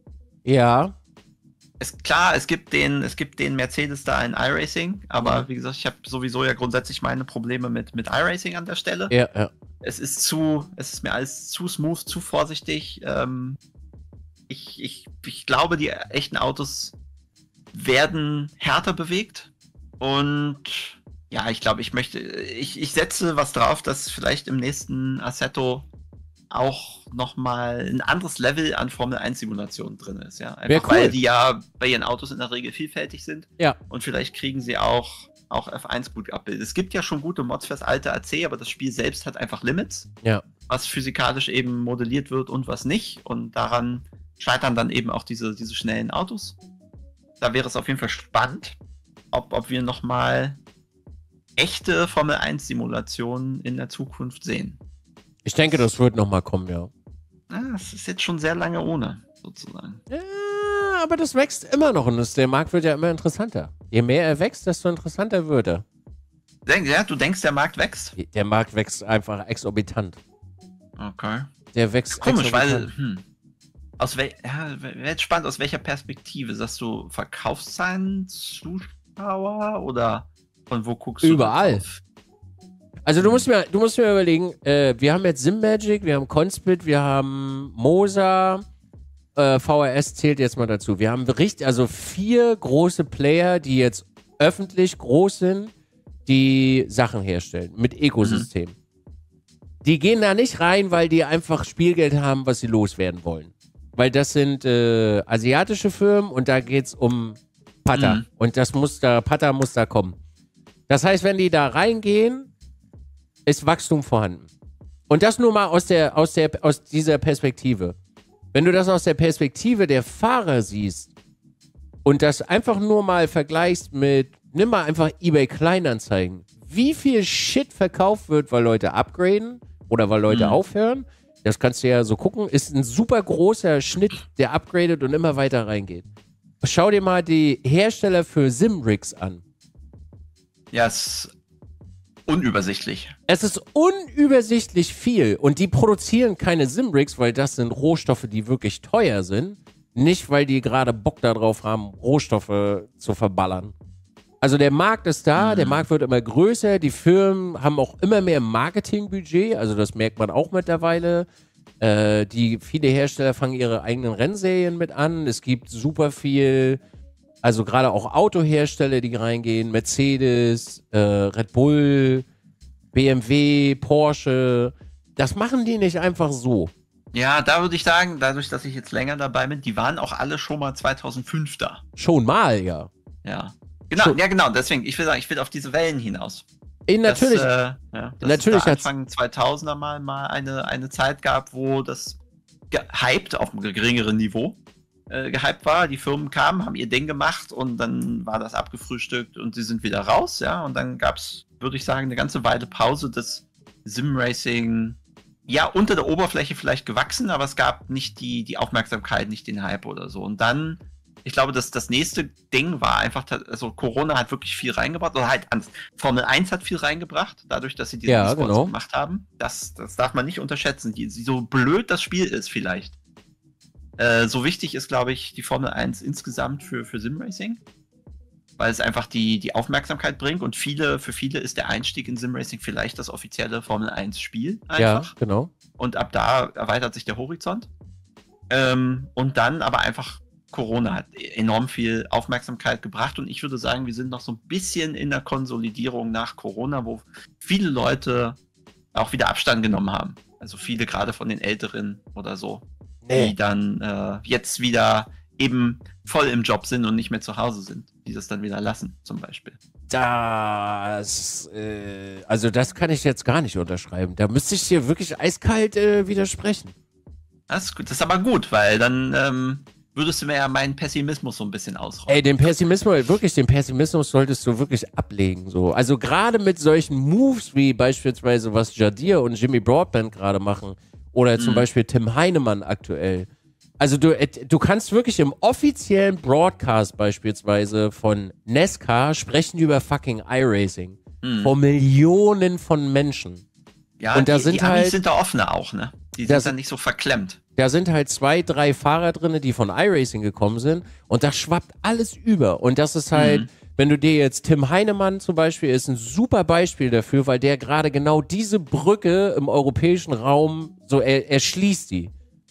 S1: Ja.
S2: Es, klar, es gibt den, es gibt den Mercedes da in iRacing, aber
S1: Mhm.
S2: wie gesagt, ich habe sowieso ja grundsätzlich meine Probleme mit, mit iRacing an der Stelle.
S1: Ja, ja.
S2: Es ist zu, es ist mir alles zu smooth, zu vorsichtig. Ähm, ich, ich, ich glaube, die echten Autos werden härter bewegt und ja, ich glaube, ich möchte, ich, ich setze was drauf, dass vielleicht im nächsten Assetto auch nochmal ein anderes Level an Formel eins Simulationen drin ist, ja. Einfach
S1: Wär cool.
S2: weil die ja bei ihren Autos in der Regel vielfältig sind.
S1: Ja.
S2: Und vielleicht kriegen sie auch, auch F eins gut abbildet. Es gibt ja schon gute Mods fürs alte A C, aber das Spiel selbst hat einfach Limits,
S1: Ja.
S2: was physikalisch eben modelliert wird und was nicht. Und daran scheitern dann eben auch diese, diese schnellen Autos. Da wäre es auf jeden Fall spannend, ob, ob wir nochmal echte Formel eins Simulationen in der Zukunft sehen.
S1: Ich denke, das wird nochmal kommen, ja.
S2: Ja, es ist jetzt schon sehr lange ohne, sozusagen.
S1: Ja, aber das wächst immer noch und das, der Markt wird ja immer interessanter. Je mehr er wächst, desto interessanter wird er.
S2: Denk, ja, du denkst, der Markt wächst?
S1: Der Markt wächst einfach exorbitant.
S2: Okay.
S1: Der wächst
S2: Komisch,
S1: exorbitant.
S2: weil, hm, aus wel ja, wäre jetzt spannend, aus welcher Perspektive? Sagst du Verkaufszahlen, Zuschauer oder von wo guckst du?
S1: Überall.
S2: drauf?
S1: Also du musst mir, du musst mir überlegen, äh, wir haben jetzt SimMagic, wir haben Conspit, wir haben Mosa, äh, V R S zählt jetzt mal dazu. Wir haben richtig, also vier große Player, die jetzt öffentlich groß sind, die Sachen herstellen mit Ökosystem.
S2: Mhm.
S1: Die gehen da nicht rein, weil die einfach Spielgeld haben, was sie loswerden wollen. Weil das sind äh, asiatische Firmen und da geht's um Patter.
S2: Mhm.
S1: Und das muss da, Patter muss da kommen. Das heißt, wenn die da reingehen, ist Wachstum vorhanden. Und das nur mal aus der, aus der, aus dieser Perspektive. Wenn du das aus der Perspektive der Fahrer siehst und das einfach nur mal vergleichst mit, nimm mal einfach eBay Kleinanzeigen, wie viel Shit verkauft wird, weil Leute upgraden oder weil Leute
S2: Mhm.
S1: aufhören, das kannst du ja so gucken, ist ein super großer Schnitt, der upgradet und immer weiter reingeht. Schau dir mal die Hersteller für Simrigs an.
S2: Ja, es ist unübersichtlich.
S1: Es ist unübersichtlich viel und die produzieren keine Simrigs, weil das sind Rohstoffe, die wirklich teuer sind. Nicht, weil die gerade Bock darauf haben, Rohstoffe zu verballern. Also der Markt ist da,
S2: Mhm.
S1: der Markt wird immer größer, die Firmen haben auch immer mehr Marketingbudget, also das merkt man auch mittlerweile. Äh, die, viele Hersteller fangen ihre eigenen Rennserien mit an. Es gibt super viel, also gerade auch Autohersteller, die reingehen, Mercedes, äh, Red Bull, B M W, Porsche. Das machen die nicht einfach so.
S2: Ja, da würde ich sagen, dadurch, dass ich jetzt länger dabei bin, die waren auch alle schon mal zweitausendfünf da.
S1: Schon mal, ja.
S2: Ja. Genau,
S1: Schon.
S2: ja genau, deswegen, ich will sagen, ich will auf diese Wellen hinaus.
S1: Eh, natürlich.
S2: Dass, äh, ja, dass
S1: Natürlich
S2: es da
S1: hat's-
S2: Anfang zweitausender mal, mal eine, eine Zeit gab, wo das gehypt auf einem geringeren Niveau äh, gehypt war. Die Firmen kamen, haben ihr Ding gemacht und dann war das abgefrühstückt und sie sind wieder raus, ja. Und dann gab es, würde ich sagen, eine ganze Weile Pause des Sim-Racing, ja, unter der Oberfläche vielleicht gewachsen, aber es gab nicht die, die Aufmerksamkeit, nicht den Hype oder so. Und dann, ich glaube, dass das nächste Ding war einfach, also Corona hat wirklich viel reingebracht, oder halt Formel eins hat viel reingebracht, dadurch, dass sie diese
S1: ja,
S2: E-Sports
S1: genau.
S2: gemacht haben. Das, das darf man nicht unterschätzen, die, so blöd das Spiel ist vielleicht. Äh, so wichtig ist, glaube ich, die Formel eins insgesamt für, für Sim-Racing, weil es einfach die, die Aufmerksamkeit bringt und viele, für viele ist der Einstieg in Sim-Racing vielleicht das offizielle Formel eins Spiel einfach.
S1: Ja, genau.
S2: Und ab da erweitert sich der Horizont. Ähm, und dann aber einfach Corona hat enorm viel Aufmerksamkeit gebracht und ich würde sagen, wir sind noch so ein bisschen in der Konsolidierung nach Corona, wo viele Leute auch wieder Abstand genommen haben. Also viele gerade von den Älteren oder so, nee. die dann äh, jetzt wieder eben voll im Job sind und nicht mehr zu Hause sind, die das dann wieder lassen, zum Beispiel.
S1: Das, äh, also das kann ich jetzt gar nicht unterschreiben. Da müsste ich dir wirklich eiskalt äh, widersprechen.
S2: Das ist gut, das ist aber gut, weil dann ähm, würdest du mir ja meinen Pessimismus so ein bisschen ausräumen.
S1: Ey, den Pessimismus, wirklich, den Pessimismus solltest du wirklich ablegen, so. Also gerade mit solchen Moves wie beispielsweise was Jadir und Jimmy Broadbent gerade machen oder zum mhm. Beispiel Tim Heinemann aktuell. Also du, du kannst wirklich im offiziellen Broadcast beispielsweise von NASCAR sprechen über fucking iRacing. Mhm. Vor Millionen von Menschen.
S2: Ja,
S1: und da
S2: die,
S1: sind
S2: die
S1: halt,
S2: Amis sind da offener auch, ne? Die sind dann nicht so verklemmt.
S1: Da sind halt zwei, drei Fahrer drin, die von iRacing gekommen sind und da schwappt alles über. Und das ist halt, mhm. wenn du dir jetzt Tim Heinemann zum Beispiel, ist ein super Beispiel dafür, weil der gerade genau diese Brücke im europäischen Raum, so er, er schließt die.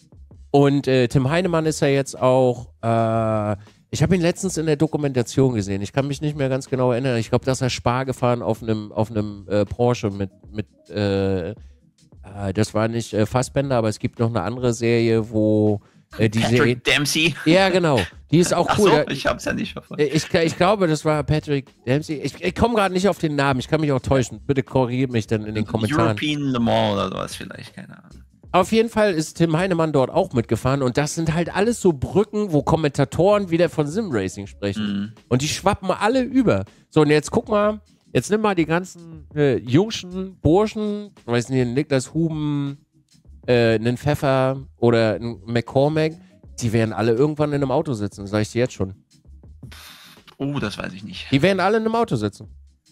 S1: Und äh, Tim Heinemann ist ja jetzt auch, äh, ich habe ihn letztens in der Dokumentation gesehen, ich kann mich nicht mehr ganz genau erinnern, ich glaube, dass er Spar gefahren auf einem auf einem äh, Porsche mit, mit äh, äh, das war nicht äh, Fassbender, aber es gibt noch eine andere Serie, wo äh, die
S2: Patrick
S1: Serie,
S2: Dempsey.
S1: Ja, genau, die ist auch
S2: Ach
S1: cool.
S2: So,
S1: da,
S2: ich hab's ja nicht verfolgt.
S1: Ich, ich glaube, das war Patrick Dempsey, ich, ich komme gerade nicht auf den Namen, ich kann mich auch täuschen, bitte korrigiert mich dann in den Kommentaren.
S2: European Le Mans oder sowas vielleicht, keine Ahnung.
S1: Auf jeden Fall ist Tim Heinemann dort auch mitgefahren und das sind halt alles so Brücken, wo Kommentatoren wieder von Simracing sprechen. Mhm. Und die schwappen alle über. So, und jetzt guck mal, jetzt nimm mal die ganzen äh, jungschen Burschen, weiß nicht, Niklas Huben, äh, einen Pfeffer oder einen McCormack, die werden alle irgendwann in einem Auto sitzen, sag ich dir jetzt schon.
S2: Oh, das weiß ich nicht.
S1: Die werden alle in einem Auto sitzen.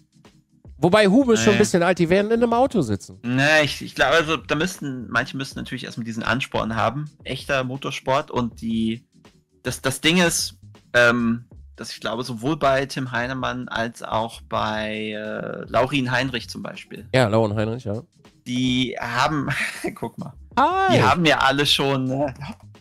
S1: Wobei Huben ist nee. schon ein bisschen alt, die werden in einem Auto sitzen.
S2: Nee, ich, ich glaube, also da müssten, manche müssten natürlich erstmal diesen Ansporn haben. Echter Motorsport und die, das, das Ding ist, ähm, dass ich glaube, sowohl bei Tim Heinemann als auch bei äh, Laurin Heinrich zum Beispiel.
S1: Ja, Laurin Heinrich, ja.
S2: Die haben, guck mal,
S1: Hi.
S2: die haben ja alle schon, äh,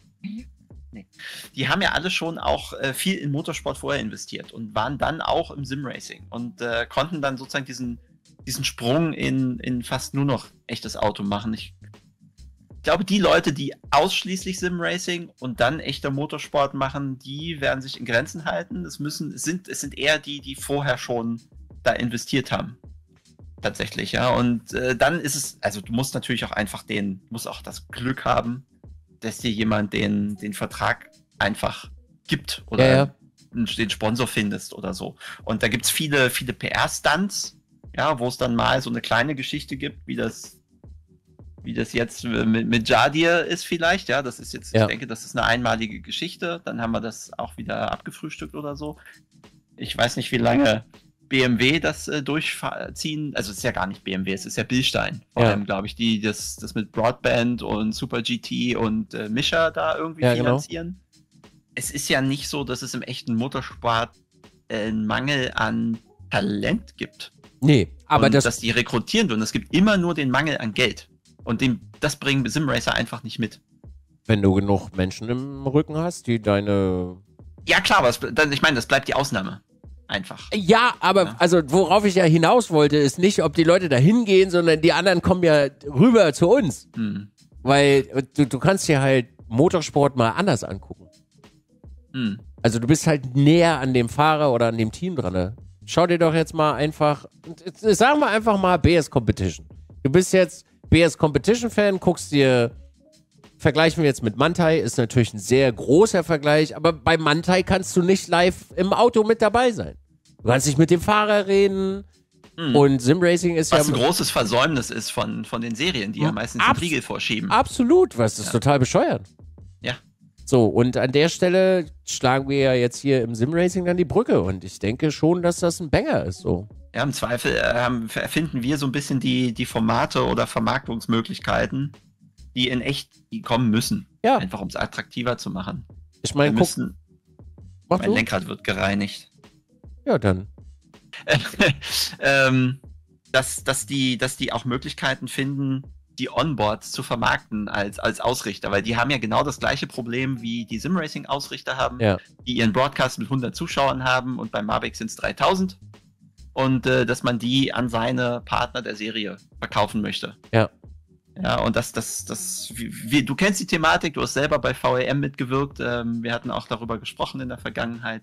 S2: nee, die haben ja alle schon auch äh, viel in Motorsport vorher investiert und waren dann auch im Simracing und äh, konnten dann sozusagen diesen, diesen Sprung in, in fast nur noch echtes Auto machen. Ich glaube, die Leute, die ausschließlich Simracing und dann echter Motorsport machen, die werden sich in Grenzen halten. Es müssen, es sind, es sind eher die, die vorher schon da investiert haben. Tatsächlich, ja. Und äh, dann ist es, also du musst natürlich auch einfach den, musst auch das Glück haben, dass dir jemand den, den Vertrag einfach gibt oder
S1: ja, ja.
S2: den Sponsor findest oder so. Und da gibt es viele, viele P R-Stunts, ja, wo es dann mal so eine kleine Geschichte gibt, wie das, wie das jetzt mit, mit Jadir ist vielleicht, ja, das ist jetzt, ja. ich denke, das ist eine einmalige Geschichte, dann haben wir das auch wieder abgefrühstückt oder so. Ich weiß nicht, wie lange B M W das äh, durchziehen, also es ist ja gar nicht B M W, es ist ja Bilstein, vor ja. allem, glaube ich, die das, das mit Broadband und Super G T und äh, Mischa da irgendwie ja, finanzieren. Genau. Es ist ja nicht so, dass es im echten Motorsport äh, einen Mangel an Talent gibt.
S1: Nee, aber
S2: und
S1: das...
S2: dass die rekrutieren und es gibt immer nur den Mangel an Geld. Und den, das bringen Simracer einfach nicht mit.
S1: Wenn du genug Menschen im Rücken hast, die deine...
S2: Ja klar, aber es, dann, ich meine, das bleibt die Ausnahme. Einfach.
S1: Ja, aber ja. also worauf ich ja hinaus wollte, ist nicht, ob die Leute da hingehen, sondern die anderen kommen ja rüber zu uns. Hm. Weil du, du kannst dir halt Motorsport mal anders angucken. Hm. Also du bist halt näher an dem Fahrer oder an dem Team dran. Ne? Schau dir doch jetzt mal einfach, sagen wir einfach mal B S Competition. Du bist jetzt B S Competition Fan, guckst dir vergleichen wir jetzt mit Mantai, ist natürlich ein sehr großer Vergleich, aber bei Mantai kannst du nicht live im Auto mit dabei sein. Du kannst nicht mit dem Fahrer reden hm. und Simracing ist
S2: was
S1: ja...
S2: Was ein großes Versäumnis ist von, von den Serien, die ja meistens den Riegel vorschieben.
S1: Absolut, was ist ja. total bescheuert.
S2: Ja.
S1: So, und an der Stelle schlagen wir ja jetzt hier im Simracing dann die Brücke und ich denke schon, dass das ein Banger ist, so.
S2: Ja, im Zweifel ähm, erfinden wir so ein bisschen die, die Formate oder Vermarktungsmöglichkeiten, die in echt die kommen müssen.
S1: Ja.
S2: Einfach um es attraktiver zu machen.
S1: Ich meine, guck,
S2: müssen, mein du? Lenkrad wird gereinigt.
S1: Ja, dann.
S2: ähm, dass, dass, die, dass die auch Möglichkeiten finden, die Onboards zu vermarkten als, als Ausrichter, weil die haben ja genau das gleiche Problem, wie die Simracing-Ausrichter haben,
S1: ja.
S2: die ihren Broadcast mit hundert Zuschauern haben und bei Mavic sind es dreitausend. Und äh, dass man die an seine Partner der Serie verkaufen möchte.
S1: Ja.
S2: Ja, und das, das, das, wie, wie, du kennst die Thematik, du hast selber bei V E M mitgewirkt, ähm, wir hatten auch darüber gesprochen in der Vergangenheit,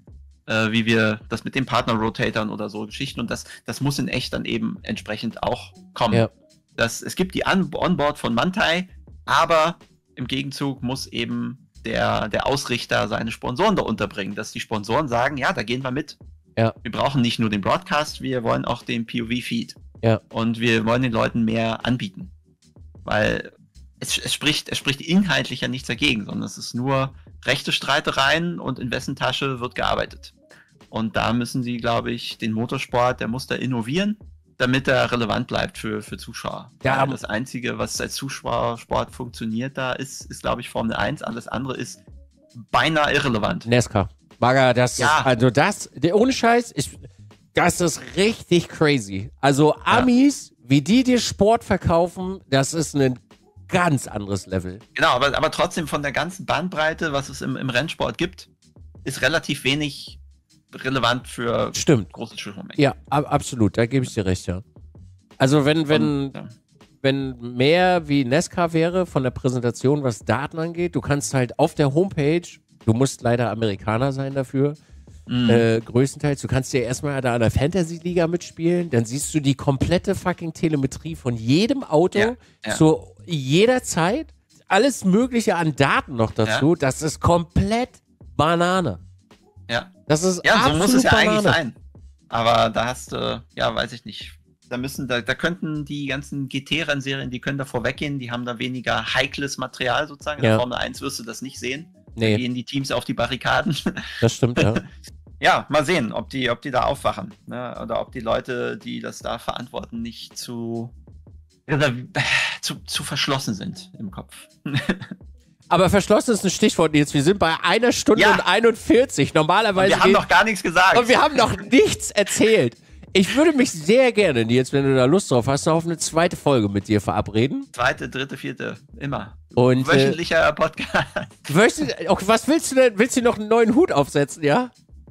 S2: äh, wie wir das mit den Partner-Rotatoren oder so Geschichten, und das, das muss in echt dann eben entsprechend auch kommen.
S1: Ja.
S2: Das, es gibt die On Onboard von Mantai, aber im Gegenzug muss eben der, der Ausrichter seine Sponsoren da unterbringen, dass die Sponsoren sagen, ja, da gehen wir mit.
S1: Ja.
S2: Wir brauchen nicht nur den Broadcast, wir wollen auch den P O V-Feed.
S1: Ja.
S2: Und wir wollen den Leuten mehr anbieten. Weil es, es, spricht, es spricht inhaltlich ja nichts dagegen, sondern es ist nur rechte Streitereien und in wessen Tasche wird gearbeitet. Und da müssen sie, glaube ich, den Motorsport, der muss da innovieren, damit er relevant bleibt für, für Zuschauer. Ja, Weil das Einzige, was als Zuschauersport funktioniert da ist, ist, glaube ich, Formel eins. Alles andere ist beinahe irrelevant.
S1: NASCAR. Bagger, das
S2: ja.
S1: ist, also das, der, ohne Scheiß, ich, das ist richtig crazy. Also Amis, ja. wie die dir Sport verkaufen, das ist ein ganz anderes Level.
S2: Genau, aber, aber trotzdem von der ganzen Bandbreite, was es im, im Rennsport gibt, ist relativ wenig relevant für
S1: Stimmt.
S2: große Zuschauermengen.
S1: Ja, ab, absolut, da gebe ich dir recht, ja. Also wenn, wenn, Und, ja. wenn mehr wie NASCAR wäre von der Präsentation, was Daten angeht, du kannst halt auf der Homepage, du musst leider Amerikaner sein dafür, mm. äh, größtenteils. Du kannst ja erstmal da an der Fantasy-Liga mitspielen, dann siehst du die komplette fucking Telemetrie von jedem Auto
S2: ja, ja.
S1: zu jeder Zeit. Alles Mögliche an Daten noch dazu. Ja. Das ist komplett Banane.
S2: Ja,
S1: das ist
S2: ja so muss es ja
S1: Banane.
S2: eigentlich sein. Aber da hast du, ja, weiß ich nicht. Da müssen, da, da könnten die ganzen G T-Rennserien, die können da vorweggehen, die haben da weniger heikles Material sozusagen. In
S1: ja.
S2: der Formel eins wirst du das nicht sehen.
S1: Nee.
S2: Da gehen die Teams auf die Barrikaden.
S1: Das stimmt, ja.
S2: Ja, mal sehen, ob die, ob die da aufwachen. Ne? Oder ob die Leute, die das da verantworten, nicht zu, zu, zu verschlossen sind im Kopf.
S1: Aber verschlossen ist ein Stichwort, Nils. Wir sind bei einer Stunde ja. und einundvierzig. Normalerweise.
S2: Und wir haben noch gar nichts gesagt.
S1: Und wir haben noch nichts erzählt. Ich würde mich sehr gerne, Nils, wenn du da Lust drauf hast, auf eine zweite Folge mit dir verabreden.
S2: Zweite, dritte, vierte, immer.
S1: Und,
S2: wöchentlicher äh, Podcast.
S1: Wöchentlich, okay, was willst du denn? Willst du noch einen neuen Hut aufsetzen, ja?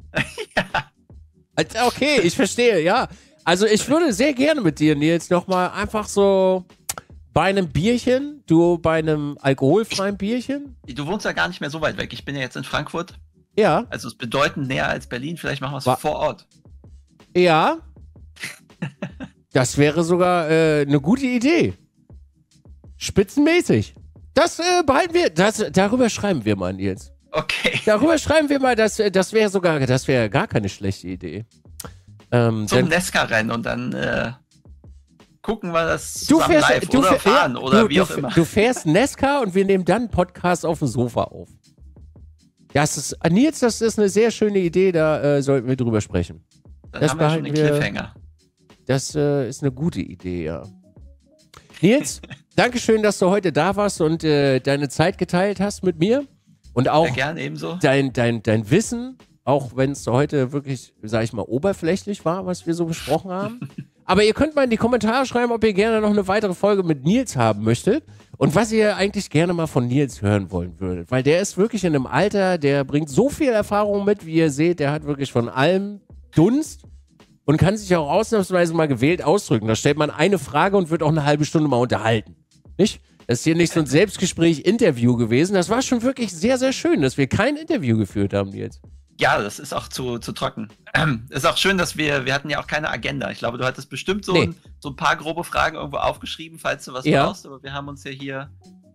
S1: Ja. Okay, ich verstehe, ja. Also ich würde sehr gerne mit dir, Nils, nochmal einfach so bei einem Bierchen, du bei einem alkoholfreien Bierchen.
S2: Du wohnst ja gar nicht mehr so weit weg. Ich bin ja jetzt in Frankfurt.
S1: Ja.
S2: Also es ist bedeutend näher als Berlin. Vielleicht machen wir es
S1: Wa-
S2: vor Ort.
S1: Ja. Das wäre sogar äh, eine gute Idee. Spitzenmäßig. Das äh, behalten wir, das, darüber schreiben wir mal, Nils.
S2: Okay.
S1: Darüber schreiben wir mal, das, das wäre sogar, das wäre gar keine schlechte Idee. Ähm,
S2: Zum
S1: denn,
S2: Nesca-Rennen und dann äh, gucken wir das
S1: du
S2: zusammen
S1: fährst,
S2: live
S1: du
S2: oder
S1: fähr,
S2: fahren
S1: ja,
S2: oder
S1: du,
S2: wie
S1: du,
S2: auch immer.
S1: Du fährst Nesca und wir nehmen dann einen Podcast auf dem Sofa auf. Das ist, Nils, das ist eine sehr schöne Idee, da äh, sollten wir drüber sprechen.
S2: Dann
S1: das
S2: haben wir schon den
S1: wir,
S2: Cliffhanger.
S1: Das äh, ist eine gute Idee, ja. Nils, Dankeschön, dass du heute da warst und äh, deine Zeit geteilt hast mit mir. Und auch
S2: ja, gern ebenso.
S1: Dein, dein, dein Wissen, auch wenn es heute wirklich, sag ich mal, oberflächlich war, was wir so besprochen haben. Aber ihr könnt mal in die Kommentare schreiben, ob ihr gerne noch eine weitere Folge mit Nils haben möchtet und was ihr eigentlich gerne mal von Nils hören wollen würdet. Weil der ist wirklich in einem Alter, der bringt so viel Erfahrung mit, wie ihr seht, der hat wirklich von allem Dunst und kann sich auch ausnahmsweise mal gewählt ausdrücken. Da stellt man eine Frage und wird auch eine halbe Stunde mal unterhalten. Nicht? Das ist hier nicht so ein Selbstgespräch-Interview gewesen. Das war schon wirklich sehr, sehr schön, dass wir kein Interview geführt haben jetzt.
S2: Ja, das ist auch zu, zu trocken. Ähm, ist auch schön, dass wir, wir hatten ja auch keine Agenda. Ich glaube, du hattest bestimmt so,
S1: nee.
S2: ein, so ein paar grobe Fragen irgendwo aufgeschrieben, falls du was
S1: ja.
S2: brauchst. Aber wir haben uns ja hier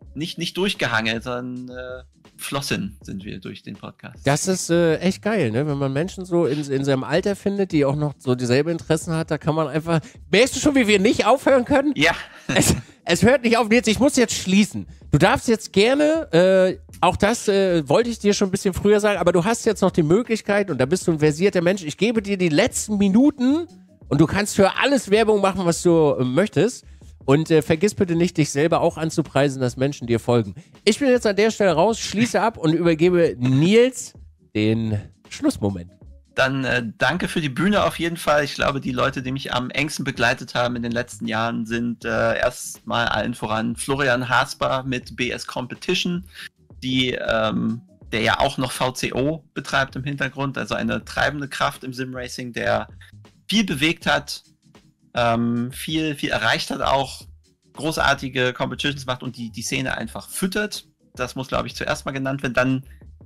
S2: nicht, nicht durchgehangelt, sondern äh, flossen sind wir durch den Podcast.
S1: Das ist äh, echt geil, ne? Wenn man Menschen so in, in seinem Alter findet, die auch noch so dieselben Interessen hat, da kann man einfach... Merkst du schon, wie wir nicht aufhören können?
S2: Ja.
S1: Es, es hört nicht auf. Jetzt, ich muss jetzt schließen. Du darfst jetzt gerne, äh, auch das äh, wollte ich dir schon ein bisschen früher sagen, aber du hast jetzt noch die Möglichkeit, und da bist du ein versierter Mensch, ich gebe dir die letzten Minuten und du kannst für alles Werbung machen, was du äh, möchtest. Und äh, vergiss bitte nicht, dich selber auch anzupreisen, dass Menschen dir folgen. Ich bin jetzt an der Stelle raus, schließe ab und übergebe Nils den Schlussmoment.
S2: Dann äh, danke für die Bühne auf jeden Fall. Ich glaube, die Leute, die mich am engsten begleitet haben in den letzten Jahren, sind äh, erstmal allen voran Florian Hasper mit B S Competition, die, ähm, der ja auch noch V C O betreibt im Hintergrund, also eine treibende Kraft im Simracing, der viel bewegt hat, ähm, viel, viel erreicht hat, auch großartige Competitions macht und die, die Szene einfach füttert. Das muss, glaube ich, zuerst mal genannt werden. Dann,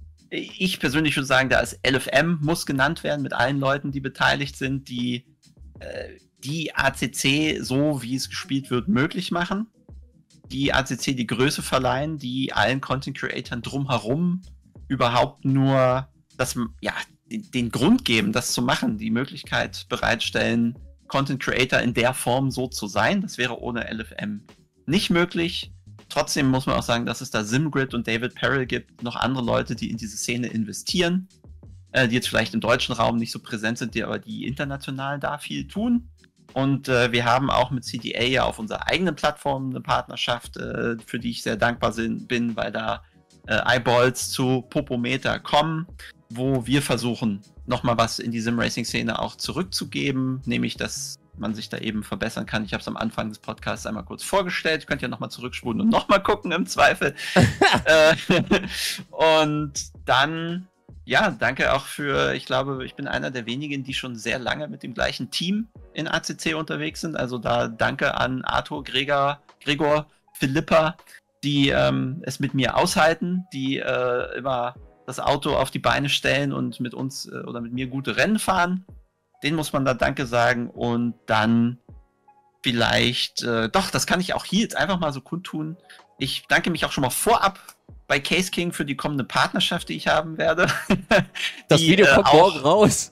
S2: ich persönlich würde sagen, da ist L F M muss genannt werden mit allen Leuten, die beteiligt sind, die äh, die A C C, so wie es gespielt wird, möglich machen. Die A C C die Größe verleihen, die allen Content-Creatern drumherum überhaupt nur das, ja, den Grund geben, das zu machen, die Möglichkeit bereitstellen, Content Creator in der Form so zu sein. Das wäre ohne L F M nicht möglich. Trotzdem muss man auch sagen, dass es da SimGrid und David Perel gibt, noch andere Leute, die in diese Szene investieren, äh, die jetzt vielleicht im deutschen Raum nicht so präsent sind, die aber die international da viel tun. Und äh, wir haben auch mit C D A ja auf unserer eigenen Plattform eine Partnerschaft, äh, für die ich sehr dankbar sind, bin, weil da äh, Eyeballs zu Popometer kommen, wo wir versuchen, nochmal was in die Simracing-Szene auch zurückzugeben, nämlich, dass man sich da eben verbessern kann. Ich habe es am Anfang des Podcasts einmal kurz vorgestellt. Ihr könnt ja nochmal zurückspulen und nochmal gucken im Zweifel. äh, und dann, ja, danke auch für, ich glaube, ich bin einer der wenigen, die schon sehr lange mit dem gleichen Team in A C C unterwegs sind. Also da danke an Arthur, Gregor, Gregor, Philippa, die ähm, es mit mir aushalten, die äh, immer das Auto auf die Beine stellen und mit uns äh, oder mit mir gute Rennen fahren. Den muss man da Danke sagen und dann vielleicht, äh, doch, das kann ich auch hier jetzt einfach mal so kundtun. Ich danke mich auch schon mal vorab bei Case King für die kommende Partnerschaft, die ich haben werde.
S1: Das
S2: die,
S1: Video
S2: äh,
S1: kommt
S2: auch,
S1: morgen raus.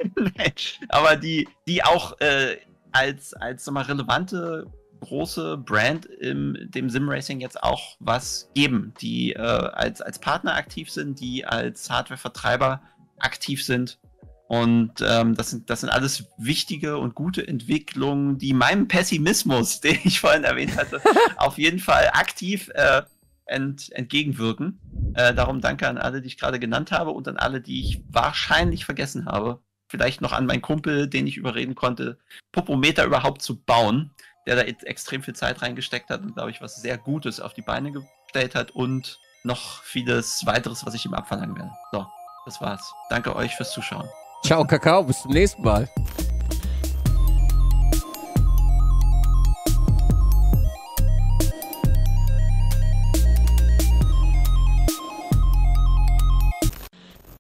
S2: Aber die, die auch äh, als, als sag mal, relevante große Brand im dem Simracing jetzt auch was geben, die äh, als, als Partner aktiv sind, die als Hardware-Vertreiber aktiv sind. Und ähm, das sind, das sind alles wichtige und gute Entwicklungen, die meinem Pessimismus, den ich vorhin erwähnt hatte, auf jeden Fall aktiv äh, ent, entgegenwirken. Äh, darum danke an alle, die ich gerade genannt habe und an alle, die ich wahrscheinlich vergessen habe. Vielleicht noch an meinen Kumpel, den ich überreden konnte, Popometer überhaupt zu bauen, der da extrem viel Zeit reingesteckt hat und, glaube ich, was sehr Gutes auf die Beine gestellt hat und noch vieles weiteres, was ich ihm abverlangen werde. So, das war's. Danke euch fürs Zuschauen.
S1: Ciao, Kakao, bis zum nächsten Mal.